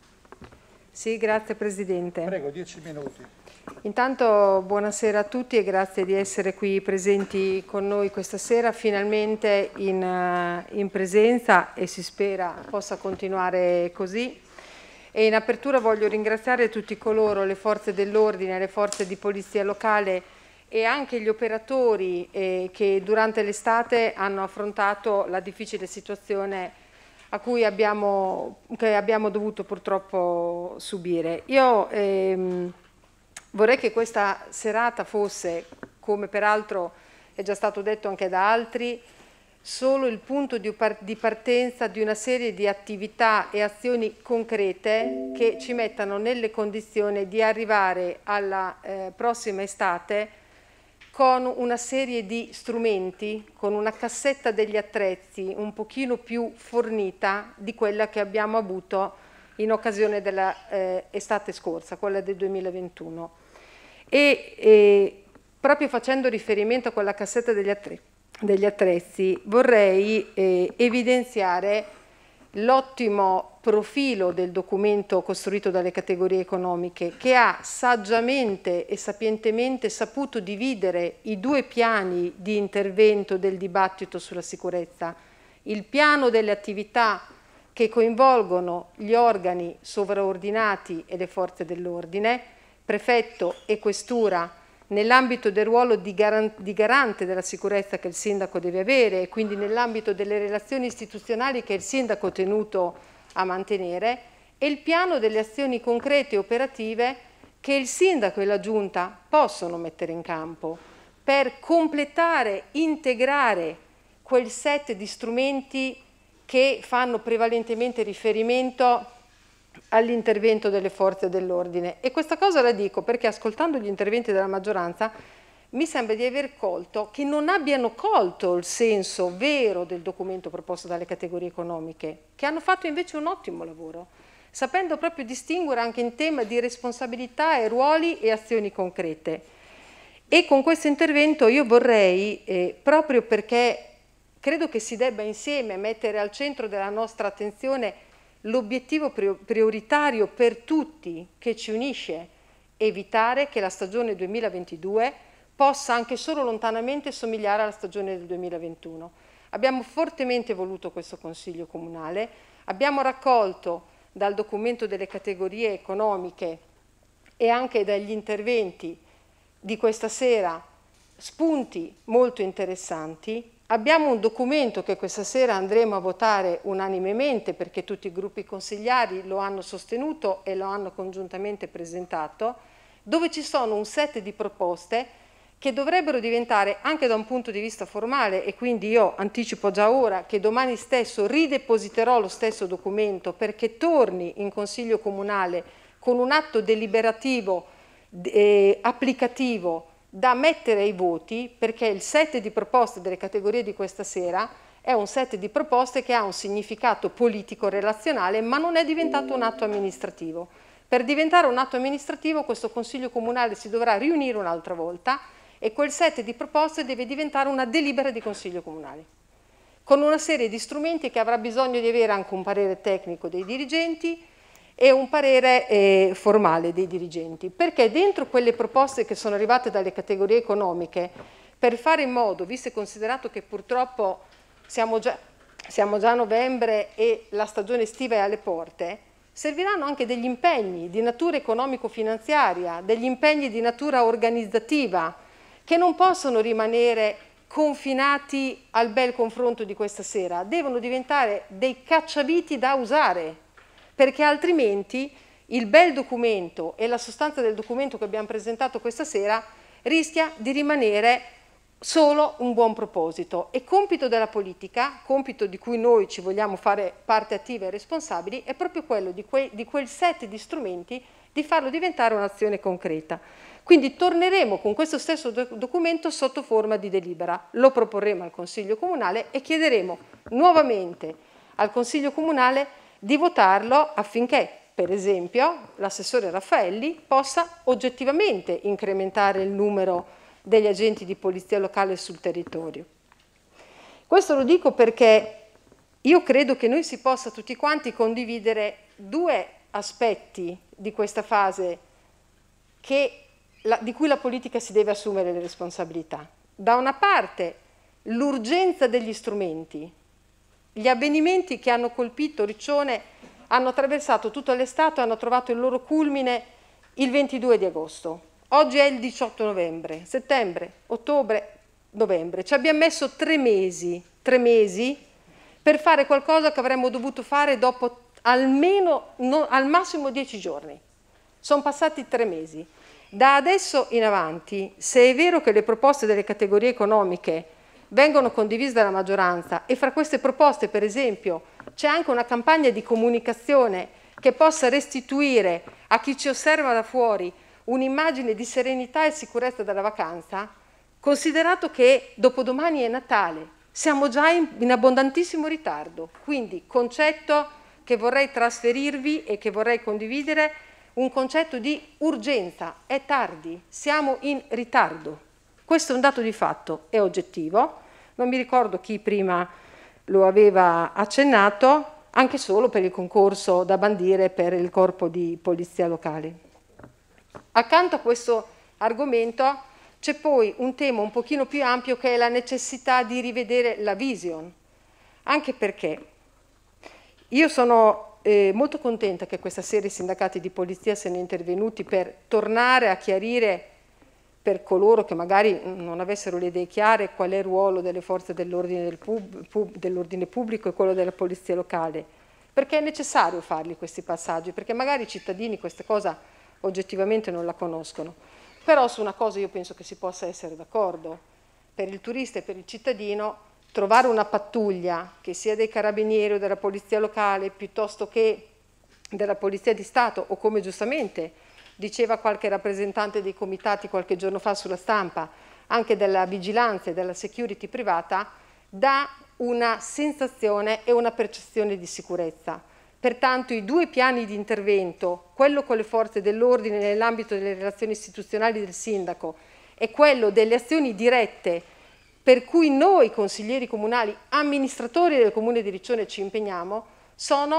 Sì, grazie Presidente. Prego, dieci minuti. Intanto buonasera a tutti e grazie di essere qui presenti con noi questa sera, finalmente in, in presenza e si spera possa continuare così. E in apertura voglio ringraziare tutti coloro, le forze dell'ordine, le forze di polizia locale e anche gli operatori eh, che durante l'estate hanno affrontato la difficile situazione a cui abbiamo, che abbiamo dovuto purtroppo subire. Io ehm, vorrei che questa serata fosse, come peraltro è già stato detto anche da altri, solo il punto di partenza di una serie di attività e azioni concrete che ci mettano nelle condizioni di arrivare alla eh, prossima estate con una serie di strumenti, con una cassetta degli attrezzi un pochino più fornita di quella che abbiamo avuto in occasione dell'estate eh, scorsa, quella del duemilaventuno. E, e proprio facendo riferimento a quella cassetta degli attrezzi, degli attrezzi vorrei eh, evidenziare l'ottimo profilo del documento costruito dalle categorie economiche, che ha saggiamente e sapientemente saputo dividere i due piani di intervento del dibattito sulla sicurezza: il piano delle attività che coinvolgono gli organi sovraordinati e le forze dell'ordine, prefetto e questura, nell'ambito del ruolo di, garan- di garante della sicurezza che il sindaco deve avere e quindi nell'ambito delle relazioni istituzionali che il sindaco è tenuto a mantenere, e il piano delle azioni concrete e operative che il sindaco e la giunta possono mettere in campo per completare, integrare quel set di strumenti che fanno prevalentemente riferimento all'intervento delle forze dell'ordine. E questa cosa la dico perché, ascoltando gli interventi della maggioranza, mi sembra di aver colto che non abbiano colto il senso vero del documento proposto dalle categorie economiche, che hanno fatto invece un ottimo lavoro, sapendo proprio distinguere anche in tema di responsabilità e ruoli e azioni concrete. E con questo intervento io vorrei, eh, proprio perché credo che si debba insieme mettere al centro della nostra attenzione l'obiettivo prioritario per tutti che ci unisce è evitare che la stagione duemilaventidue possa anche solo lontanamente somigliare alla stagione del duemilaventuno. Abbiamo fortemente voluto questo Consiglio Comunale, abbiamo raccolto dal documento delle categorie economiche e anche dagli interventi di questa sera spunti molto interessanti. Abbiamo un documento che questa sera andremo a votare unanimemente perché tutti i gruppi consigliari lo hanno sostenuto e lo hanno congiuntamente presentato, dove ci sono un set di proposte che dovrebbero diventare anche da un punto di vista formale, e quindi io anticipo già ora che domani stesso ridepositerò lo stesso documento perché torni in Consiglio Comunale con un atto deliberativo eh, applicativo da mettere ai voti, perché il set di proposte delle categorie di questa sera è un set di proposte che ha un significato politico relazionale, ma non è diventato un atto amministrativo. Per diventare un atto amministrativo questo Consiglio Comunale si dovrà riunire un'altra volta e quel set di proposte deve diventare una delibera di Consiglio Comunale, con una serie di strumenti che avrà bisogno di avere anche un parere tecnico dei dirigenti e un parere eh, formale dei dirigenti, perché dentro quelle proposte che sono arrivate dalle categorie economiche, per fare in modo, visto e considerato che purtroppo siamo già, siamo già a novembre e la stagione estiva è alle porte, serviranno anche degli impegni di natura economico-finanziaria, degli impegni di natura organizzativa, che non possono rimanere confinati al bel confronto di questa sera, devono diventare dei cacciaviti da usare, perché altrimenti il bel documento e la sostanza del documento che abbiamo presentato questa sera rischia di rimanere solo un buon proposito. E compito della politica, compito di cui noi ci vogliamo fare parte attiva e responsabili, è proprio quello di, que di quel set di strumenti di farlo diventare un'azione concreta. Quindi torneremo con questo stesso do documento sotto forma di delibera, lo proporremo al Consiglio Comunale e chiederemo nuovamente al Consiglio Comunale di votarlo affinché, per esempio, l'assessore Raffaelli possa oggettivamente incrementare il numero degli agenti di polizia locale sul territorio. Questo lo dico perché io credo che noi si possa tutti quanti condividere due aspetti di questa fase che La, di cui la politica si deve assumere le responsabilità. Da una parte l'urgenza degli strumenti, gli avvenimenti che hanno colpito Riccione hanno attraversato tutta l'estate e hanno trovato il loro culmine il ventidue di agosto. Oggi è il diciotto novembre, settembre, ottobre, novembre. Ci abbiamo messo tre mesi, tre mesi per fare qualcosa che avremmo dovuto fare dopo almeno, no, al massimo dieci giorni. Sono passati tre mesi. Da adesso in avanti, se è vero che le proposte delle categorie economiche vengono condivise dalla maggioranza e fra queste proposte, per esempio, c'è anche una campagna di comunicazione che possa restituire a chi ci osserva da fuori un'immagine di serenità e sicurezza della vacanza, considerato che dopodomani è Natale, siamo già in, in abbondantissimo ritardo. Quindi, concetto che vorrei trasferirvi e che vorrei condividere, un concetto di urgenza, è tardi, siamo in ritardo. Questo è un dato di fatto, è oggettivo, non mi ricordo chi prima lo aveva accennato, anche solo per il concorso da bandire per il corpo di polizia locale. Accanto a questo argomento c'è poi un tema un pochino più ampio che è la necessità di rivedere la vision, anche perché io sono Eh, molto contenta che questa sera i sindacati di polizia siano intervenuti per tornare a chiarire per coloro che magari non avessero le idee chiare qual è il ruolo delle forze dell'ordine del pub, pub, dell'ordine pubblico e quello della polizia locale, perché è necessario farli questi passaggi, perché magari i cittadini questa cosa oggettivamente non la conoscono, però su una cosa io penso che si possa essere d'accordo, per il turista e per il cittadino trovare una pattuglia che sia dei carabinieri o della polizia locale piuttosto che della polizia di Stato o, come giustamente diceva qualche rappresentante dei comitati qualche giorno fa sulla stampa, anche della vigilanza e della security privata, dà una sensazione e una percezione di sicurezza. Pertanto i due piani di intervento, quello con le forze dell'ordine nell'ambito delle relazioni istituzionali del sindaco e quello delle azioni dirette per cui noi consiglieri comunali, amministratori del Comune di Riccione ci impegniamo, sono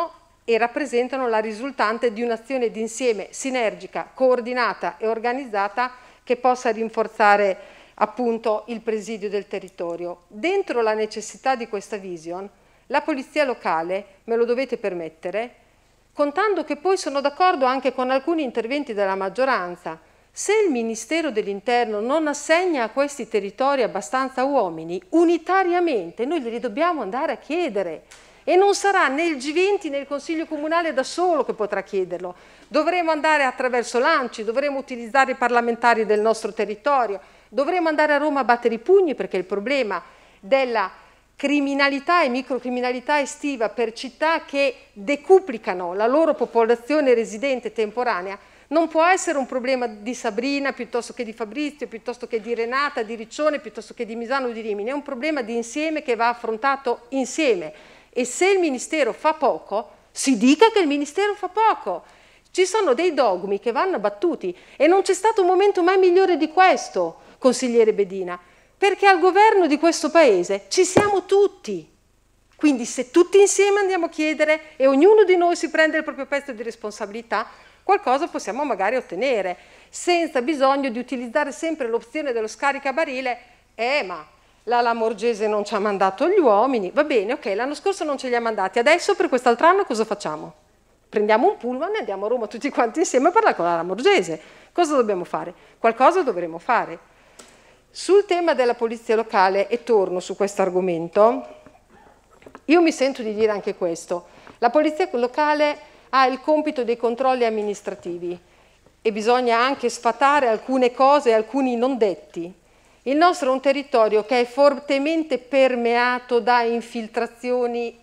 e rappresentano la risultante di un'azione d'insieme sinergica, coordinata e organizzata che possa rinforzare appunto il presidio del territorio. Dentro la necessità di questa vision, la polizia locale, me lo dovete permettere, contando che poi sono d'accordo anche con alcuni interventi della maggioranza, se il Ministero dell'Interno non assegna a questi territori abbastanza uomini, unitariamente noi glieli dobbiamo andare a chiedere. E non sarà né il G venti né il Consiglio Comunale da solo che potrà chiederlo. Dovremo andare attraverso l'ANCI, dovremo utilizzare i parlamentari del nostro territorio, dovremo andare a Roma a battere i pugni perché il problema della criminalità e microcriminalità estiva per città che decuplicano la loro popolazione residente temporanea non può essere un problema di Sabrina piuttosto che di Fabrizio, piuttosto che di Renata, di Riccione, piuttosto che di Misano o di Rimini, è un problema di insieme che va affrontato insieme. E se il Ministero fa poco, si dica che il Ministero fa poco. Ci sono dei dogmi che vanno battuti e non c'è stato un momento mai migliore di questo, consigliere Bedina, perché al governo di questo Paese ci siamo tutti. Quindi se tutti insieme andiamo a chiedere e ognuno di noi si prende il proprio pezzo di responsabilità, qualcosa possiamo magari ottenere, senza bisogno di utilizzare sempre l'opzione dello scaricabarile, eh ma la Lamorgese non ci ha mandato gli uomini, va bene, ok, l'anno scorso non ce li ha mandati, adesso per quest'altro anno cosa facciamo? Prendiamo un pullman e andiamo a Roma tutti quanti insieme a parlare con la Lamorgese. Cosa dobbiamo fare? Qualcosa dovremo fare. Sul tema della polizia locale, e torno su questo argomento, io mi sento di dire anche questo. La polizia locale ha il compito dei controlli amministrativi e bisogna anche sfatare alcune cose, alcuni non detti. Il nostro è un territorio che è fortemente permeato da infiltrazioni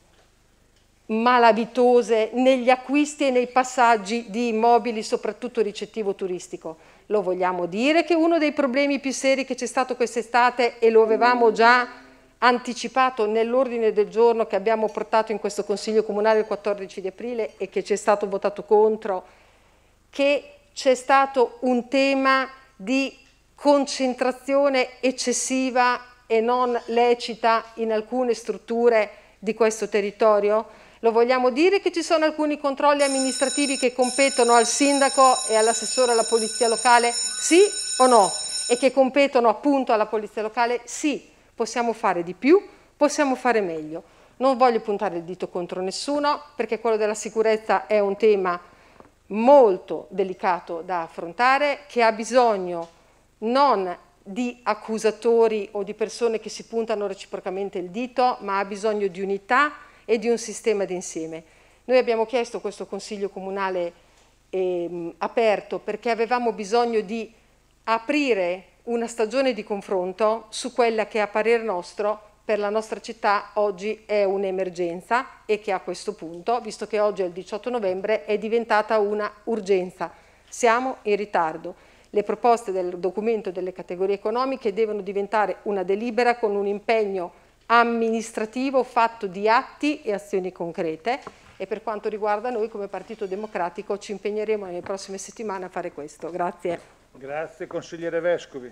malavitose negli acquisti e nei passaggi di immobili, soprattutto ricettivo turistico. Lo vogliamo dire che uno dei problemi più seri che c'è stato quest'estate, e lo avevamo già anticipato nell'ordine del giorno che abbiamo portato in questo Consiglio Comunale il quattordici di aprile e che ci è stato votato contro, che c'è stato un tema di concentrazione eccessiva e non lecita in alcune strutture di questo territorio? Lo vogliamo dire che ci sono alcuni controlli amministrativi che competono al sindaco e all'assessore alla polizia locale? Sì o no? E che competono appunto alla polizia locale? Sì. Possiamo fare di più, possiamo fare meglio. Non voglio puntare il dito contro nessuno perché quello della sicurezza è un tema molto delicato da affrontare, che ha bisogno non di accusatori o di persone che si puntano reciprocamente il dito, ma ha bisogno di unità e di un sistema d'insieme. Noi abbiamo chiesto questo Consiglio Comunale eh, aperto perché avevamo bisogno di aprire una stagione di confronto su quella che a parer nostro per la nostra città oggi è un'emergenza e che a questo punto, visto che oggi è il diciotto novembre, è diventata una urgenza. Siamo in ritardo. Le proposte del documento delle categorie economiche devono diventare una delibera con un impegno amministrativo fatto di atti e azioni concrete e per quanto riguarda noi come Partito Democratico ci impegneremo nelle prossime settimane a fare questo. Grazie. Grazie consigliere Vescovi.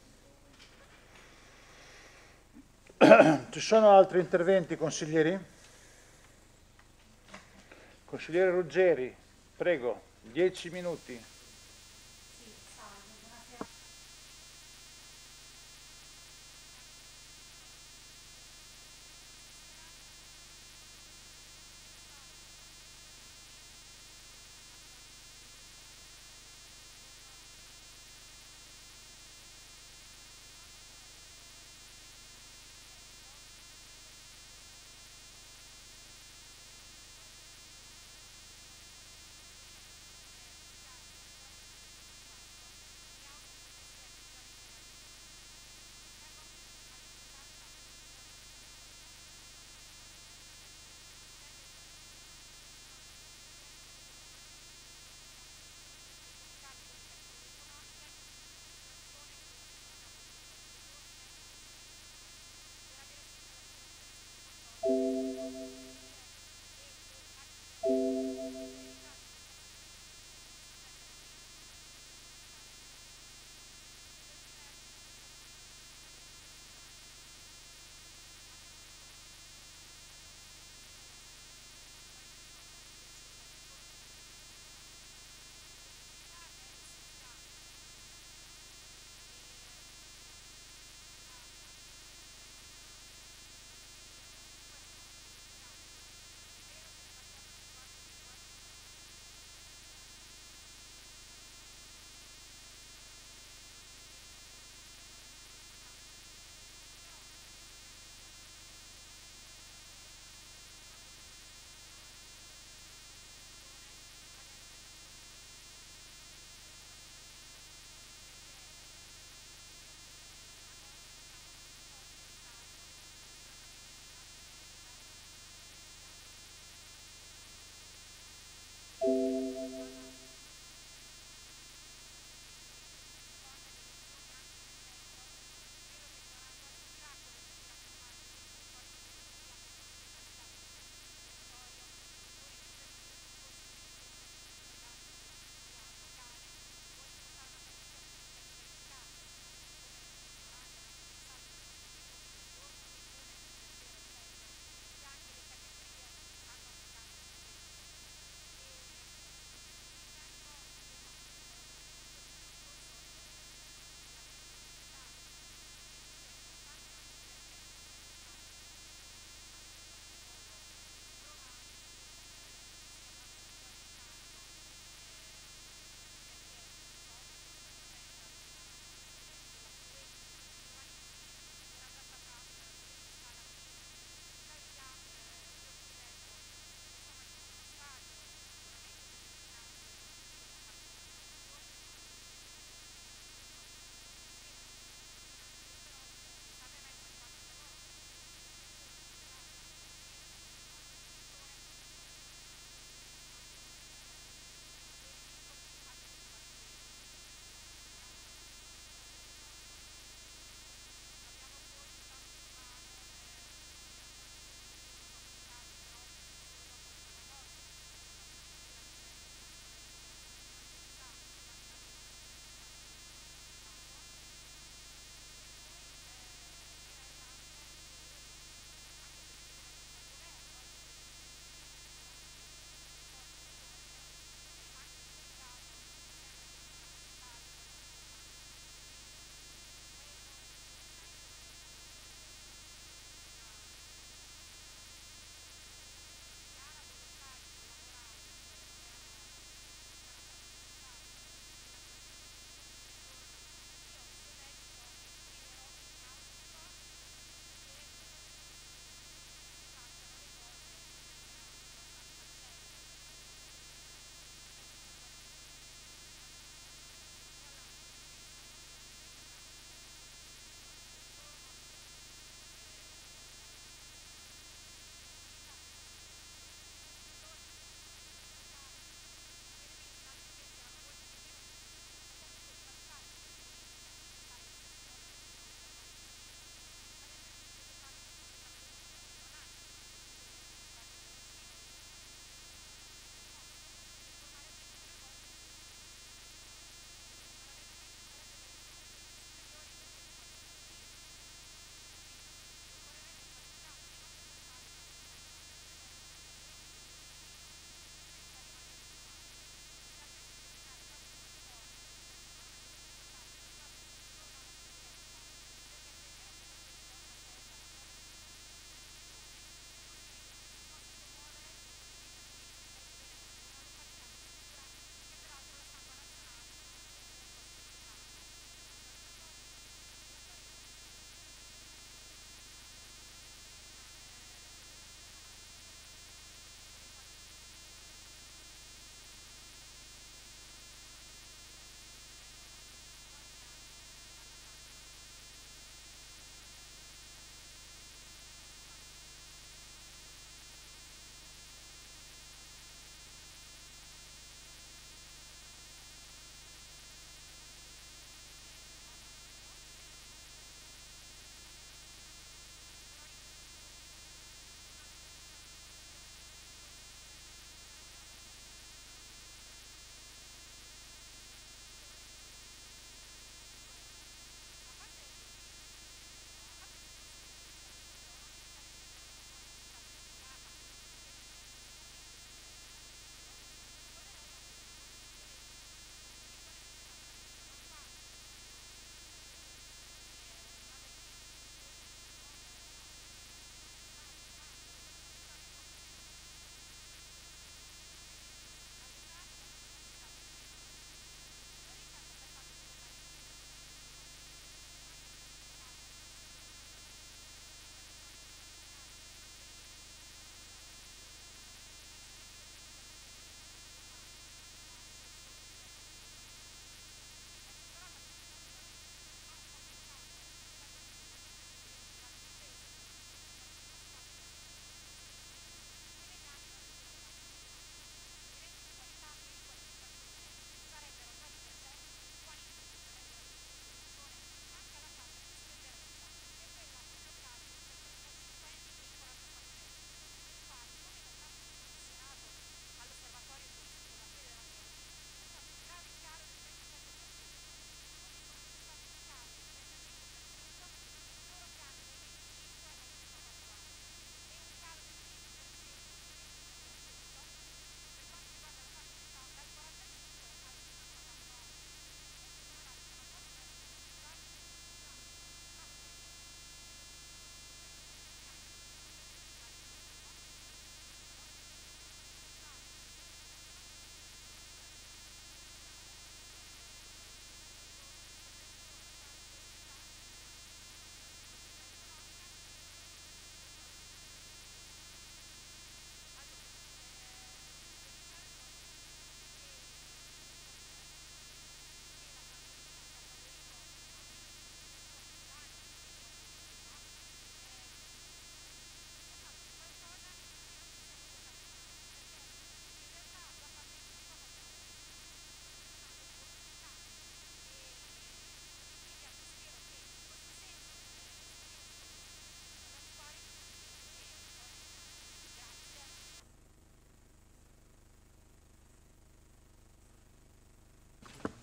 Ci sono altri interventi consiglieri? Consigliere Ruggeri, prego, dieci minuti.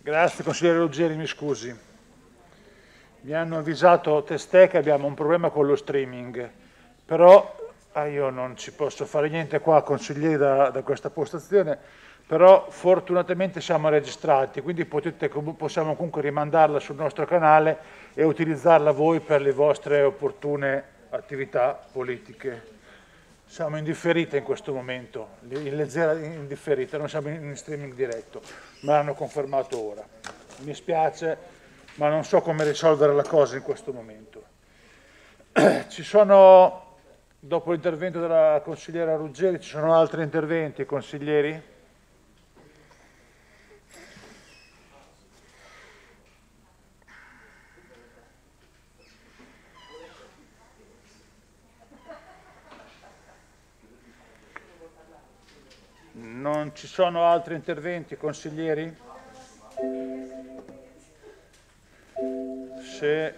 Grazie consigliere Ruggeri, mi scusi. Mi hanno avvisato testè che abbiamo un problema con lo streaming, però ah, io non ci posso fare niente qua, consiglieri, da, da questa postazione, però fortunatamente siamo registrati, quindi potete, possiamo comunque rimandarla sul nostro canale e utilizzarla voi per le vostre opportune attività politiche. Siamo in differita in questo momento, in leggera indifferita, non siamo in streaming diretto, me l'hanno confermato ora. Mi spiace, ma non so come risolvere la cosa in questo momento. Ci sono, dopo l'intervento della consigliera Ruggeri, ci sono altri interventi, consiglieri? Non ci sono altri interventi, consiglieri? Se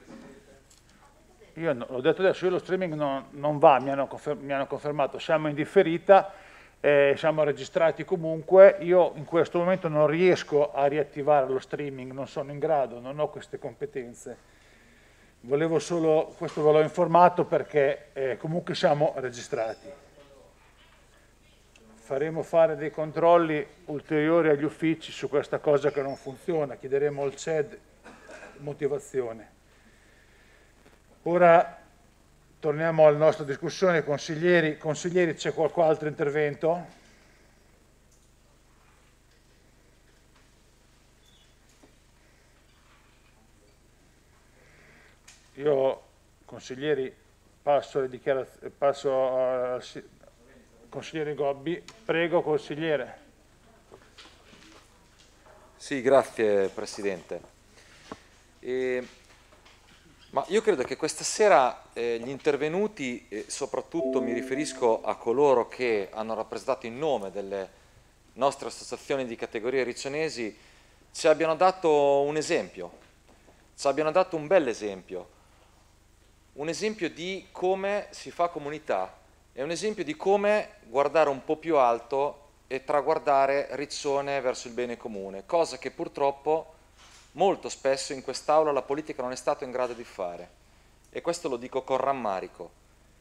io no, l'ho detto adesso, io lo streaming non, non va, mi hanno, conferm mi hanno confermato, siamo in differita, eh, siamo registrati comunque, io in questo momento non riesco a riattivare lo streaming, non sono in grado, non ho queste competenze. Volevo solo, questo ve l'ho informato perché eh, comunque siamo registrati. Faremo fare dei controlli ulteriori agli uffici su questa cosa che non funziona, chiederemo al C E D motivazione. Ora torniamo alla nostra discussione, consiglieri. Consiglieri, c'è qualche altro intervento? Io, consiglieri, passo le dichiarazioni, passo a... Consigliere Gobbi, prego consigliere. Sì, grazie Presidente. E, ma io credo che questa sera eh, gli intervenuti, e soprattutto mi riferisco a coloro che hanno rappresentato in nome delle nostre associazioni di categorie riccionesi, ci abbiano dato un esempio, ci abbiano dato un bel esempio, un esempio di come si fa comunità. È un esempio di come guardare un po' più alto e traguardare Riccione verso il bene comune, cosa che purtroppo molto spesso in quest'Aula la politica non è stata in grado di fare. E questo lo dico con rammarico.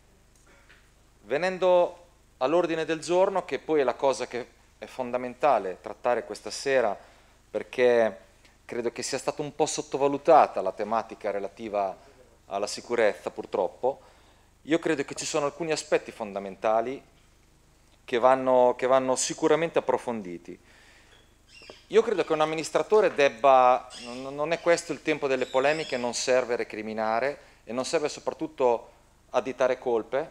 Venendo all'ordine del giorno, che poi è la cosa che è fondamentale trattare questa sera, perché credo che sia stata un po' sottovalutata la tematica relativa alla sicurezza, purtroppo. Io credo che ci sono alcuni aspetti fondamentali che vanno, che vanno sicuramente approfonditi. Io credo che un amministratore debba, non è questo il tempo delle polemiche, non serve recriminare e non serve soprattutto additare colpe.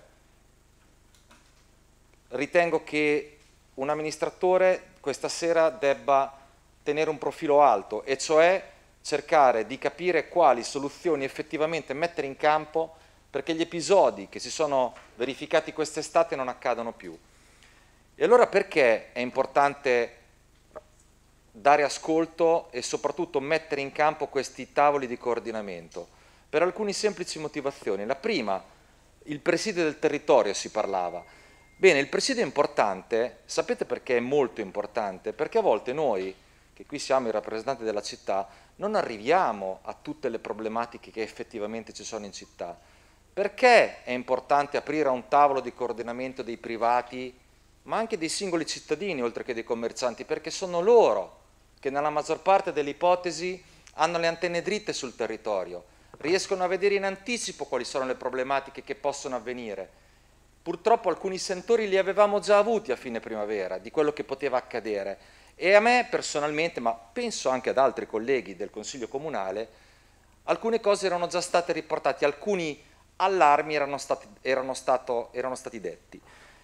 Ritengo che un amministratore questa sera debba tenere un profilo alto, e cioè cercare di capire quali soluzioni effettivamente mettere in campo perché gli episodi che si sono verificati quest'estate non accadano più. E allora perché è importante dare ascolto e soprattutto mettere in campo questi tavoli di coordinamento? Per alcune semplici motivazioni. La prima, il presidio del territorio si parlava. Bene, il presidio è importante, sapete perché è molto importante? Perché a volte noi, che qui siamo i rappresentanti della città, non arriviamo a tutte le problematiche che effettivamente ci sono in città. Perché è importante aprire un tavolo di coordinamento dei privati, ma anche dei singoli cittadini, oltre che dei commercianti? Perché sono loro che nella maggior parte delle ipotesi hanno le antenne dritte sul territorio, riescono a vedere in anticipo quali sono le problematiche che possono avvenire. Purtroppo alcuni sentori li avevamo già avuti a fine primavera, di quello che poteva accadere. E a me personalmente, ma penso anche ad altri colleghi del Consiglio Comunale, alcune cose erano già state riportate, alcuni allarmi erano stati, erano stato, erano stati detti.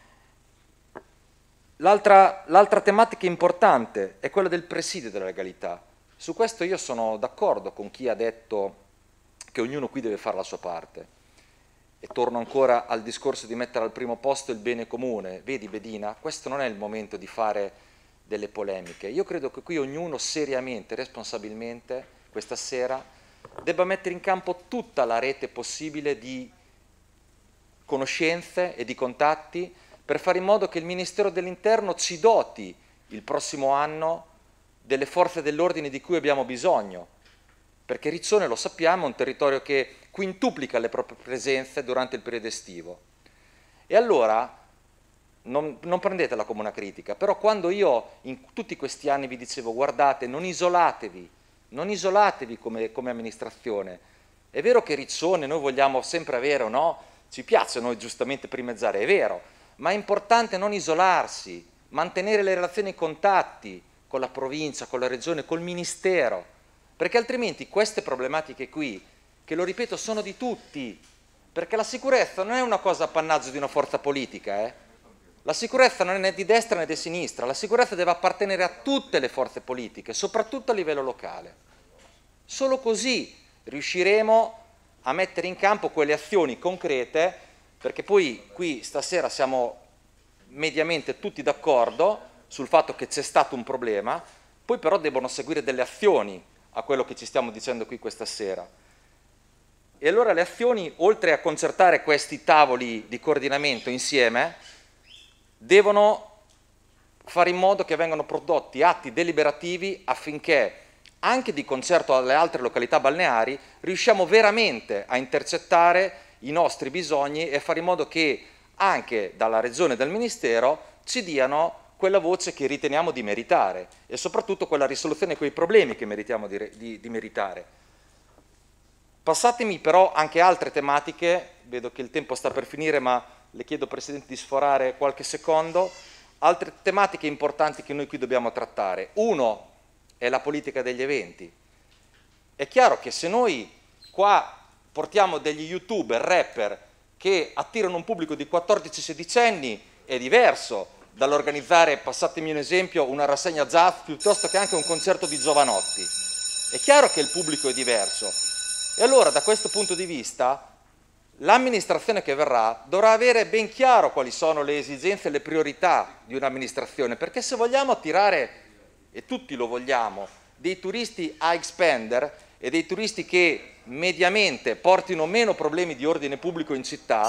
L'altra, l'altra tematica importante è quella del presidio della legalità. Su questo io sono d'accordo con chi ha detto che ognuno qui deve fare la sua parte. E torno ancora al discorso di mettere al primo posto il bene comune. Vedi Bedina, questo non è il momento di fare delle polemiche. Io credo che qui ognuno seriamente, responsabilmente, questa sera, debba mettere in campo tutta la rete possibile di conoscenze e di contatti per fare in modo che il Ministero dell'Interno ci doti il prossimo anno delle forze dell'ordine di cui abbiamo bisogno, perché Riccione, lo sappiamo, è un territorio che quintuplica le proprie presenze durante il periodo estivo. E allora, non, non prendetela come una critica, però quando io in tutti questi anni vi dicevo guardate, non isolatevi, non isolatevi come, come amministrazione, è vero che Riccione noi vogliamo sempre avere, o no? Ci piace noi giustamente primezzare, è vero, ma è importante non isolarsi, mantenere le relazioni e i contatti con la provincia, con la regione, col ministero, perché altrimenti queste problematiche qui, che lo ripeto, sono di tutti, perché la sicurezza non è una cosa appannaggio di una forza politica, eh? La sicurezza non è né di destra né di sinistra, la sicurezza deve appartenere a tutte le forze politiche, soprattutto a livello locale. Solo così riusciremo a mettere in campo quelle azioni concrete, perché poi qui stasera siamo mediamente tutti d'accordo sul fatto che c'è stato un problema, poi però devono seguire delle azioni a quello che ci stiamo dicendo qui questa sera. E allora le azioni, oltre a concertare questi tavoli di coordinamento insieme, devono fare in modo che vengano prodotti atti deliberativi affinché, anche di concerto alle altre località balneari, riusciamo veramente a intercettare i nostri bisogni e fare in modo che anche dalla Regione e dal Ministero ci diano quella voce che riteniamo di meritare e soprattutto quella risoluzione di quei problemi che meritiamo di, di, di meritare. Passatemi però anche altre tematiche, vedo che il tempo sta per finire, ma le chiedo Presidente di sforare qualche secondo, altre tematiche importanti che noi qui dobbiamo trattare. Uno è la politica degli eventi. È chiaro che se noi qua portiamo degli youtuber, rapper che attirano un pubblico di quattordici sedici anni, è diverso dall'organizzare, passatemi un esempio, una rassegna jazz piuttosto che anche un concerto di giovanotti. È chiaro che il pubblico è diverso. E allora da questo punto di vista l'amministrazione che verrà dovrà avere ben chiaro quali sono le esigenze e le priorità di un'amministrazione, perché se vogliamo attirare, e tutti lo vogliamo, dei turisti high spender e dei turisti che mediamente portino meno problemi di ordine pubblico in città,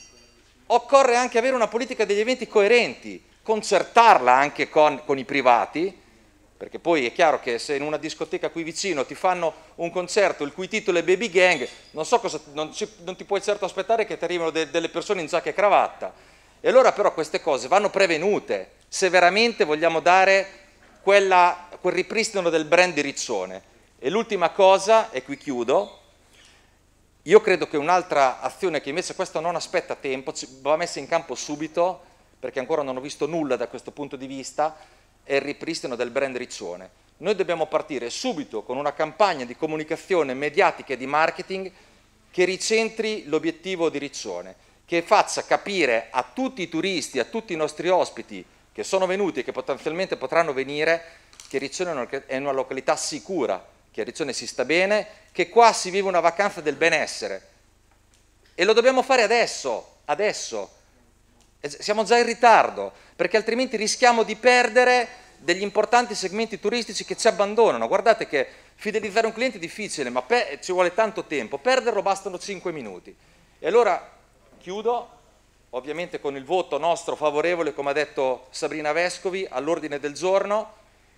occorre anche avere una politica degli eventi coerenti, concertarla anche con, con i privati, perché poi è chiaro che se in una discoteca qui vicino ti fanno un concerto il cui titolo è Baby Gang, non so cosa, non, ci, non ti puoi certo aspettare che ti arrivino de, delle persone in giacca e cravatta. E allora però queste cose vanno prevenute se veramente vogliamo dare quella, quel ripristino del brand di Riccione. E l'ultima cosa, e qui chiudo, io credo che un'altra azione che invece questo non aspetta tempo, va messa in campo subito, perché ancora non ho visto nulla da questo punto di vista, è il ripristino del brand Riccione. Noi dobbiamo partire subito con una campagna di comunicazione mediatica e di marketing che ricentri l'obiettivo di Riccione, che faccia capire a tutti i turisti, a tutti i nostri ospiti che sono venuti e che potenzialmente potranno venire, che Riccione è una località sicura, che a Riccione si sta bene, che qua si vive una vacanza del benessere. E lo dobbiamo fare adesso, adesso. Siamo già in ritardo, perché altrimenti rischiamo di perdere degli importanti segmenti turistici che ci abbandonano. Guardate che fidelizzare un cliente è difficile, ma ci vuole tanto tempo, perderlo bastano cinque minuti. E allora chiudo, ovviamente con il voto nostro favorevole, come ha detto Sabrina Vescovi, all'ordine del giorno.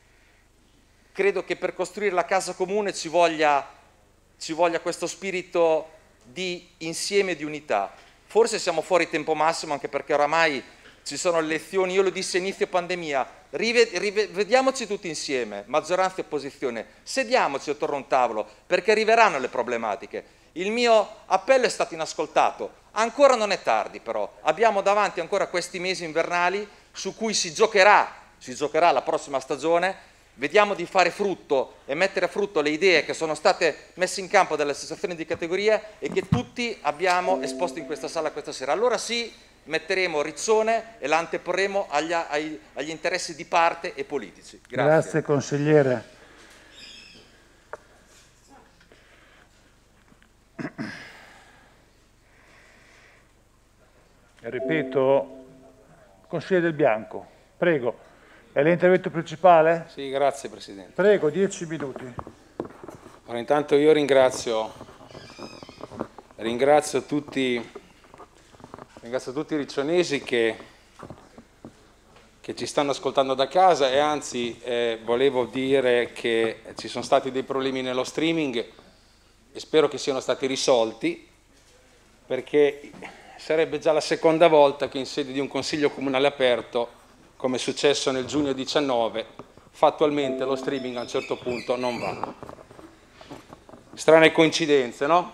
Credo che per costruire la casa comune ci voglia, ci voglia questo spirito di insieme e di unità. Forse siamo fuori tempo massimo, anche perché oramai ci sono le elezioni, io lo dissi a inizio pandemia, rivediamoci tutti insieme, maggioranza e opposizione, sediamoci attorno a un tavolo, perché arriveranno le problematiche. Il mio appello è stato inascoltato, ancora non è tardi però, abbiamo davanti ancora questi mesi invernali su cui si giocherà, si giocherà la prossima stagione. Vediamo di fare frutto e mettere a frutto le idee che sono state messe in campo dalle associazioni di categoria e che tutti abbiamo esposto in questa sala questa sera. Allora sì, metteremo Riccione e la anteporremo agli, agli, agli interessi di parte e politici. Grazie. Grazie consigliere. Ripeto, consigliere Del Bianco, prego. È l'intervento principale? Sì, grazie Presidente. Prego, dieci minuti. Allora, intanto io ringrazio, ringrazio, tutti, ringrazio tutti i riccionesi che, che ci stanno ascoltando da casa e anzi eh, volevo dire che ci sono stati dei problemi nello streaming e spero che siano stati risolti, perché sarebbe già la seconda volta che in sede di un consiglio comunale aperto, come è successo nel giugno diciannove, fattualmente lo streaming a un certo punto non va. Strane coincidenze, no?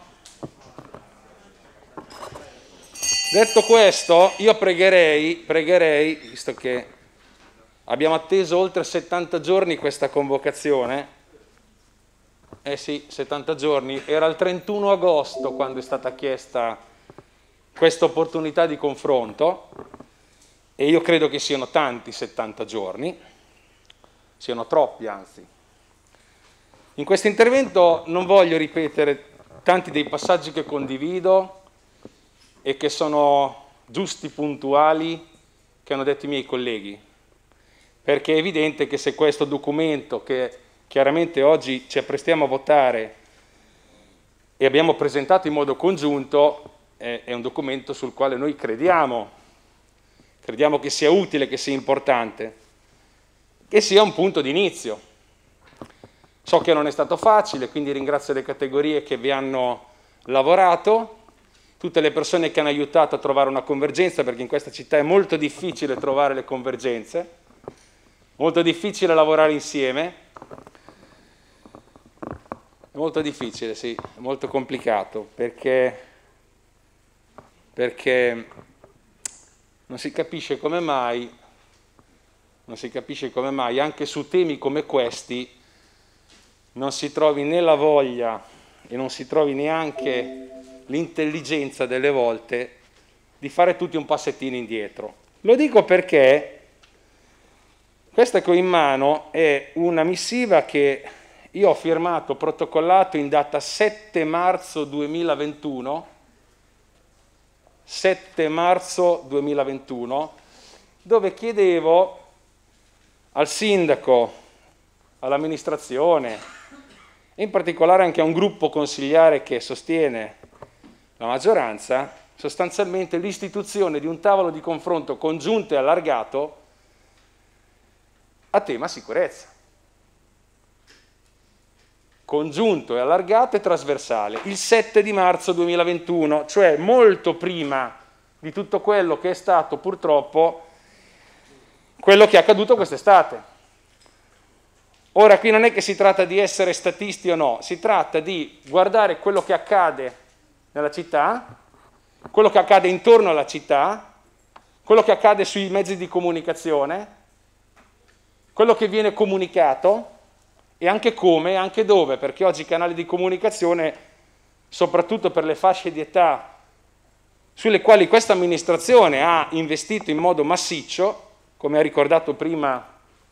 Detto questo, io pregherei, pregherei, visto che abbiamo atteso oltre settanta giorni questa convocazione, eh sì, settanta giorni, era il trentuno agosto quando è stata chiesta questa opportunità di confronto e io credo che siano tanti settanta giorni, siano troppi anzi. In questo intervento non voglio ripetere tanti dei passaggi che condivido e che sono giusti, puntuali, che hanno detto i miei colleghi, perché è evidente che se questo documento, che chiaramente oggi ci apprestiamo a votare e abbiamo presentato in modo congiunto, è, è un documento sul quale noi crediamo, crediamo che sia utile, che sia importante, che sia un punto di inizio. So che non è stato facile, quindi ringrazio le categorie che vi hanno lavorato, tutte le persone che hanno aiutato a trovare una convergenza, perché in questa città è molto difficile trovare le convergenze, molto difficile lavorare insieme, è molto difficile, sì, è molto complicato, perché, perché non si capisce come mai, non si capisce come mai anche su temi come questi non si trovi né la voglia e non si trovi neanche l'intelligenza delle volte di fare tutti un passettino indietro. Lo dico perché questa che ho in mano è una missiva che io ho firmato, protocollato in data sette marzo duemilaventuno, sette marzo duemilaventuno, dove chiedevo al sindaco, all'amministrazione e in particolare anche a un gruppo consigliare che sostiene la maggioranza, sostanzialmente l'istituzione di un tavolo di confronto congiunto e allargato a tema sicurezza. Congiunto e allargato e trasversale, il sette di marzo duemilaventuno, cioè molto prima di tutto quello che è stato purtroppo quello che è accaduto quest'estate. Ora qui non è che si tratta di essere statisti o no, si tratta di guardare quello che accade nella città, quello che accade intorno alla città, quello che accade sui mezzi di comunicazione, quello che viene comunicato e anche come, anche dove, perché oggi i canali di comunicazione, soprattutto per le fasce di età sulle quali questa amministrazione ha investito in modo massiccio, come ha ricordato prima,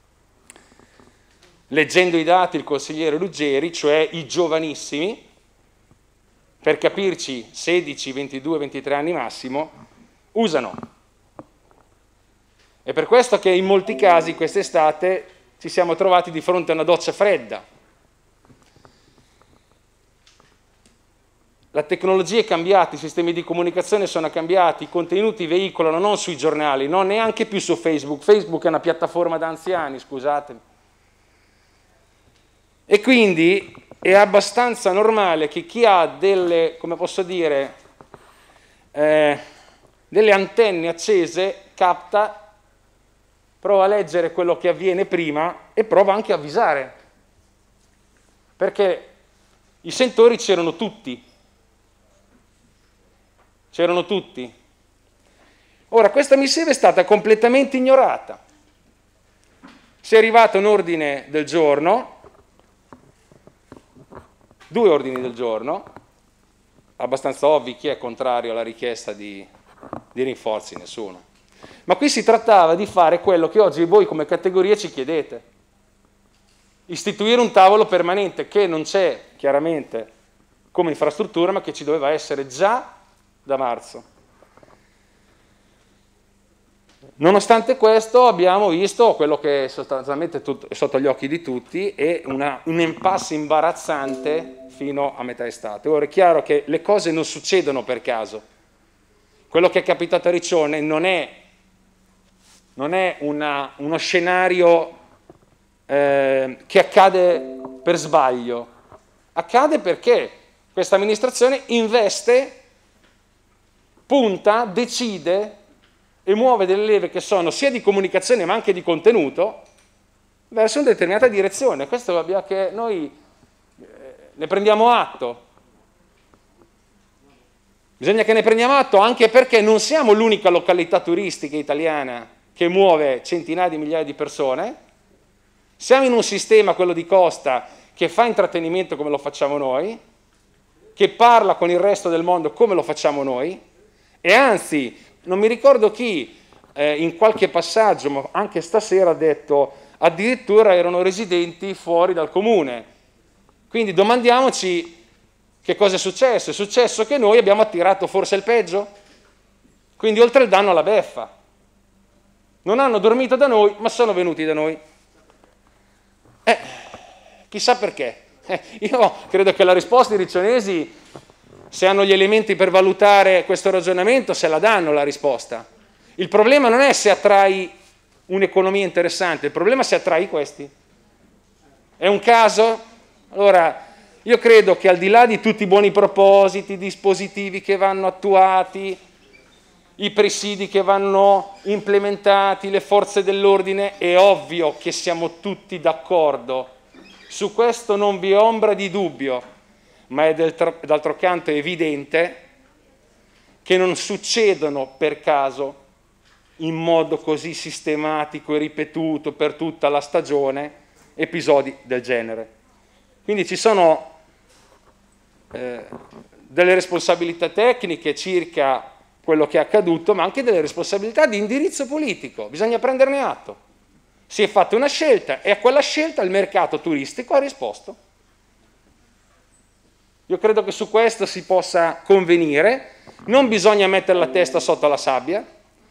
leggendo i dati, il consigliere Ruggeri, cioè i giovanissimi, per capirci sedici, ventidue, ventitré anni massimo, usano. È per questo che in molti casi quest'estate ci siamo trovati di fronte a una doccia fredda. La tecnologia è cambiata, i sistemi di comunicazione sono cambiati, i contenuti veicolano non sui giornali, non neanche più su Facebook. Facebook è una piattaforma da anziani, scusatemi. E quindi è abbastanza normale che chi ha delle, come posso dire, eh, delle antenne accese capta, prova a leggere quello che avviene prima e prova anche a avvisare. Perché i sentori c'erano tutti. C'erano tutti. Ora, questa missiva è stata completamente ignorata. Si è arrivato un ordine del giorno, due ordini del giorno, abbastanza ovvi, chi è contrario alla richiesta di, di rinforzi? Nessuno. Ma qui si trattava di fare quello che oggi voi come categoria ci chiedete. Istituire un tavolo permanente che non c'è chiaramente come infrastruttura, ma che ci doveva essere già da marzo. Nonostante questo abbiamo visto quello che sostanzialmente è sotto gli occhi di tutti è una, un impasse imbarazzante fino a metà estate. Ora è chiaro che le cose non succedono per caso. Quello che è capitato a Riccione non è non è una, uno scenario eh, che accade per sbaglio, accade perché questa amministrazione investe, punta, decide e muove delle leve che sono sia di comunicazione ma anche di contenuto verso una determinata direzione. Questo abbia che noi eh, ne prendiamo atto. Bisogna che ne prendiamo atto anche perché non siamo l'unica località turistica italiana che muove centinaia di migliaia di persone. Siamo in un sistema, quello di costa, che fa intrattenimento come lo facciamo noi, che parla con il resto del mondo come lo facciamo noi, e anzi, non mi ricordo chi eh, in qualche passaggio, ma anche stasera, ha detto addirittura erano residenti fuori dal comune. Quindi domandiamoci che cosa è successo. È successo che noi abbiamo attirato forse il peggio? Quindi oltre il danno alla beffa. Non hanno dormito da noi, ma sono venuti da noi. Eh, chissà perché. Eh, io credo che la risposta dei riccionesi, se hanno gli elementi per valutare questo ragionamento, se la danno la risposta. Il problema non è se attrai un'economia interessante, il problema è se attrai questi. È un caso? Allora, io credo che al di là di tutti i buoni propositi, i dispositivi che vanno attuati, i presidi che vanno implementati, le forze dell'ordine, è ovvio che siamo tutti d'accordo. Su questo non vi è ombra di dubbio, ma è d'altro canto evidente che non succedono per caso in modo così sistematico e ripetuto per tutta la stagione episodi del genere. Quindi ci sono eh, delle responsabilità tecniche circa quello che è accaduto, ma anche delle responsabilità di indirizzo politico. Bisogna prenderne atto. Si è fatta una scelta e a quella scelta il mercato turistico ha risposto. Io credo che su questo si possa convenire, non bisogna mettere la testa sotto la sabbia.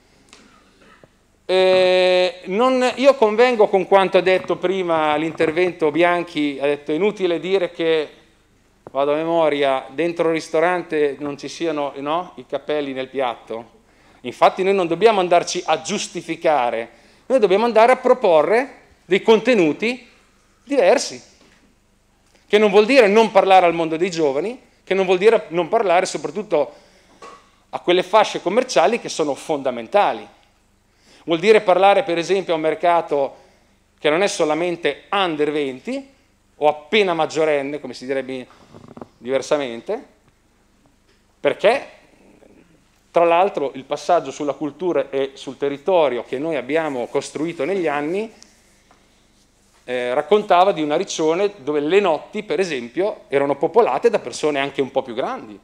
Eh, non, io convengo con quanto ha detto prima l'intervento Bianchi, ha detto è inutile dire che, vado a memoria, dentro il ristorante non ci siano no, i capelli nel piatto. Infatti noi non dobbiamo andarci a giustificare, noi dobbiamo andare a proporre dei contenuti diversi, che non vuol dire non parlare al mondo dei giovani, che non vuol dire non parlare soprattutto a quelle fasce commerciali che sono fondamentali. Vuol dire parlare per esempio a un mercato che non è solamente under venti o appena maggiorenne, come si direbbe diversamente, perché tra l'altro il passaggio sulla cultura e sul territorio che noi abbiamo costruito negli anni eh, raccontava di una Riccione dove le notti, per esempio, erano popolate da persone anche un po' più grandi,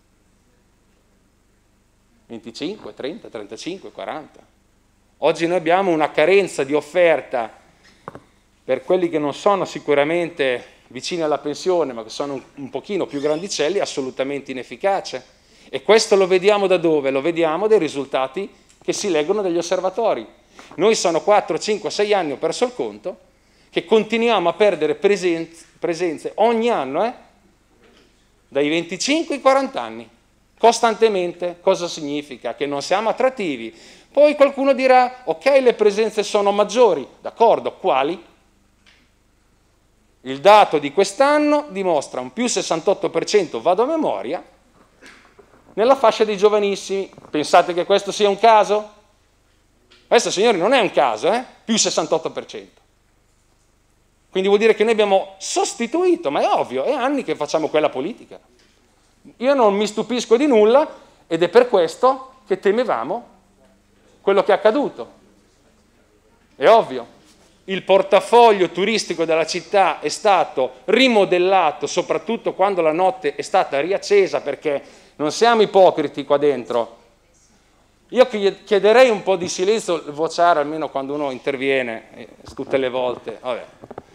venticinque, trenta, trentacinque, quaranta. Oggi noi abbiamo una carenza di offerta per quelli che non sono sicuramente vicini alla pensione, ma che sono un, un pochino più grandicelli, assolutamente inefficace. E questo lo vediamo da dove? Lo vediamo dai risultati che si leggono dagli osservatori. Noi sono quattro, cinque, sei anni, ho perso il conto, che continuiamo a perdere presenze, presenze ogni anno, eh? Dai venticinque ai quaranta anni, costantemente. Cosa significa? Che non siamo attrattivi. Poi qualcuno dirà, ok, le presenze sono maggiori, d'accordo, quali? Il dato di quest'anno dimostra un più sessantotto per cento, vado a memoria, nella fascia dei giovanissimi. Pensate che questo sia un caso? Questo, signori, non è un caso, eh? Più sessantotto per cento. Quindi vuol dire che noi abbiamo sostituito, ma è ovvio, è anni che facciamo quella politica. Io non mi stupisco di nulla ed è per questo che temevamo quello che è accaduto. È ovvio. Il portafoglio turistico della città è stato rimodellato, soprattutto quando la notte è stata riaccesa, perché non siamo ipocriti qua dentro. Io chiederei un po' di silenzio vociare, almeno quando uno interviene, eh, tutte le volte. Vabbè.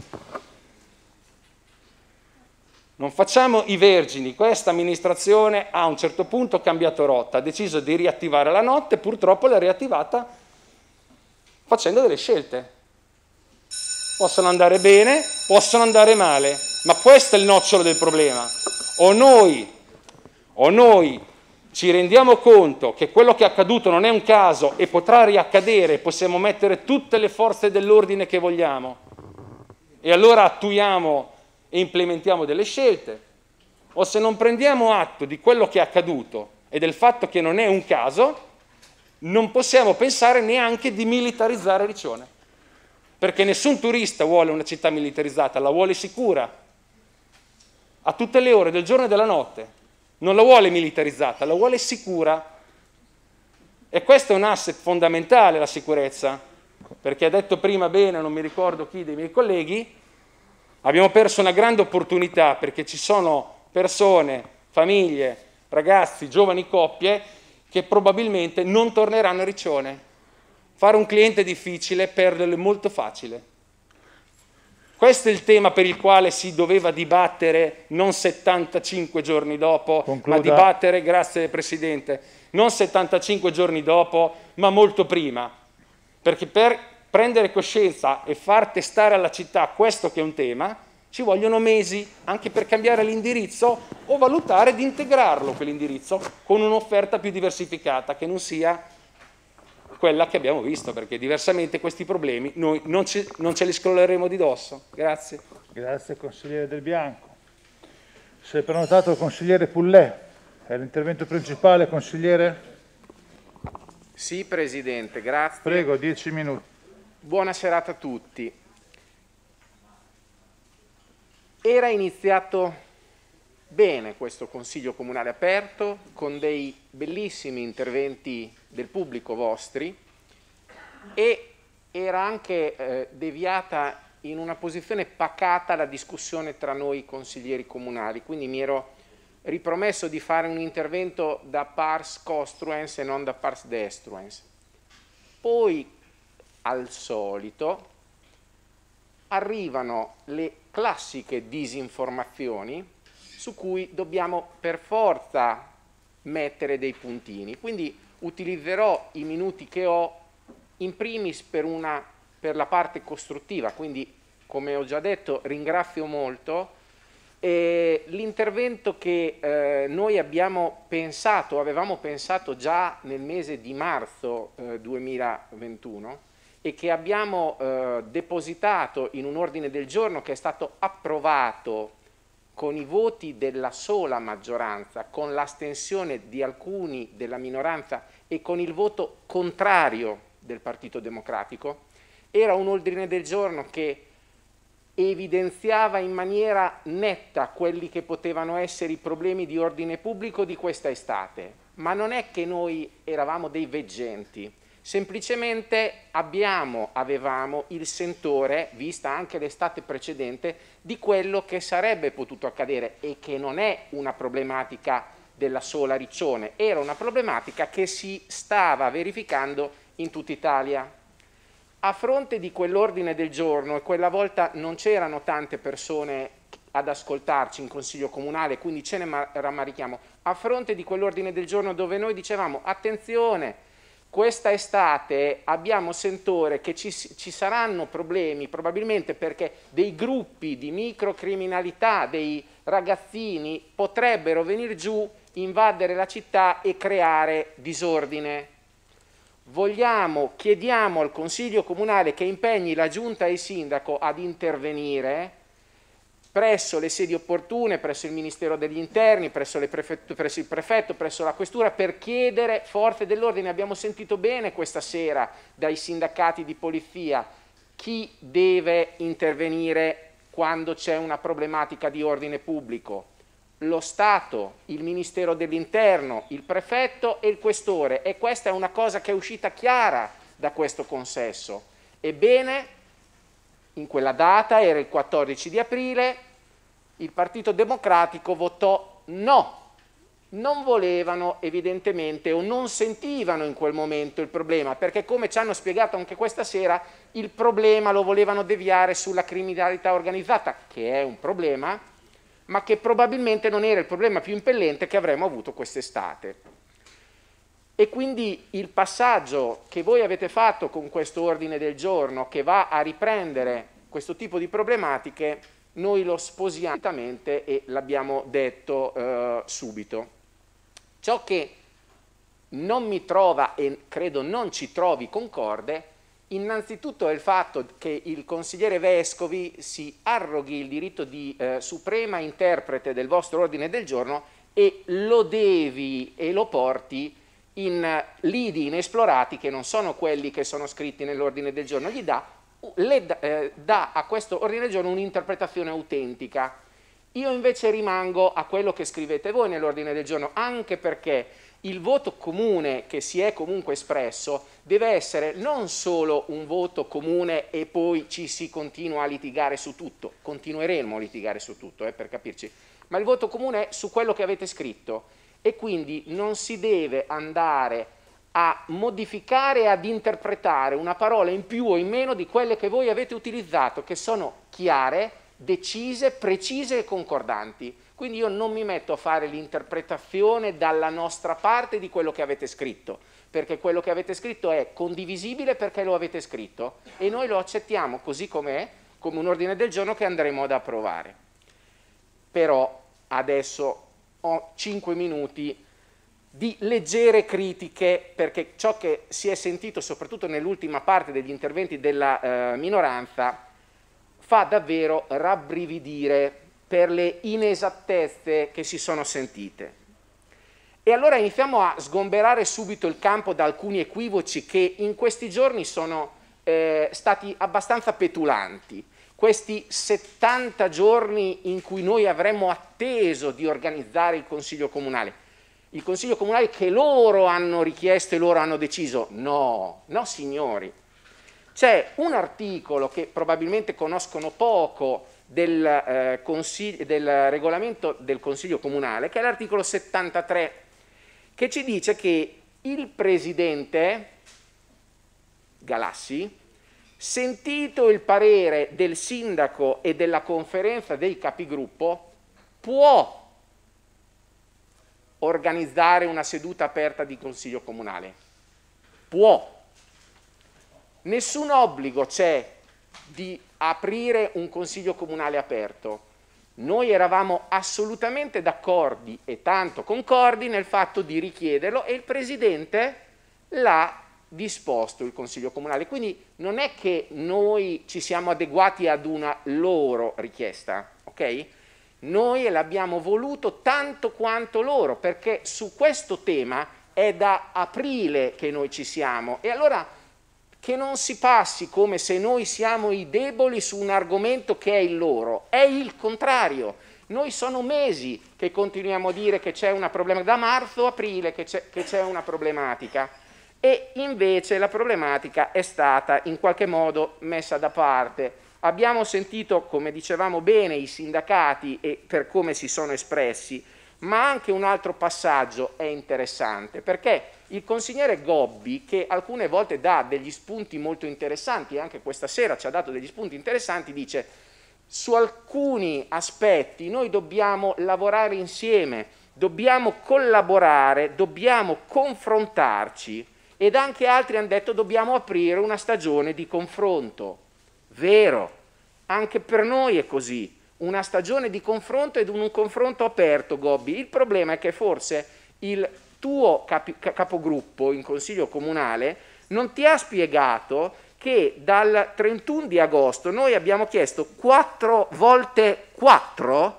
Non facciamo i vergini, questa amministrazione a un certo punto cambiato rotta, ha deciso di riattivare la notte, purtroppo l'ha riattivata facendo delle scelte. Possono andare bene, possono andare male, ma questo è il nocciolo del problema. O noi, o noi ci rendiamo conto che quello che è accaduto non è un caso e potrà riaccadere, possiamo mettere tutte le forze dell'ordine che vogliamo e allora attuiamo e implementiamo delle scelte, o se non prendiamo atto di quello che è accaduto e del fatto che non è un caso, non possiamo pensare neanche di militarizzare Riccione, perché nessun turista vuole una città militarizzata, la vuole sicura, a tutte le ore del giorno e della notte. Non la vuole militarizzata, la vuole sicura. E questo è un asset fondamentale, la sicurezza, perché ha detto prima bene, non mi ricordo chi dei miei colleghi, abbiamo perso una grande opportunità perché ci sono persone, famiglie, ragazzi, giovani coppie che probabilmente non torneranno a Riccione. Fare un cliente difficile, perderlo è molto facile. Questo è il tema per il quale si doveva dibattere non settantacinque giorni dopo, Concluda. ma dibattere, grazie Presidente, non settantacinque giorni dopo, ma molto prima. Perché per prendere coscienza e far testare alla città questo che è un tema, ci vogliono mesi anche per cambiare l'indirizzo o valutare di integrarlo quell'indirizzo con un'offerta più diversificata, che non sia quella che abbiamo visto, perché diversamente questi problemi noi non, ci, non ce li scrolleremo di dosso. Grazie. Grazie consigliere Del Bianco. Si è prenotato il consigliere Pullè. È l'intervento principale, consigliere? Sì, Presidente, grazie. Prego, dieci minuti. Buona serata a tutti. Era iniziato bene questo Consiglio Comunale aperto, con dei bellissimi interventi del pubblico vostri, e era anche eh, deviata in una posizione pacata la discussione tra noi consiglieri comunali, quindi mi ero ripromesso di fare un intervento da pars construens e non da pars destruens. Poi, al solito, arrivano le classiche disinformazioni su cui dobbiamo per forza mettere dei puntini. Quindi utilizzerò i minuti che ho in primis per, una, per la parte costruttiva, quindi come ho già detto ringrazio molto. E l'intervento che eh, noi abbiamo pensato, avevamo pensato già nel mese di marzo eh, duemilaventuno e che abbiamo eh, depositato in un ordine del giorno che è stato approvato con i voti della sola maggioranza, con l'astensione di alcuni della minoranza e con il voto contrario del Partito Democratico, era un ordine del giorno che evidenziava in maniera netta quelli che potevano essere i problemi di ordine pubblico di questa estate. Ma non è che noi eravamo dei veggenti, semplicemente abbiamo, avevamo il sentore, vista anche l'estate precedente, di quello che sarebbe potuto accadere e che non è una problematica della sola Riccione, era una problematica che si stava verificando in tutta Italia. A fronte di quell'ordine del giorno, e quella volta non c'erano tante persone ad ascoltarci in Consiglio Comunale, quindi ce ne rammarichiamo, a fronte di quell'ordine del giorno dove noi dicevamo attenzione, questa estate abbiamo sentore che ci, ci saranno problemi, probabilmente perché dei gruppi di microcriminalità, dei ragazzini potrebbero venire giù, invadere la città e creare disordine. Vogliamo, chiediamo al Consiglio Comunale che impegni la Giunta e il Sindaco ad intervenire presso le sedi opportune, presso il Ministero degli Interni, presso, le presso il Prefetto, presso la Questura, per chiedere forze dell'ordine. Abbiamo sentito bene questa sera dai sindacati di polizia chi deve intervenire quando c'è una problematica di ordine pubblico. Lo Stato, il Ministero dell'Interno, il Prefetto e il Questore, e questa è una cosa che è uscita chiara da questo consesso. Ebbene, in quella data, era il quattordici di aprile, il Partito Democratico votò no. Non volevano evidentemente o non sentivano in quel momento il problema, perché come ci hanno spiegato anche questa sera, il problema lo volevano deviare sulla criminalità organizzata, che è un problema, ma che probabilmente non era il problema più impellente che avremmo avuto quest'estate. E quindi il passaggio che voi avete fatto con questo ordine del giorno, che va a riprendere questo tipo di problematiche, noi lo sposiamo e l'abbiamo detto eh, subito. Ciò che non mi trova e credo non ci trovi concorde, innanzitutto è il fatto che il consigliere Vescovi si arroghi il diritto di eh, suprema interprete del vostro ordine del giorno e lo devi e lo porti in lidi inesplorati che non sono quelli che sono scritti nell'ordine del giorno, gli dà, le, eh, dà a questo ordine del giorno un'interpretazione autentica. Io invece rimango a quello che scrivete voi nell'ordine del giorno, anche perché il voto comune che si è comunque espresso deve essere non solo un voto comune e poi ci si continua a litigare su tutto, continueremo a litigare su tutto, eh, per capirci, ma il voto comune è su quello che avete scritto e quindi non si deve andare a modificare e ad interpretare una parola in più o in meno di quelle che voi avete utilizzato, che sono chiare, decise, precise e concordanti. Quindi io non mi metto a fare l'interpretazione dalla nostra parte di quello che avete scritto, perché quello che avete scritto è condivisibile perché lo avete scritto e noi lo accettiamo così com'è, come un ordine del giorno che andremo ad approvare. Però adesso ho cinque minuti di leggere critiche, perché ciò che si è sentito soprattutto nell'ultima parte degli interventi della eh, minoranza fa davvero rabbrividire per le inesattezze che si sono sentite. E allora iniziamo a sgomberare subito il campo da alcuni equivoci che in questi giorni sono eh, stati abbastanza petulanti. Questi settanta giorni in cui noi avremmo atteso di organizzare il Consiglio Comunale. Il Consiglio Comunale che loro hanno richiesto e loro hanno deciso. No, no signori. C'è un articolo che probabilmente conoscono poco del, eh, del regolamento del Consiglio Comunale, che è l'articolo settantatré, che ci dice che il Presidente Galassi, sentito il parere del Sindaco e della Conferenza dei Capigruppo, può organizzare una seduta aperta di Consiglio Comunale. Può. Nessun obbligo c'è di aprire un Consiglio Comunale aperto. Noi eravamo assolutamente d'accordi e tanto concordi nel fatto di richiederlo e il Presidente l'ha disposto, il Consiglio Comunale. Quindi non è che noi ci siamo adeguati ad una loro richiesta, ok? Noi l'abbiamo voluto tanto quanto loro, perché su questo tema è da aprile che noi ci siamo e allora che non si passi come se noi siamo i deboli su un argomento che è il loro, è il contrario. Noi sono mesi che continuiamo a dire che c'è una problematica, da marzo aprile che c'è, che c'è una problematica e invece la problematica è stata in qualche modo messa da parte. Abbiamo sentito, come dicevamo bene, i sindacati e per come si sono espressi, ma anche un altro passaggio è interessante, perché il consigliere Gobbi, che alcune volte dà degli spunti molto interessanti, anche questa sera ci ha dato degli spunti interessanti, dice su alcuni aspetti noi dobbiamo lavorare insieme, dobbiamo collaborare, dobbiamo confrontarci ed anche altri hanno detto dobbiamo aprire una stagione di confronto. Vero, anche per noi è così. Una stagione di confronto ed un confronto aperto, Gobbi. Il problema è che forse il tuo capi, capogruppo in Consiglio Comunale non ti ha spiegato che dal trentuno di agosto noi abbiamo chiesto quattro volte quattro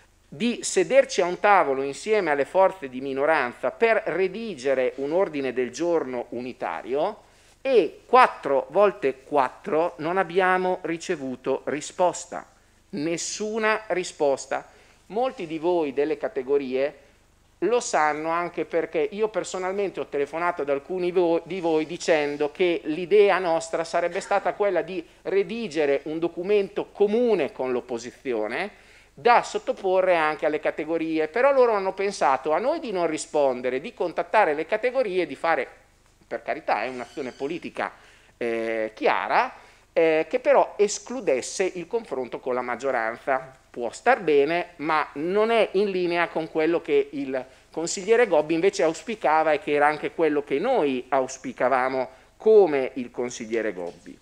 di sederci a un tavolo insieme alle forze di minoranza per redigere un ordine del giorno unitario e quattro volte quattro non abbiamo ricevuto risposta. Nessuna risposta. Molti di voi delle categorie lo sanno anche perché io personalmente ho telefonato ad alcuni vo- di voi dicendo che l'idea nostra sarebbe stata quella di redigere un documento comune con l'opposizione da sottoporre anche alle categorie, però loro hanno pensato a noi di non rispondere, di contattare le categorie e di fare, per carità è un'azione politica eh, chiara, Eh, che però escludesse il confronto con la maggioranza. Può star bene, ma non è in linea con quello che il consigliere Gobbi invece auspicava e che era anche quello che noi auspicavamo come il consigliere Gobbi.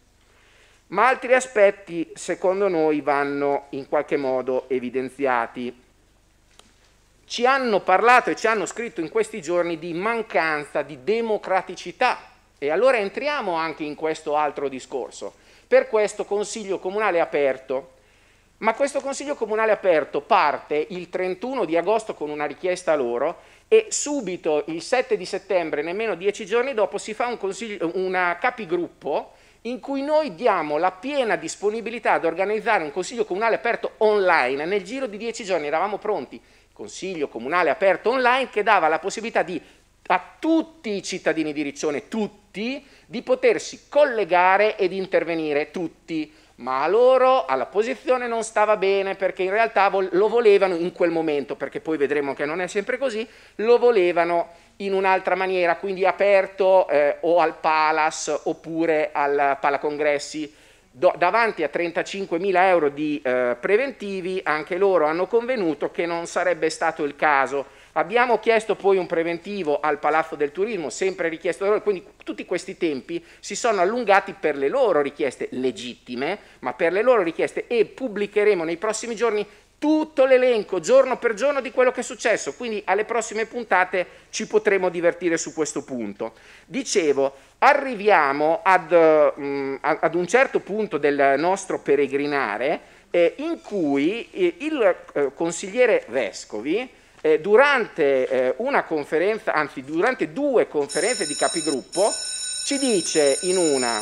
Ma altri aspetti, secondo noi, vanno in qualche modo evidenziati. ci hanno parlato e ci hanno scritto in questi giorni di mancanza di democraticità. E allora entriamo anche in questo altro discorso. Per questo Consiglio Comunale aperto. Ma questo Consiglio Comunale aperto parte il trentuno di agosto con una richiesta loro e subito il sette di settembre, nemmeno dieci giorni dopo, si fa un consiglio, una capigruppo in cui noi diamo la piena disponibilità ad organizzare un Consiglio Comunale aperto online. Nel giro di dieci giorni eravamo pronti. Consiglio Comunale aperto online che dava la possibilità di, a tutti i cittadini di Riccione, tutti, di potersi collegare ed intervenire, tutti. Ma a loro, alla posizione non stava bene perché in realtà lo volevano in quel momento, perché poi vedremo che non è sempre così, lo volevano in un'altra maniera, quindi aperto eh, o al Palace oppure al Palacongressi. Do, davanti a trentacinquemila euro di eh, preventivi, anche loro hanno convenuto che non sarebbe stato il caso. Abbiamo chiesto poi un preventivo al Palazzo del Turismo, sempre richiesto da loro, quindi tutti questi tempi si sono allungati per le loro richieste legittime, ma per le loro richieste, e pubblicheremo nei prossimi giorni tutto l'elenco, giorno per giorno, di quello che è successo, quindi alle prossime puntate ci potremo divertire su questo punto. Dicevo, arriviamo ad, um, ad un certo punto del nostro peregrinare eh, in cui eh, il eh, consigliere Vescovi, Eh, durante eh, una conferenza, anzi durante due conferenze di capigruppo, ci dice in una,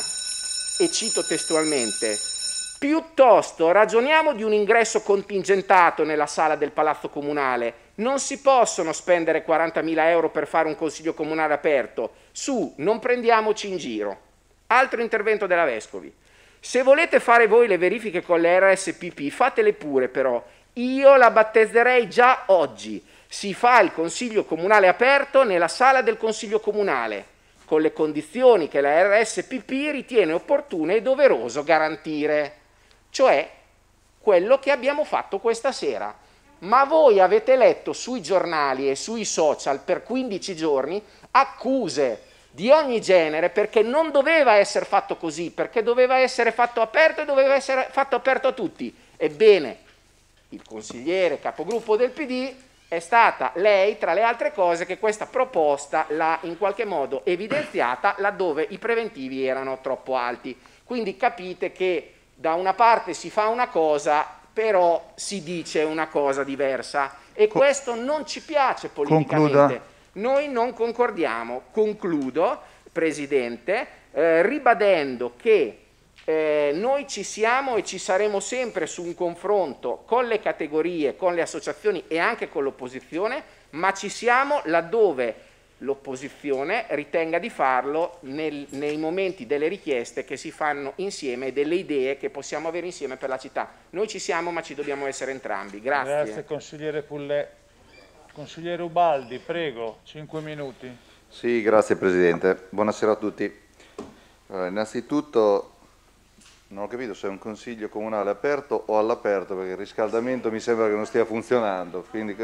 e cito testualmente, piuttosto ragioniamo di un ingresso contingentato nella sala del Palazzo Comunale, non si possono spendere quarantamila euro per fare un consiglio comunale aperto, su, non prendiamoci in giro. Altro intervento della Vescovi, se volete fare voi le verifiche con le R S P P, fatele pure però, io la battezzerei già oggi. Si fa il Consiglio Comunale aperto nella sala del Consiglio Comunale, con le condizioni che la R S P P ritiene opportune e doveroso garantire, cioè quello che abbiamo fatto questa sera. Ma voi avete letto sui giornali e sui social per quindici giorni accuse di ogni genere perché non doveva essere fatto così, perché doveva essere fatto aperto e doveva essere fatto aperto a tutti. Ebbene, il consigliere capogruppo del P D è stata lei, tra le altre cose, che questa proposta l'ha in qualche modo evidenziata laddove i preventivi erano troppo alti. Quindi capite che da una parte si fa una cosa, però si dice una cosa diversa e Co questo non ci piace politicamente. Concluda. Noi non concordiamo. Concludo, Presidente, eh, ribadendo che Eh, noi ci siamo e ci saremo sempre su un confronto con le categorie, con le associazioni e anche con l'opposizione, ma ci siamo laddove l'opposizione ritenga di farlo nel, nei momenti delle richieste che si fanno insieme e delle idee che possiamo avere insieme per la città. Noi ci siamo, ma ci dobbiamo essere entrambi. Grazie. Grazie consigliere Pullè. Consigliere Ubaldi, prego, cinque minuti. Sì, grazie Presidente. Buonasera a tutti. Allora, innanzitutto non ho capito se è un consiglio comunale aperto o all'aperto, perché il riscaldamento mi sembra che non stia funzionando. Quindi,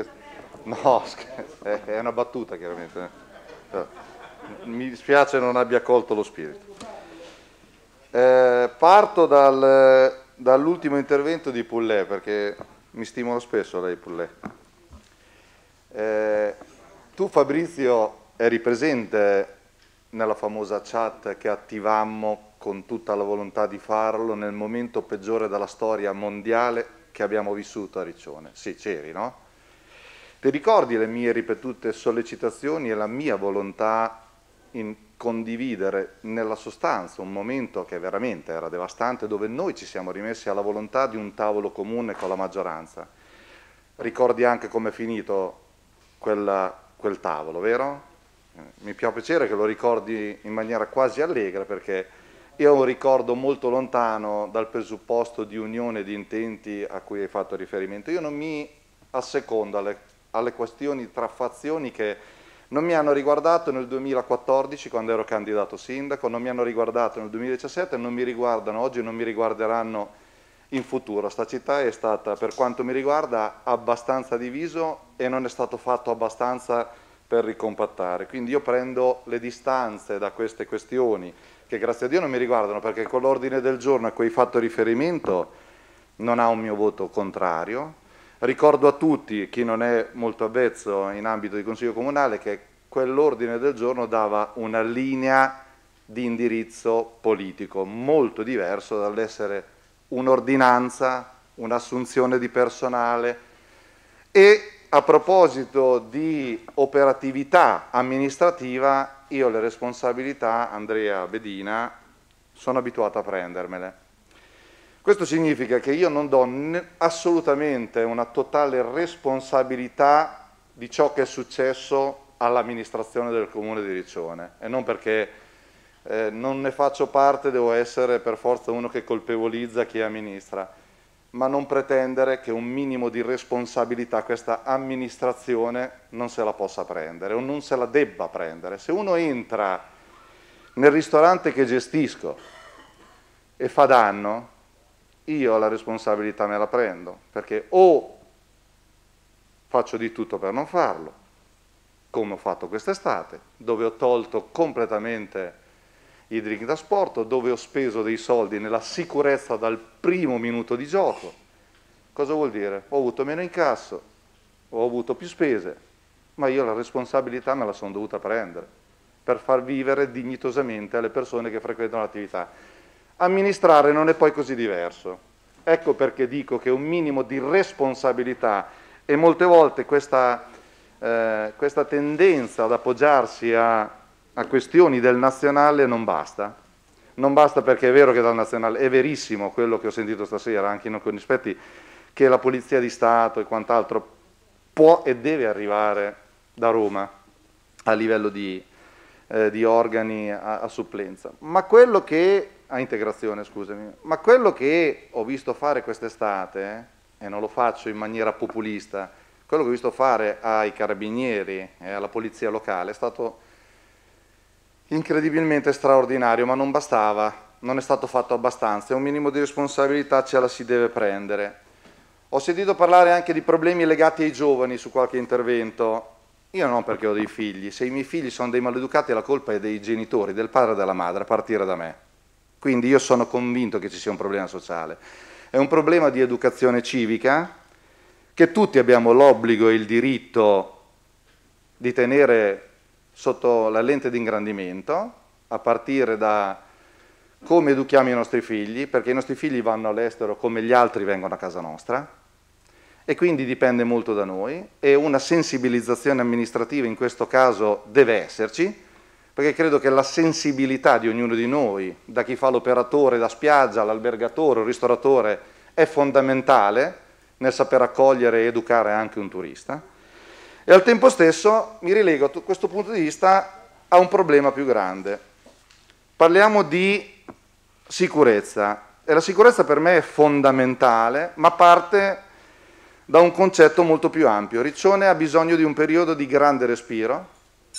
no, è una battuta chiaramente. Mi dispiace non abbia colto lo spirito. Eh, parto dal, dall'ultimo intervento di Pullè, perché mi stimolo spesso lei Pullè. Eh, tu Fabrizio eri presente nella famosa chat che attivammo con tutta la volontà di farlo nel momento peggiore della storia mondiale che abbiamo vissuto a Riccione. Sì, c'eri, no? Ti ricordi le mie ripetute sollecitazioni e la mia volontà in condividere nella sostanza un momento che veramente era devastante, dove noi ci siamo rimessi alla volontà di un tavolo comune con la maggioranza? Ricordi anche com'è finito quella, quel tavolo, vero? Mi fa piacere che lo ricordi in maniera quasi allegra, perché io ho un ricordo molto lontano dal presupposto di unione di intenti a cui hai fatto riferimento. Io non mi assecondo alle, alle questioni tra fazioni che non mi hanno riguardato nel duemilaquattordici quando ero candidato sindaco, non mi hanno riguardato nel duemiladiciassette, non mi riguardano oggi e non mi riguarderanno in futuro. Sta città è stata, per quanto mi riguarda, abbastanza diviso e non è stato fatto abbastanza per ricompattare. Quindi io prendo le distanze da queste questioni che grazie a Dio non mi riguardano, perché con l'ordine del giorno a cui hai fatto riferimento non ha un mio voto contrario, Ricordo a tutti, chi non è molto avvezzo in ambito di Consiglio Comunale, che quell'ordine del giorno dava una linea di indirizzo politico molto diverso dall'essere un'ordinanza, un'assunzione di personale. E a proposito di operatività amministrativa, io le responsabilità, Andrea Bedina, sono abituato a prendermele. Questo significa che io non do assolutamente una totale responsabilità di ciò che è successo all'amministrazione del Comune di Riccione, e non perché eh, non ne faccio parte, devo essere per forza uno che colpevolizza chi amministra, ma non pretendere che un minimo di responsabilità questa amministrazione non se la possa prendere o non se la debba prendere. Se uno entra nel ristorante che gestisco e fa danno, io la responsabilità me la prendo, perché o faccio di tutto per non farlo, come ho fatto quest'estate, dove ho tolto completamente i drink da sport, dove ho speso dei soldi nella sicurezza dal primo minuto di gioco. Cosa vuol dire? Ho avuto meno incasso, ho avuto più spese, ma io la responsabilità me la sono dovuta prendere per far vivere dignitosamente alle persone che frequentano l'attività. Amministrare non è poi così diverso. Ecco perché dico che un minimo di responsabilità, e molte volte questa, eh, questa tendenza ad appoggiarsi a, a questioni del nazionale non basta. Non basta, perché è vero che dal nazionale, è verissimo quello che ho sentito stasera, anche in alcuni aspetti, che la Polizia di Stato e quant'altro può e deve arrivare da Roma a livello di, eh, di organi a, a supplenza. Ma quello che a integrazione, scusami, ma quello che ho visto fare quest'estate, eh, e non lo faccio in maniera populista, quello che ho visto fare ai carabinieri e alla polizia locale è stato incredibilmente straordinario, ma non bastava, non è stato fatto abbastanza, e un minimo di responsabilità ce la si deve prendere. Ho sentito parlare anche di problemi legati ai giovani su qualche intervento. Io non, perché ho dei figli, se i miei figli sono dei maleducati la colpa è dei genitori, del padre e della madre, a partire da me. Quindi io sono convinto che ci sia un problema sociale. È un problema di educazione civica che tutti abbiamo l'obbligo e il diritto di tenere sotto la lente di ingrandimento, a partire da come educhiamo i nostri figli, perché i nostri figli vanno all'estero come gli altri vengono a casa nostra, e quindi dipende molto da noi, e una sensibilizzazione amministrativa in questo caso deve esserci, perché credo che la sensibilità di ognuno di noi, da chi fa l'operatore da spiaggia all'albergatore o ristoratore, è fondamentale nel saper accogliere e educare anche un turista. E al tempo stesso mi rilego a questo punto di vista a un problema più grande. Parliamo di sicurezza, e la sicurezza per me è fondamentale, ma parte da un concetto molto più ampio. Riccione ha bisogno di un periodo di grande respiro.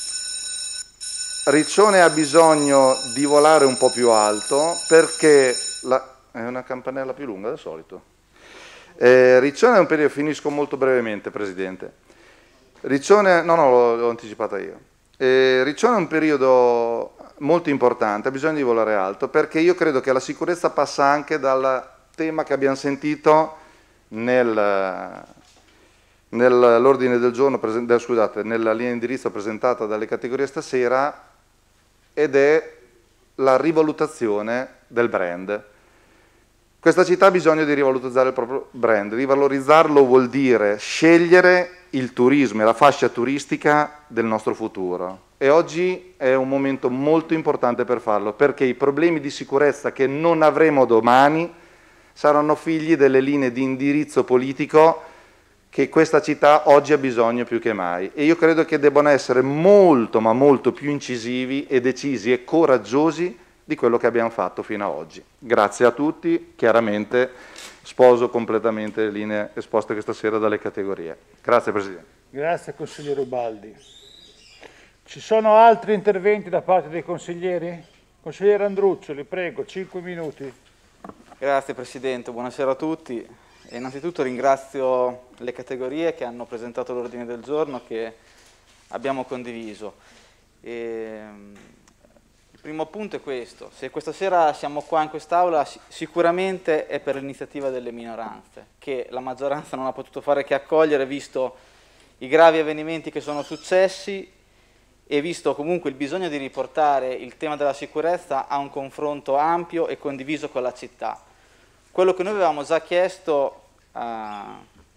Riccione ha bisogno di volare un po' più alto, perché la, è una campanella più lunga del solito. Eh, Riccione è un periodo, finisco molto brevemente, Presidente. Riccione, no, no, l'ho, l'ho anticipata io. Eh, Riccione è un periodo molto importante, ha bisogno di volare alto, perché io credo che la sicurezza passa anche dal tema che abbiamo sentito nel... nell'ordine del giorno, scusate, nella linea di indirizzo presentata dalle categorie stasera, ed è la rivalutazione del brand. Questa città ha bisogno di rivalutizzare il proprio brand. Rivalorizzarlo vuol dire scegliere il turismo e la fascia turistica del nostro futuro. E oggi è un momento molto importante per farlo, perché i problemi di sicurezza che non avremo domani saranno figli delle linee di indirizzo politico che questa città oggi ha bisogno più che mai, e io credo che debbano essere molto ma molto più incisivi e decisi e coraggiosi di quello che abbiamo fatto fino ad oggi. Grazie a tutti, chiaramente sposo completamente le linee esposte questa sera dalle categorie. Grazie Presidente. Grazie consigliere Ubaldi. Ci sono altri interventi da parte dei consiglieri? Consigliere Andruccioli, prego, cinque minuti. Grazie Presidente, buonasera a tutti. E innanzitutto ringrazio le categorie che hanno presentato l'ordine del giorno che abbiamo condiviso. E Il primo punto è questo: se questa sera siamo qua in quest'Aula sicuramente è per l'iniziativa delle minoranze, che la maggioranza non ha potuto fare che accogliere, visto i gravi avvenimenti che sono successi e visto comunque il bisogno di riportare il tema della sicurezza a un confronto ampio e condiviso con la città. Quello che noi avevamo già chiesto uh,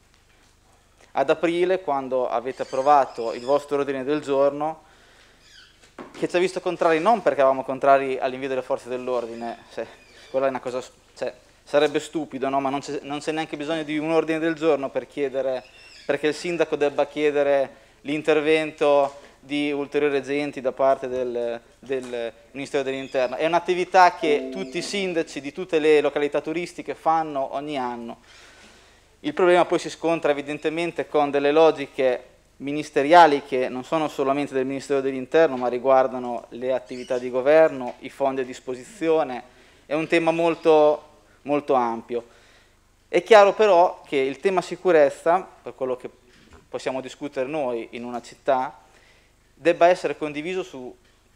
ad aprile, quando avete approvato il vostro ordine del giorno, che ci ha visto contrari non perché eravamo contrari all'invio delle forze dell'ordine, cioè, quella è una cosa, cioè, sarebbe stupido, no? Ma non c'è, non c'è neanche bisogno di un ordine del giorno per chiedere, perché il sindaco debba chiedere l'intervento di ulteriori agenti da parte del, del Ministero dell'Interno. È un'attività che tutti i sindaci di tutte le località turistiche fanno ogni anno. Il problema poi si scontra evidentemente con delle logiche ministeriali che non sono solamente del Ministero dell'Interno, ma riguardano le attività di governo, i fondi a disposizione. È un tema molto, molto ampio. È chiaro però che il tema sicurezza, per quello che possiamo discutere noi in una città, debba essere condiviso su,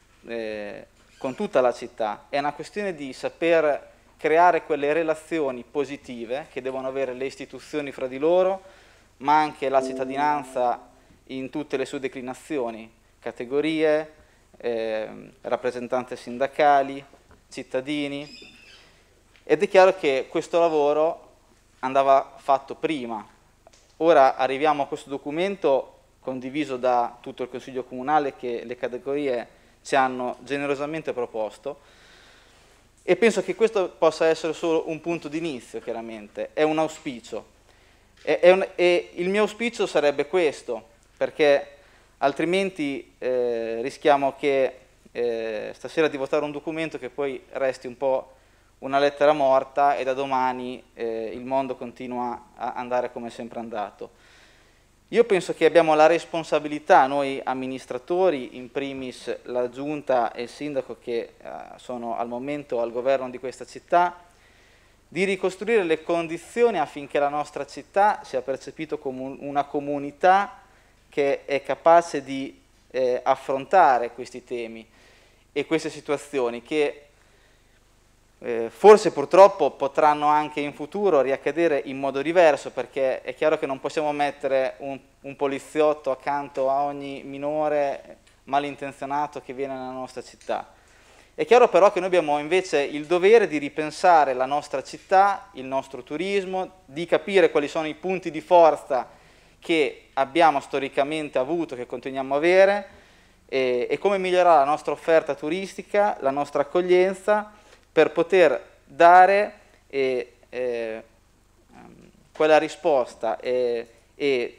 eh, con tutta la città. È una questione di saper creare quelle relazioni positive che devono avere le istituzioni fra di loro, ma anche la cittadinanza in tutte le sue declinazioni, categorie, eh, rappresentanze sindacali, cittadini. Ed è chiaro che questo lavoro andava fatto prima. Ora arriviamo a questo documento condiviso da tutto il Consiglio Comunale che le categorie ci hanno generosamente proposto, e penso che questo possa essere solo un punto di inizio, chiaramente, è un auspicio. E, è un, e il mio auspicio sarebbe questo, perché altrimenti eh, rischiamo che eh, stasera di votare un documento che poi resti un po' una lettera morta e da domani eh, il mondo continua a andare come è sempre andato. Io penso che abbiamo la responsabilità, noi amministratori, in primis la Giunta e il Sindaco che eh, sono al momento al governo di questa città, di ricostruire le condizioni affinché la nostra città sia percepita come una comunità che è capace di eh, affrontare questi temi e queste situazioni che Eh, forse purtroppo potranno anche in futuro riaccadere in modo diverso, perché è chiaro che non possiamo mettere un, un poliziotto accanto a ogni minore malintenzionato che viene nella nostra città. È chiaro però che noi abbiamo invece il dovere di ripensare la nostra città, il nostro turismo, di capire quali sono i punti di forza che abbiamo storicamente avuto, che continuiamo a avere, e, e come migliorare la nostra offerta turistica, la nostra accoglienza, per poter dare eh, eh, quella risposta e, e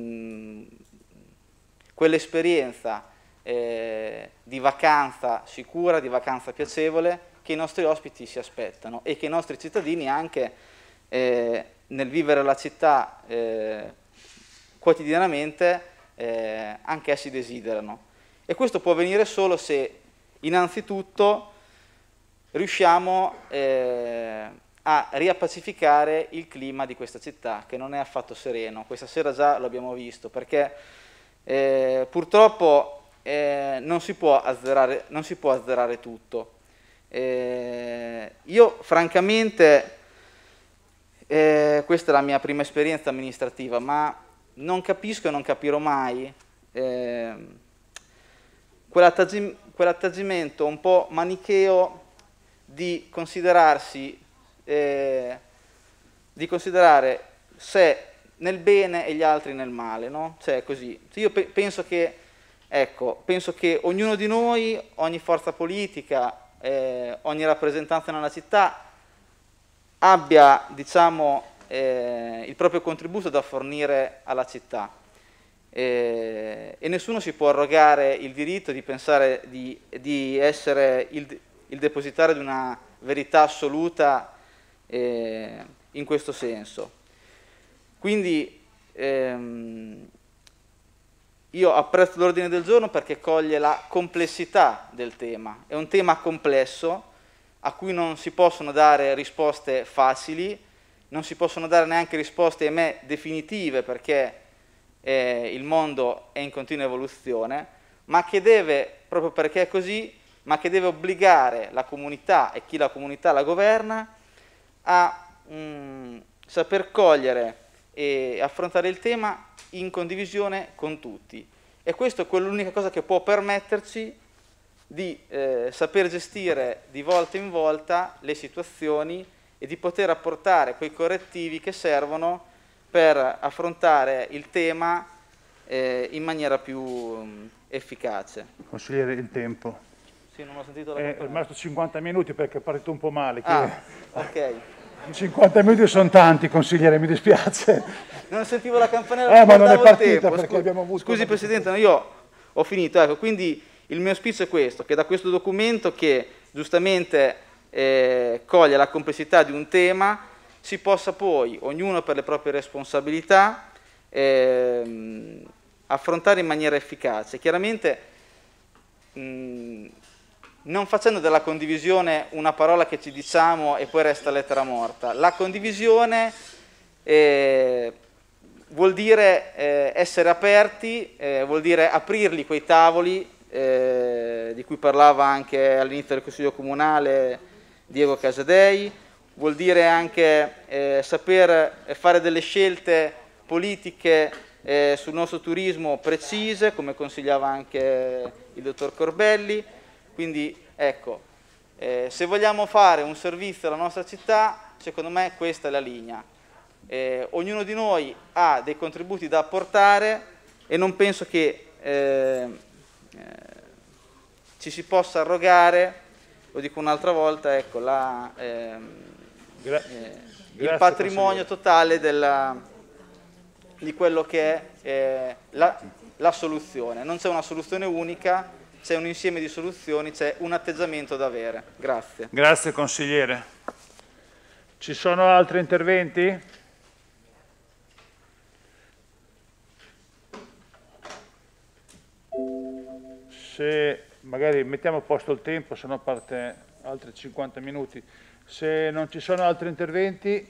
quell'esperienza eh, di vacanza sicura, di vacanza piacevole che i nostri ospiti si aspettano e che i nostri cittadini anche eh, nel vivere la città eh, quotidianamente eh, anche essi desiderano. E questo può avvenire solo se innanzitutto riusciamo eh, a riappacificare il clima di questa città, che non è affatto sereno. Questa sera già lo abbiamo visto, perché eh, purtroppo eh, non si può azzerare, non si può azzerare tutto. Eh, io francamente, eh, questa è la mia prima esperienza amministrativa, ma non capisco e non capirò mai eh, quell'atteggiamento un po' manicheo di considerarsi, eh, di considerare sé nel bene e gli altri nel male, no? Cioè così. Io pe penso che, ecco, penso che ognuno di noi, ogni forza politica, eh, ogni rappresentanza nella città abbia, diciamo, eh, il proprio contributo da fornire alla città. Eh, e nessuno si può arrogare il diritto di pensare di, di essere il il depositario di una verità assoluta eh, in questo senso. Quindi ehm, io apprezzo l'ordine del giorno perché coglie la complessità del tema. È un tema complesso a cui non si possono dare risposte facili, non si possono dare neanche risposte, ahimè, definitive, perché eh, il mondo è in continua evoluzione, ma che deve, proprio perché è così, ma che deve obbligare la comunità e chi la comunità la governa a mh, saper cogliere e affrontare il tema in condivisione con tutti. E questo è l'unica cosa che può permetterci di eh, saper gestire di volta in volta le situazioni e di poter apportare quei correttivi che servono per affrontare il tema eh, in maniera più mh, efficace. Consigliere, il tempo. Sì, non ho sentito la È rimasto cinquanta minuti perché è partito un po' male. Ah, ok. cinquanta minuti sono tanti, consigliere, mi dispiace. Non sentivo la campanella, Eh, ma non è guardavo il partita tempo. perché Scu- abbiamo avuto... Scusi Presidente, no, io ho finito. Ecco, quindi il mio auspicio è questo, che da questo documento che giustamente eh, coglie la complessità di un tema, si possa poi, ognuno per le proprie responsabilità, ehm, affrontare in maniera efficace. Chiaramente mh, non facendo della condivisione una parola che ci diciamo e poi resta lettera morta. La condivisione eh, vuol dire eh, essere aperti, eh, vuol dire aprirli quei tavoli eh, di cui parlava anche all'inizio del Consiglio Comunale Diego Casadei, vuol dire anche eh, saper fare delle scelte politiche eh, sul nostro turismo precise, come consigliava anche il dottor Corbelli. Quindi ecco, eh, se vogliamo fare un servizio alla nostra città, secondo me questa è la linea. Eh, ognuno di noi ha dei contributi da apportare e non penso che eh, eh, ci si possa arrogare, lo dico un'altra volta, ecco, la, ehm, Gra- eh, il Grazie, patrimonio totale della, di quello che è eh, la, la soluzione. Non c'è una soluzione unica, c'è un insieme di soluzioni, c'è un atteggiamento da avere. Grazie. Grazie consigliere. Ci sono altri interventi? Se magari mettiamo a posto il tempo, se no parte altri cinquanta minuti. Se non ci sono altri interventi,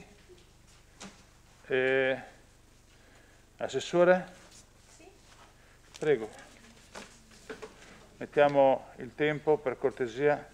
eh, Assessore? Prego. Mettiamo il tempo per cortesia.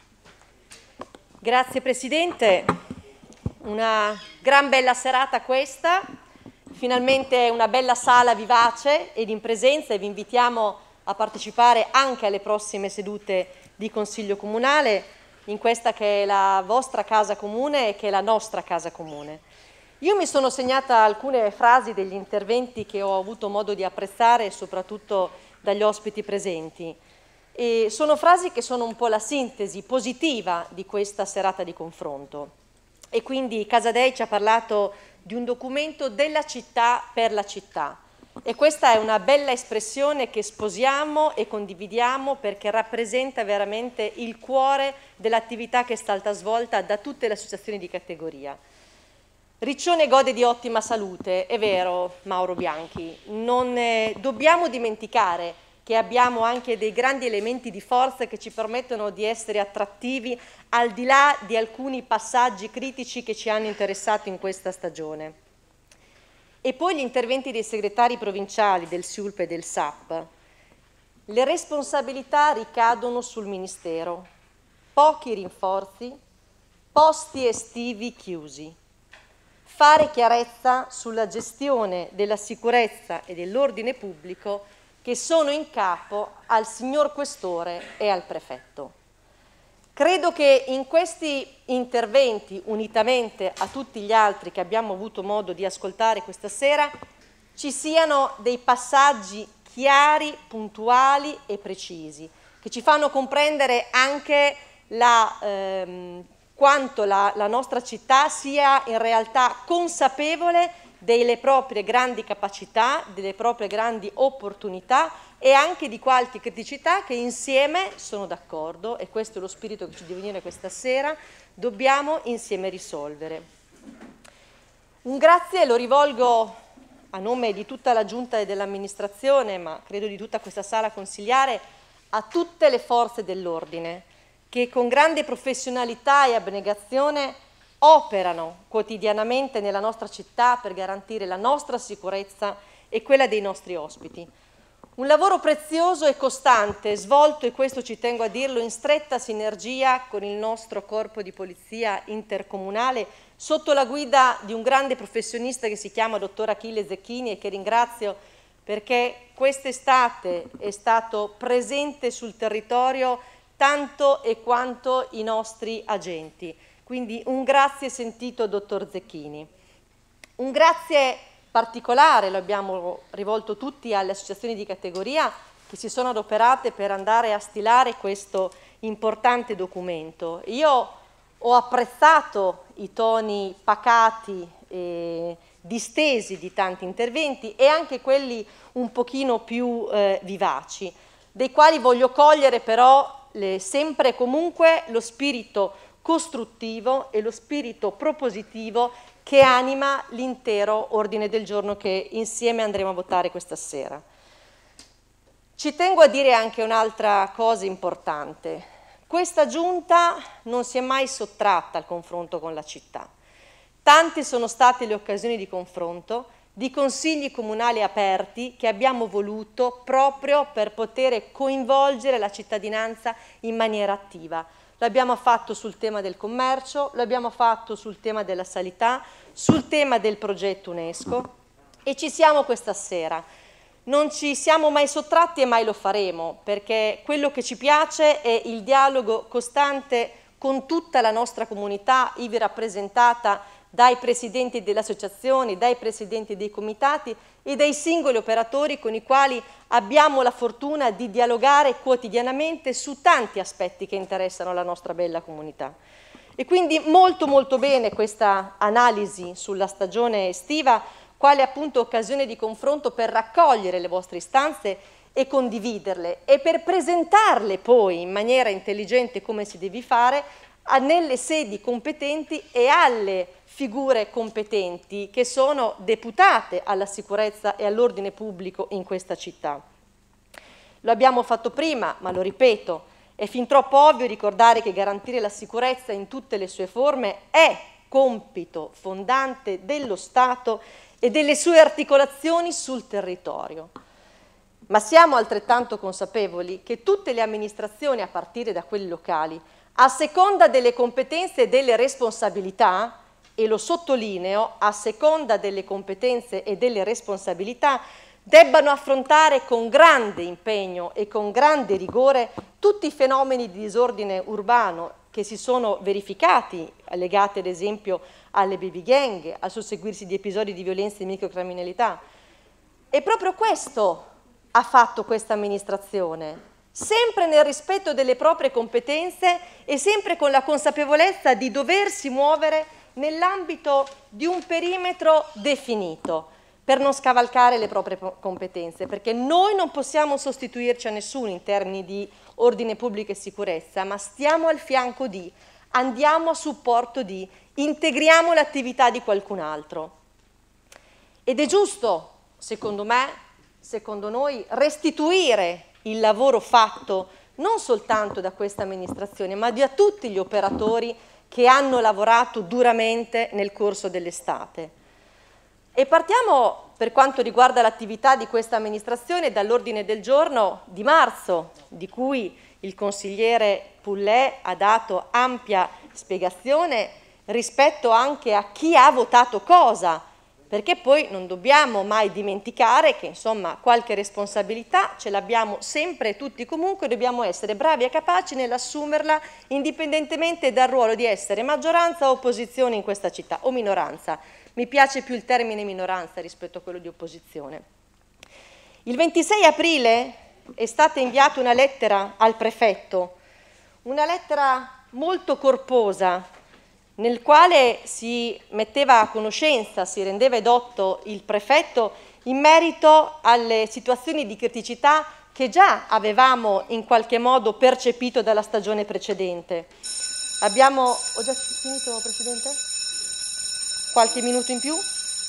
Grazie Presidente, una gran bella serata questa, finalmente una bella sala vivace ed in presenza e vi invitiamo a partecipare anche alle prossime sedute di Consiglio Comunale in questa che è la vostra casa comune e che è la nostra casa comune. Io mi sono segnata alcune frasi degli interventi che ho avuto modo di apprezzare soprattutto dagli ospiti presenti. E sono frasi che sono un po' la sintesi positiva di questa serata di confronto. E quindi Casadei ci ha parlato di un documento della città per la città. E questa è una bella espressione che sposiamo e condividiamo perché rappresenta veramente il cuore dell'attività che è stata svolta da tutte le associazioni di categoria. Riccione gode di ottima salute, è vero Mauro Bianchi, non eh, dobbiamo dimenticare che abbiamo anche dei grandi elementi di forza che ci permettono di essere attrattivi al di là di alcuni passaggi critici che ci hanno interessato in questa stagione. E poi gli interventi dei segretari provinciali del S I U L P e del S A P. Le responsabilità ricadono sul Ministero. Pochi rinforzi, posti estivi chiusi. Fare chiarezza sulla gestione della sicurezza e dell'ordine pubblico che sono in capo al signor Questore e al Prefetto. Credo che in questi interventi, unitamente a tutti gli altri che abbiamo avuto modo di ascoltare questa sera, ci siano dei passaggi chiari, puntuali e precisi, che ci fanno comprendere anche la, ehm, quanto la, la nostra città sia in realtà consapevole delle proprie grandi capacità, delle proprie grandi opportunità e anche di qualche criticità che insieme, sono d'accordo, e questo è lo spirito che ci deve venire questa sera, dobbiamo insieme risolvere. Un grazie lo rivolgo a nome di tutta la Giunta e dell'amministrazione, ma credo di tutta questa sala consigliare, a tutte le forze dell'ordine che con grande professionalità e abnegazione operano quotidianamente nella nostra città per garantire la nostra sicurezza e quella dei nostri ospiti. Un lavoro prezioso e costante, svolto, e questo ci tengo a dirlo, in stretta sinergia con il nostro corpo di polizia intercomunale, sotto la guida di un grande professionista che si chiama dottor Achille Zecchini e che ringrazio perché quest'estate è stato presente sul territorio tanto e quanto i nostri agenti. Quindi un grazie sentito, dottor Zecchini. Un grazie particolare lo abbiamo rivolto tutti alle associazioni di categoria che si sono adoperate per andare a stilare questo importante documento. Io ho apprezzato i toni pacati e distesi di tanti interventi e anche quelli un pochino più eh, vivaci, dei quali voglio cogliere però le, sempre e comunque lo spirito costruttivo e lo spirito propositivo che anima l'intero ordine del giorno che insieme andremo a votare questa sera. Ci tengo a dire anche un'altra cosa importante. Questa giunta non si è mai sottratta al confronto con la città. Tante sono state le occasioni di confronto, di consigli comunali aperti che abbiamo voluto proprio per poter coinvolgere la cittadinanza in maniera attiva. L'abbiamo fatto sul tema del commercio, lo abbiamo fatto sul tema della sanità, sul tema del progetto UNESCO e ci siamo questa sera. Non ci siamo mai sottratti e mai lo faremo, perché quello che ci piace è il dialogo costante con tutta la nostra comunità, ivi rappresentata dai presidenti delle associazioni, dai presidenti dei comitati e dai singoli operatori con i quali abbiamo la fortuna di dialogare quotidianamente su tanti aspetti che interessano la nostra bella comunità. E quindi molto molto bene questa analisi sulla stagione estiva, quale appunto occasione di confronto per raccogliere le vostre istanze e condividerle e per presentarle poi in maniera intelligente come si deve fare nelle sedi competenti e alle figure competenti che sono deputate alla sicurezza e all'ordine pubblico in questa città. Lo abbiamo fatto prima, ma lo ripeto, è fin troppo ovvio ricordare che garantire la sicurezza in tutte le sue forme è compito fondante dello Stato e delle sue articolazioni sul territorio. Ma siamo altrettanto consapevoli che tutte le amministrazioni, a partire da quelle locali, a seconda delle competenze e delle responsabilità, e lo sottolineo, a seconda delle competenze e delle responsabilità, debbano affrontare con grande impegno e con grande rigore tutti i fenomeni di disordine urbano che si sono verificati, legati ad esempio alle baby gang, al susseguirsi di episodi di violenza e microcriminalità. E proprio questo ha fatto questa amministrazione, sempre nel rispetto delle proprie competenze e sempre con la consapevolezza di doversi muovere nell'ambito di un perimetro definito per non scavalcare le proprie competenze, perché noi non possiamo sostituirci a nessuno in termini di ordine pubblico e sicurezza, ma stiamo al fianco di, andiamo a supporto di, integriamo l'attività di qualcun altro. Ed è giusto, secondo me, secondo noi, restituire il lavoro fatto non soltanto da questa amministrazione, ma da tutti gli operatori che hanno lavorato duramente nel corso dell'estate. E partiamo, per quanto riguarda l'attività di questa amministrazione, dall'ordine del giorno di marzo, di cui il consigliere Pullè ha dato ampia spiegazione rispetto anche a chi ha votato cosa, perché poi non dobbiamo mai dimenticare che insomma qualche responsabilità ce l'abbiamo sempre tutti comunque, dobbiamo essere bravi e capaci nell'assumerla indipendentemente dal ruolo di essere maggioranza o opposizione in questa città, o minoranza. Mi piace più il termine minoranza rispetto a quello di opposizione. Il ventisei aprile è stata inviata una lettera al prefetto, una lettera molto corposa, nel quale si metteva a conoscenza, si rendeva edotto il prefetto in merito alle situazioni di criticità che già avevamo in qualche modo percepito dalla stagione precedente. Abbiamo... Ho già finito, Presidente? Qualche minuto in più?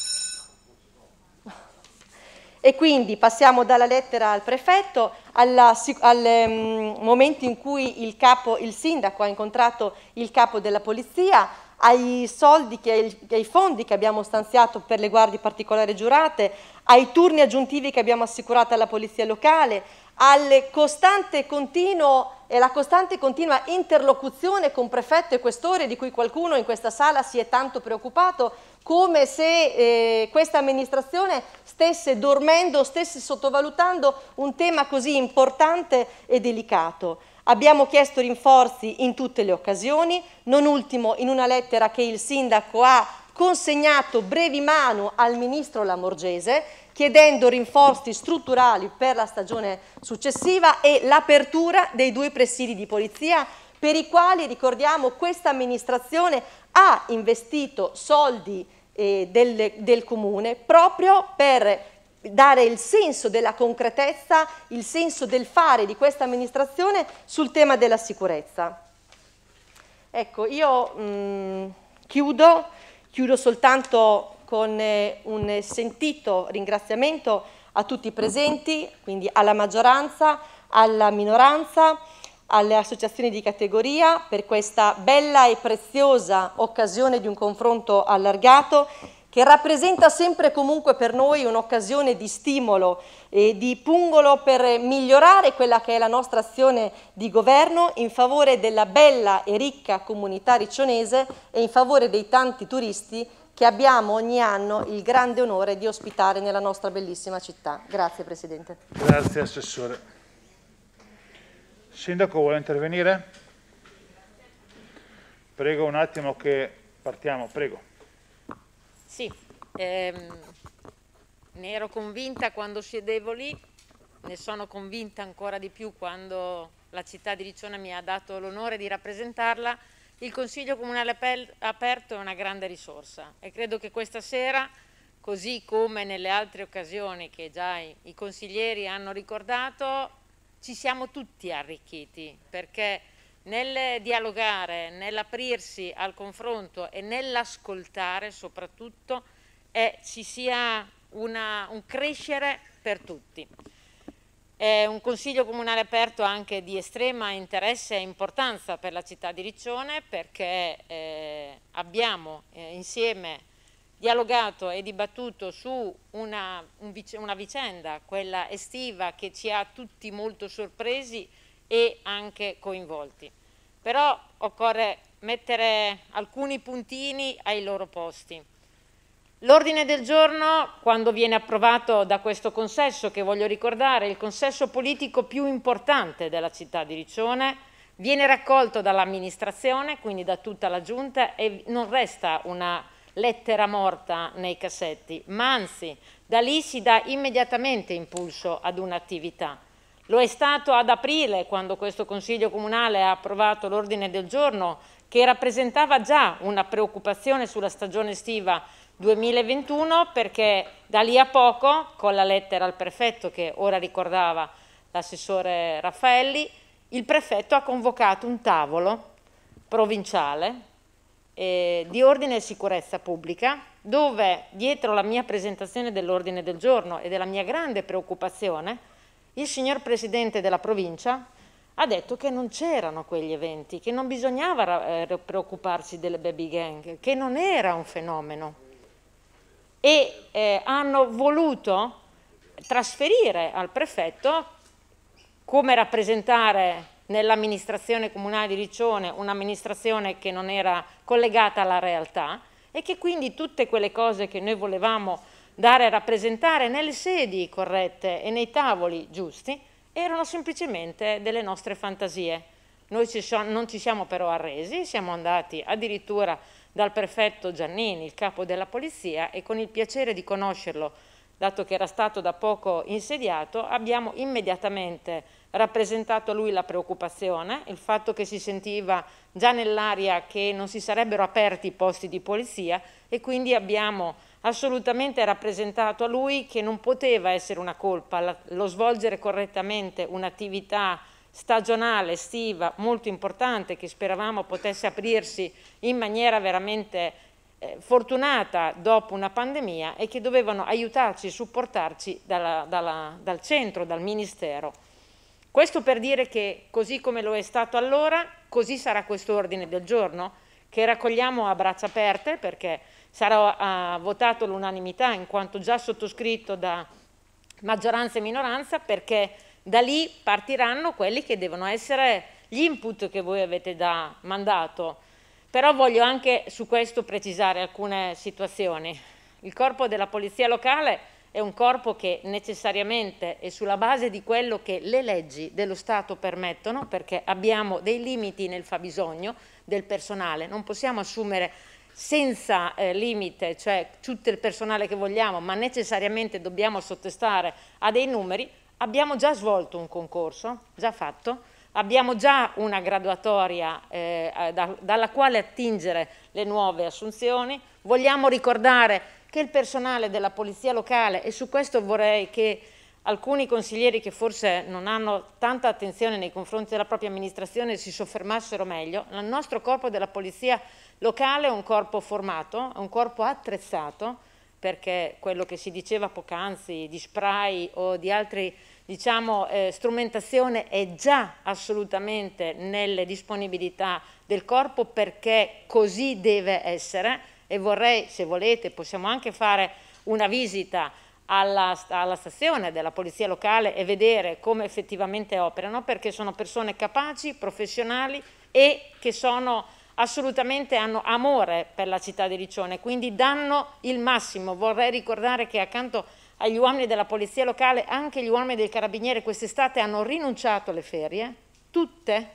E quindi passiamo dalla lettera al prefetto alla, al um, momento in cui il, capo, il sindaco ha incontrato il capo della polizia, ai soldi, che, ai, ai fondi che abbiamo stanziato per le guardie particolari giurate, ai turni aggiuntivi che abbiamo assicurato alla polizia locale, al costante continuo e la costante continua interlocuzione con prefetto e questore, di cui qualcuno in questa sala si è tanto preoccupato, come se eh, questa amministrazione stesse dormendo, stesse sottovalutando un tema così importante e delicato. Abbiamo chiesto rinforzi in tutte le occasioni, non ultimo in una lettera che il sindaco ha consegnato brevi manu al ministro Lamorgese, chiedendo rinforzi strutturali per la stagione successiva e l'apertura dei due presidi di polizia, per i quali, ricordiamo, questa amministrazione ha investito soldi eh, del, del Comune proprio per dare il senso della concretezza, il senso del fare di questa amministrazione sul tema della sicurezza. Ecco, io mh, chiudo, chiudo soltanto con eh, un sentito ringraziamento a tutti i presenti, quindi alla maggioranza, alla minoranza, alle associazioni di categoria per questa bella e preziosa occasione di un confronto allargato che rappresenta sempre e comunque per noi un'occasione di stimolo e di pungolo per migliorare quella che è la nostra azione di governo in favore della bella e ricca comunità riccionese e in favore dei tanti turisti che abbiamo ogni anno il grande onore di ospitare nella nostra bellissima città. Grazie Presidente. Grazie Assessore. Sindaco, vuole intervenire? Prego un attimo che partiamo, prego. Sì, ehm, ne ero convinta quando siedevo lì, ne sono convinta ancora di più quando la città di Riccione mi ha dato l'onore di rappresentarla. Il Consiglio Comunale aperto è una grande risorsa e credo che questa sera, così come nelle altre occasioni che già i, i consiglieri hanno ricordato, ci siamo tutti arricchiti, perché nel dialogare, nell'aprirsi al confronto e nell'ascoltare soprattutto eh, ci sia una, un crescere per tutti. È un Consiglio Comunale aperto anche di estrema interesse e importanza per la città di Riccione, perché eh, abbiamo eh, insieme dialogato e dibattuto su una, un, una vicenda, quella estiva, che ci ha tutti molto sorpresi e anche coinvolti. Però occorre mettere alcuni puntini ai loro posti. L'ordine del giorno, quando viene approvato da questo consesso, che voglio ricordare, il consesso politico più importante della città di Riccione, viene raccolto dall'amministrazione, quindi da tutta la giunta, e non resta una lettera morta nei cassetti, ma anzi da lì si dà immediatamente impulso ad un'attività. Lo è stato ad aprile, quando questo Consiglio Comunale ha approvato l'ordine del giorno, che rappresentava già una preoccupazione sulla stagione estiva duemilaventuno, perché da lì a poco, con la lettera al prefetto che ora ricordava l'assessore Raffaelli, il prefetto ha convocato un tavolo provinciale eh, di ordine e sicurezza pubblica, dove dietro la mia presentazione dell'ordine del giorno e della mia grande preoccupazione, il signor Presidente della provincia ha detto che non c'erano quegli eventi, che non bisognava eh, preoccuparsi delle baby gang, che non era un fenomeno. E eh, hanno voluto trasferire al prefetto, come rappresentare nell'amministrazione comunale di Riccione un'amministrazione che non era collegata alla realtà e che quindi tutte quelle cose che noi volevamo dare a rappresentare nelle sedi corrette e nei tavoli giusti erano semplicemente delle nostre fantasie. Noi ci so, non ci siamo però arresi, siamo andati addirittura dal prefetto Giannini, il capo della polizia, e con il piacere di conoscerlo, dato che era stato da poco insediato, abbiamo immediatamente rappresentato a lui la preoccupazione, il fatto che si sentiva già nell'aria che non si sarebbero aperti i posti di polizia, e quindi abbiamo assolutamente rappresentato a lui che non poteva essere una colpa lo svolgere correttamente un'attività stagionale, estiva, molto importante, che speravamo potesse aprirsi in maniera veramente eh, fortunata dopo una pandemia, e che dovevano aiutarci, supportarci dalla, dalla, dal centro, dal Ministero. Questo per dire che, così come lo è stato allora, così sarà questo ordine del giorno, che raccogliamo a braccia aperte, perché sarà uh, votato all'unanimità in quanto già sottoscritto da maggioranza e minoranza, perché da lì partiranno quelli che devono essere gli input che voi avete da mandato. Però voglio anche su questo precisare alcune situazioni. Il corpo della polizia locale è un corpo che necessariamente è sulla base di quello che le leggi dello Stato permettono, perché abbiamo dei limiti nel fabbisogno del personale, non possiamo assumere senza eh, limite, cioè tutto il personale che vogliamo, ma necessariamente dobbiamo sottostare a dei numeri. Abbiamo già svolto un concorso, già fatto, abbiamo già una graduatoria eh, da, dalla quale attingere le nuove assunzioni. Vogliamo ricordare che il personale della polizia locale, e su questo vorrei che alcuni consiglieri che forse non hanno tanta attenzione nei confronti della propria amministrazione si soffermassero meglio, il nostro corpo della polizia locale è un corpo formato, è un corpo attrezzato, perché quello che si diceva poc'anzi di spray o di altri, diciamo, eh, strumentazione è già assolutamente nelle disponibilità del corpo, perché così deve essere. E vorrei, se volete, possiamo anche fare una visita alla, alla stazione della polizia locale e vedere come effettivamente operano, perché sono persone capaci, professionali e che sono assolutamente, hanno amore per la città di Riccione, quindi danno il massimo. Vorrei ricordare che accanto agli uomini della polizia locale anche gli uomini del carabiniere quest'estate hanno rinunciato alle ferie, tutte,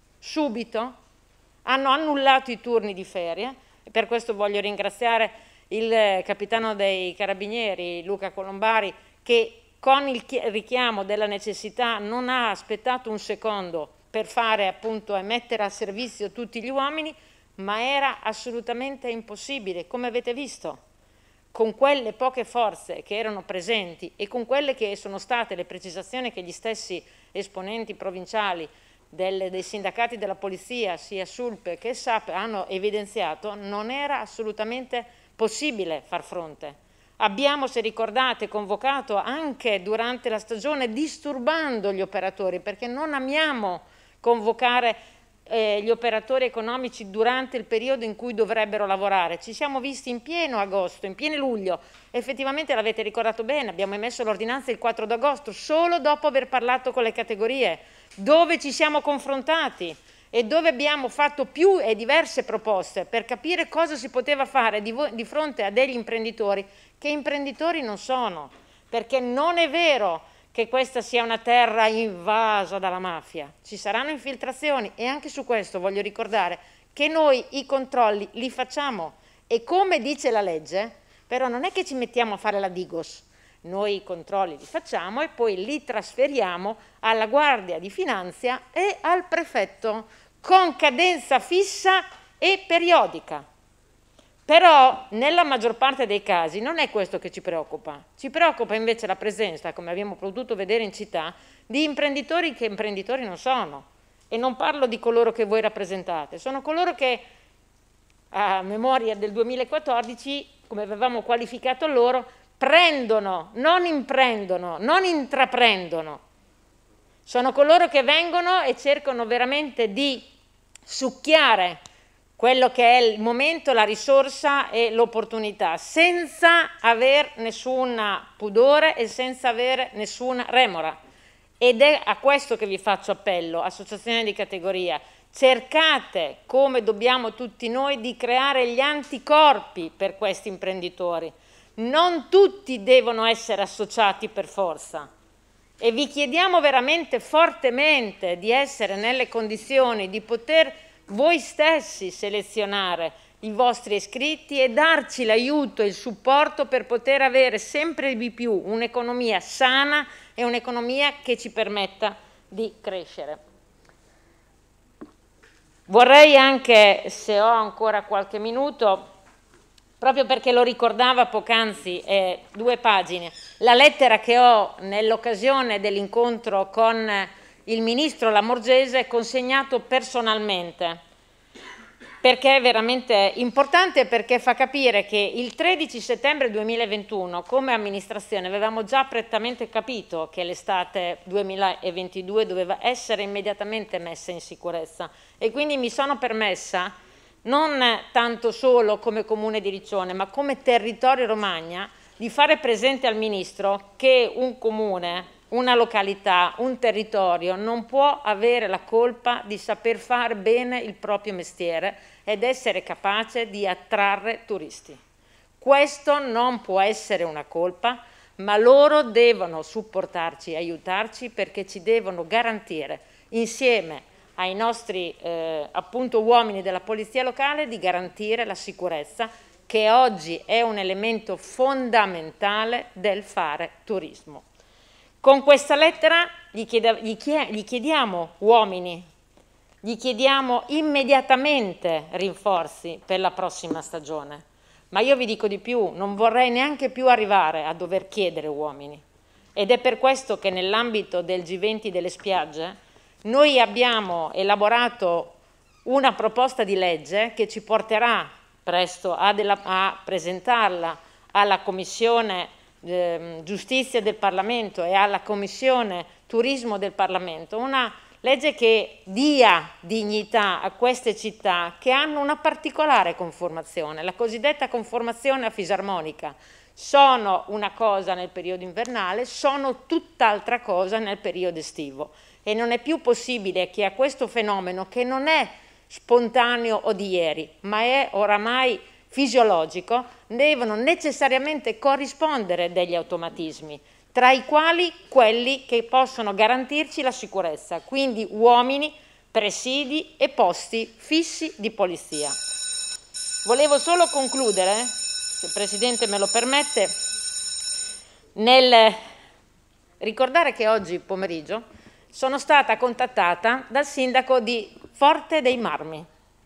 subito, hanno annullato i turni di ferie. E per questo voglio ringraziare il capitano dei carabinieri Luca Colombari, che con il richiamo della necessità non ha aspettato un secondo per fare appunto e mettere a servizio tutti gli uomini, ma era assolutamente impossibile, come avete visto, con quelle poche forze che erano presenti e con quelle che sono state le precisazioni che gli stessi esponenti provinciali Del, dei sindacati della polizia, sia SULP che S A P, hanno evidenziato, non era assolutamente possibile far fronte. Abbiamo, se ricordate, convocato anche durante la stagione disturbando gli operatori, perché non amiamo convocare eh, gli operatori economici durante il periodo in cui dovrebbero lavorare. Ci siamo visti in pieno agosto, in pieno luglio, effettivamente l'avete ricordato bene, abbiamo emesso l'ordinanza il quattro d'agosto, solo dopo aver parlato con le categorie, dove ci siamo confrontati e dove abbiamo fatto più e diverse proposte per capire cosa si poteva fare di, di fronte a degli imprenditori che imprenditori non sono, perché non è vero che questa sia una terra invasa dalla mafia, ci saranno infiltrazioni e anche su questo voglio ricordare che noi i controlli li facciamo e come dice la legge, però non è che ci mettiamo a fare la Digos. Noi i controlli li facciamo e poi li trasferiamo alla Guardia di Finanza e al prefetto con cadenza fissa e periodica. Però nella maggior parte dei casi non è questo che ci preoccupa, ci preoccupa invece la presenza, come abbiamo potuto vedere in città, di imprenditori che imprenditori non sono. E non parlo di coloro che voi rappresentate, sono coloro che a memoria del duemilaquattordici, come avevamo qualificato loro, prendono, non imprendono, non intraprendono. Sono coloro che vengono e cercano veramente di succhiare quello che è il momento, la risorsa e l'opportunità, senza aver nessun pudore e senza avere nessuna remora. Ed è a questo che vi faccio appello, associazioni di categoria. Cercate, come dobbiamo tutti noi, di creare gli anticorpi per questi imprenditori. Non tutti devono essere associati per forza e vi chiediamo veramente fortemente di essere nelle condizioni di poter voi stessi selezionare i vostri iscritti e darci l'aiuto e il supporto per poter avere sempre di più un'economia sana e un'economia che ci permetta di crescere. Vorrei anche, se ho ancora qualche minuto, proprio perché lo ricordava poc'anzi, eh, due pagine, la lettera che ho nell'occasione dell'incontro con il ministro Lamorgese consegnato personalmente, perché è veramente importante, perché fa capire che il tredici settembre duemilaventuno come amministrazione avevamo già prettamente capito che l'estate duemilaventidue doveva essere immediatamente messa in sicurezza e quindi mi sono permessa non tanto solo come Comune di Riccione, ma come territorio Romagna, di fare presente al Ministro che un comune, una località, un territorio non può avere la colpa di saper fare bene il proprio mestiere ed essere capace di attrarre turisti. Questo non può essere una colpa, ma loro devono supportarci, aiutarci, perché ci devono garantire, insieme ai nostri eh, appunto uomini della polizia locale, di garantire la sicurezza, che oggi è un elemento fondamentale del fare turismo. Con questa lettera gli, chiede, gli, chied, gli chiediamo uomini, gli chiediamo immediatamente rinforzi per la prossima stagione. Ma io vi dico di più, non vorrei neanche più arrivare a dover chiedere uomini. Ed è per questo che nell'ambito del G venti delle spiagge noi abbiamo elaborato una proposta di legge che ci porterà presto a, della, a presentarla alla Commissione eh, Giustizia del Parlamento e alla Commissione Turismo del Parlamento, una legge che dia dignità a queste città che hanno una particolare conformazione, la cosiddetta conformazione a fisarmonica. Sono una cosa nel periodo invernale, sono tutt'altra cosa nel periodo estivo, e non è più possibile che a questo fenomeno, che non è spontaneo o di ieri, ma è oramai fisiologico, devono necessariamente corrispondere degli automatismi, tra i quali quelli che possono garantirci la sicurezza, quindi uomini, presidi e posti fissi di polizia. Volevo solo concludere, se il Presidente me lo permette, nel ricordare che oggi pomeriggio sono stata contattata dal sindaco di Forte dei Marmi.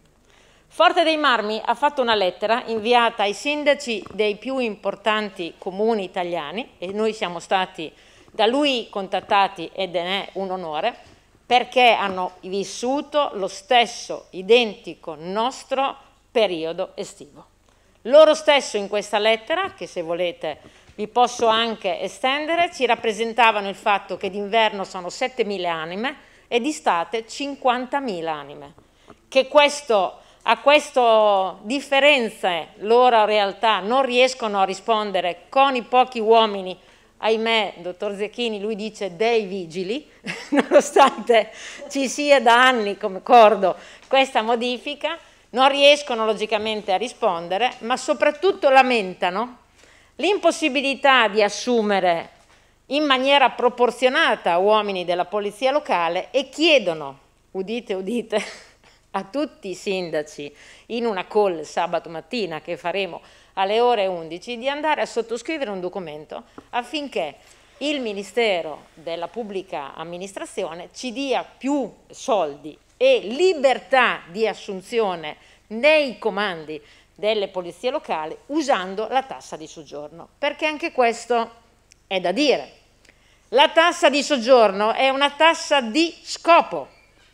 Forte dei Marmi ha fatto una lettera inviata ai sindaci dei più importanti comuni italiani, e noi siamo stati da lui contattati ed è un onore, perché hanno vissuto lo stesso identico nostro periodo estivo. Loro stesso in questa lettera, che se volete vi posso anche estendere, ci rappresentavano il fatto che d'inverno sono settemila anime e d'estate cinquantamila anime, che questo a queste differenze loro in realtà non riescono a rispondere con i pochi uomini, ahimè, dottor Zecchini, lui dice dei vigili, nonostante ci sia da anni, come ricordo, questa modifica, non riescono logicamente a rispondere, ma soprattutto lamentano l'impossibilità di assumere in maniera proporzionata uomini della polizia locale e chiedono, udite, udite, a tutti i sindaci in una call sabato mattina che faremo alle ore undici di andare a sottoscrivere un documento affinché il Ministero della Pubblica Amministrazione ci dia più soldi e libertà di assunzione nei comandi delle polizie locali usando la tassa di soggiorno, perché anche questo è da dire. La tassa di soggiorno è una tassa di scopo,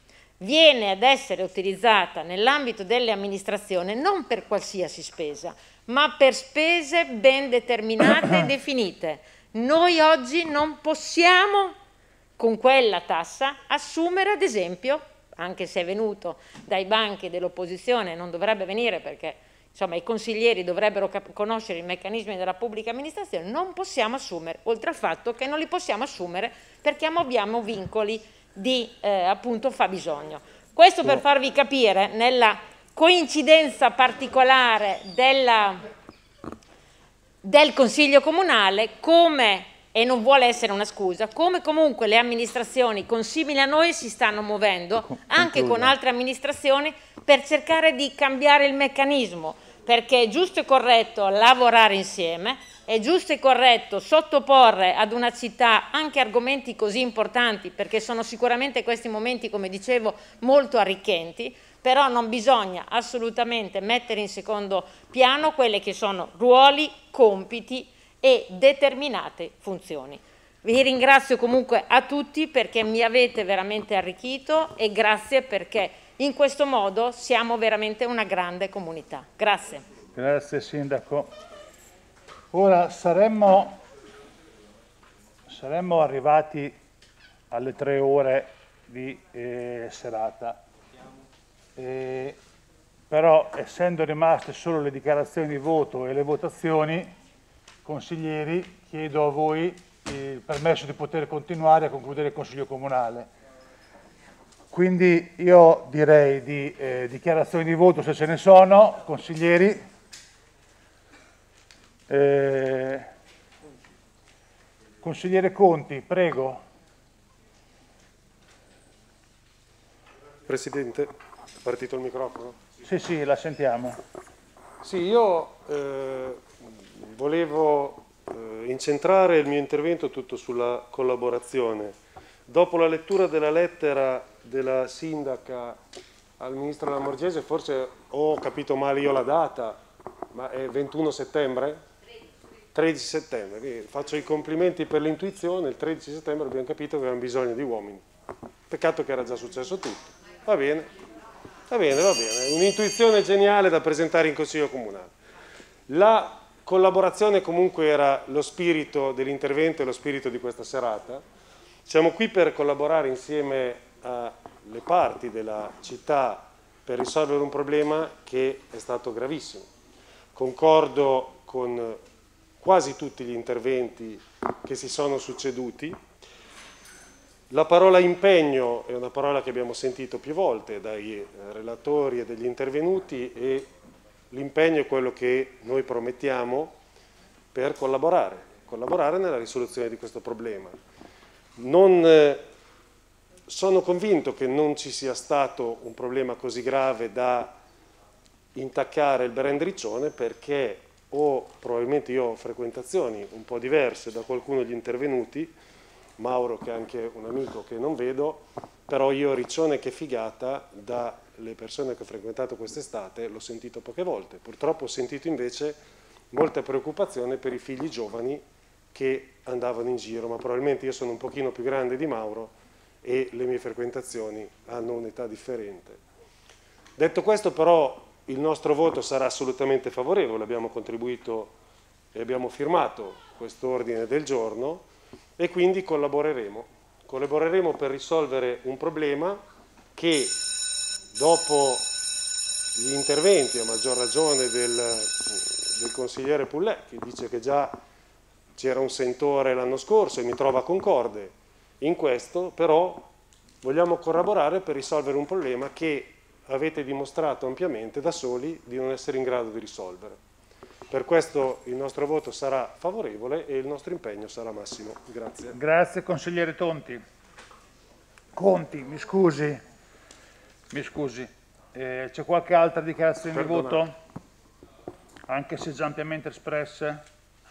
viene ad essere utilizzata nell'ambito delle amministrazioni non per qualsiasi spesa, ma per spese ben determinate e definite. Noi oggi non possiamo con quella tassa assumere, ad esempio, anche se è venuto dai banchi dell'opposizione, non dovrebbe venire perché insomma i consiglieri dovrebbero conoscere i meccanismi della pubblica amministrazione, non possiamo assumere, oltre al fatto che non li possiamo assumere perché abbiamo vincoli di eh, appunto fabbisogno. Questo per farvi capire nella coincidenza particolare della, del Consiglio Comunale come, e non vuole essere una scusa, come comunque le amministrazioni consimili a noi si stanno muovendo anche con altre amministrazioni per cercare di cambiare il meccanismo, perché è giusto e corretto lavorare insieme, è giusto e corretto sottoporre ad una città anche argomenti così importanti, perché sono sicuramente questi momenti, come dicevo, molto arricchenti, però non bisogna assolutamente mettere in secondo piano quelle che sono ruoli, compiti e determinate funzioni. Vi ringrazio comunque a tutti perché mi avete veramente arricchito e grazie perché in questo modo siamo veramente una grande comunità. Grazie. Grazie Sindaco. Ora saremmo, saremmo arrivati alle tre ore di eh, serata. E però essendo rimaste solo le dichiarazioni di voto e le votazioni, consiglieri, chiedo a voi il permesso di poter continuare a concludere il Consiglio Comunale. Quindi io direi di eh, dichiarazioni di voto se ce ne sono, consiglieri. Eh, consigliere Conti, prego. Presidente, è partito il microfono? Sì, sì, la sentiamo. Sì, io eh, volevo eh, incentrare il mio intervento tutto sulla collaborazione. Dopo la lettura della lettera della sindaca al ministro Lamorgese, forse ho capito male io la data, ma è ventuno settembre? tredici settembre, quindi faccio i complimenti per l'intuizione, il tredici settembre abbiamo capito che avevamo bisogno di uomini. Peccato che era già successo tutto. Va bene, va bene, va bene. Un'intuizione geniale da presentare in Consiglio Comunale. La collaborazione comunque era lo spirito dell'intervento e lo spirito di questa serata. Siamo qui per collaborare insieme alle parti della città per risolvere un problema che è stato gravissimo. Concordo con quasi tutti gli interventi che si sono succeduti. La parola impegno è una parola che abbiamo sentito più volte dai relatori e dagli intervenuti, e l'impegno è quello che noi promettiamo per collaborare, collaborare nella risoluzione di questo problema. Non, eh, sono convinto che non ci sia stato un problema così grave da intaccare il Berendriccione, perché o probabilmente io ho frequentazioni un po' diverse da qualcuno degli intervenuti, Mauro che è anche un amico che non vedo, però io Riccione che figata dalle persone che ho frequentato quest'estate l'ho sentito poche volte. Purtroppo ho sentito invece molta preoccupazione per i figli giovani che andavano in giro, ma probabilmente io sono un pochino più grande di Mauro e le mie frequentazioni hanno un'età differente. Detto questo, però, il nostro voto sarà assolutamente favorevole. Abbiamo contribuito e abbiamo firmato questo ordine del giorno e quindi collaboreremo. Collaboreremo per risolvere un problema che, dopo gli interventi, a maggior ragione del, del consigliere Pullè, che dice che già c'era un sentore l'anno scorso e mi trova concorde in questo, però vogliamo collaborare per risolvere un problema che avete dimostrato ampiamente da soli di non essere in grado di risolvere. Per questo il nostro voto sarà favorevole e il nostro impegno sarà massimo. Grazie. Grazie consigliere Tonti. Conti, mi scusi, mi scusi, eh, c'è qualche altra dichiarazione Perdonate. di voto? Anche se già ampiamente espresse?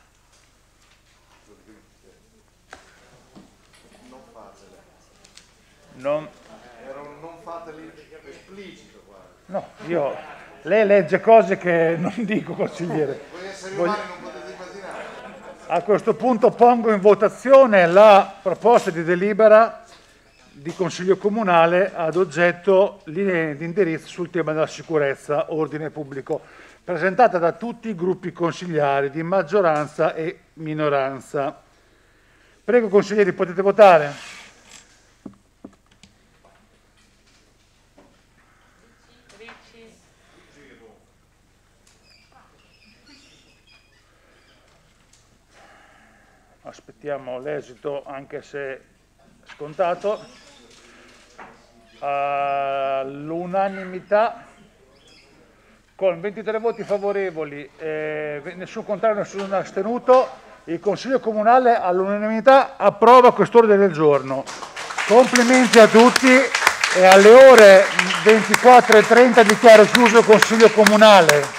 Non fatele. Non... Era un non fateli esplicito qua. No, io... Lei legge cose che non dico, consigliere. Voi esseri Voglio... umani non potete immaginare. A questo punto pongo in votazione la proposta di delibera di Consiglio Comunale ad oggetto linee di indirizzo sul tema della sicurezza, ordine pubblico, presentata da tutti i gruppi consigliari di maggioranza e minoranza. Prego consiglieri, potete votare. Aspettiamo l'esito, anche se scontato. All'unanimità, con ventitré voti favorevoli, eh, nessun contrario, nessun astenuto, il Consiglio Comunale all'unanimità approva quest'ordine del giorno. Complimenti a tutti e alle ore ventiquattro e trenta dichiaro chiuso il Consiglio Comunale.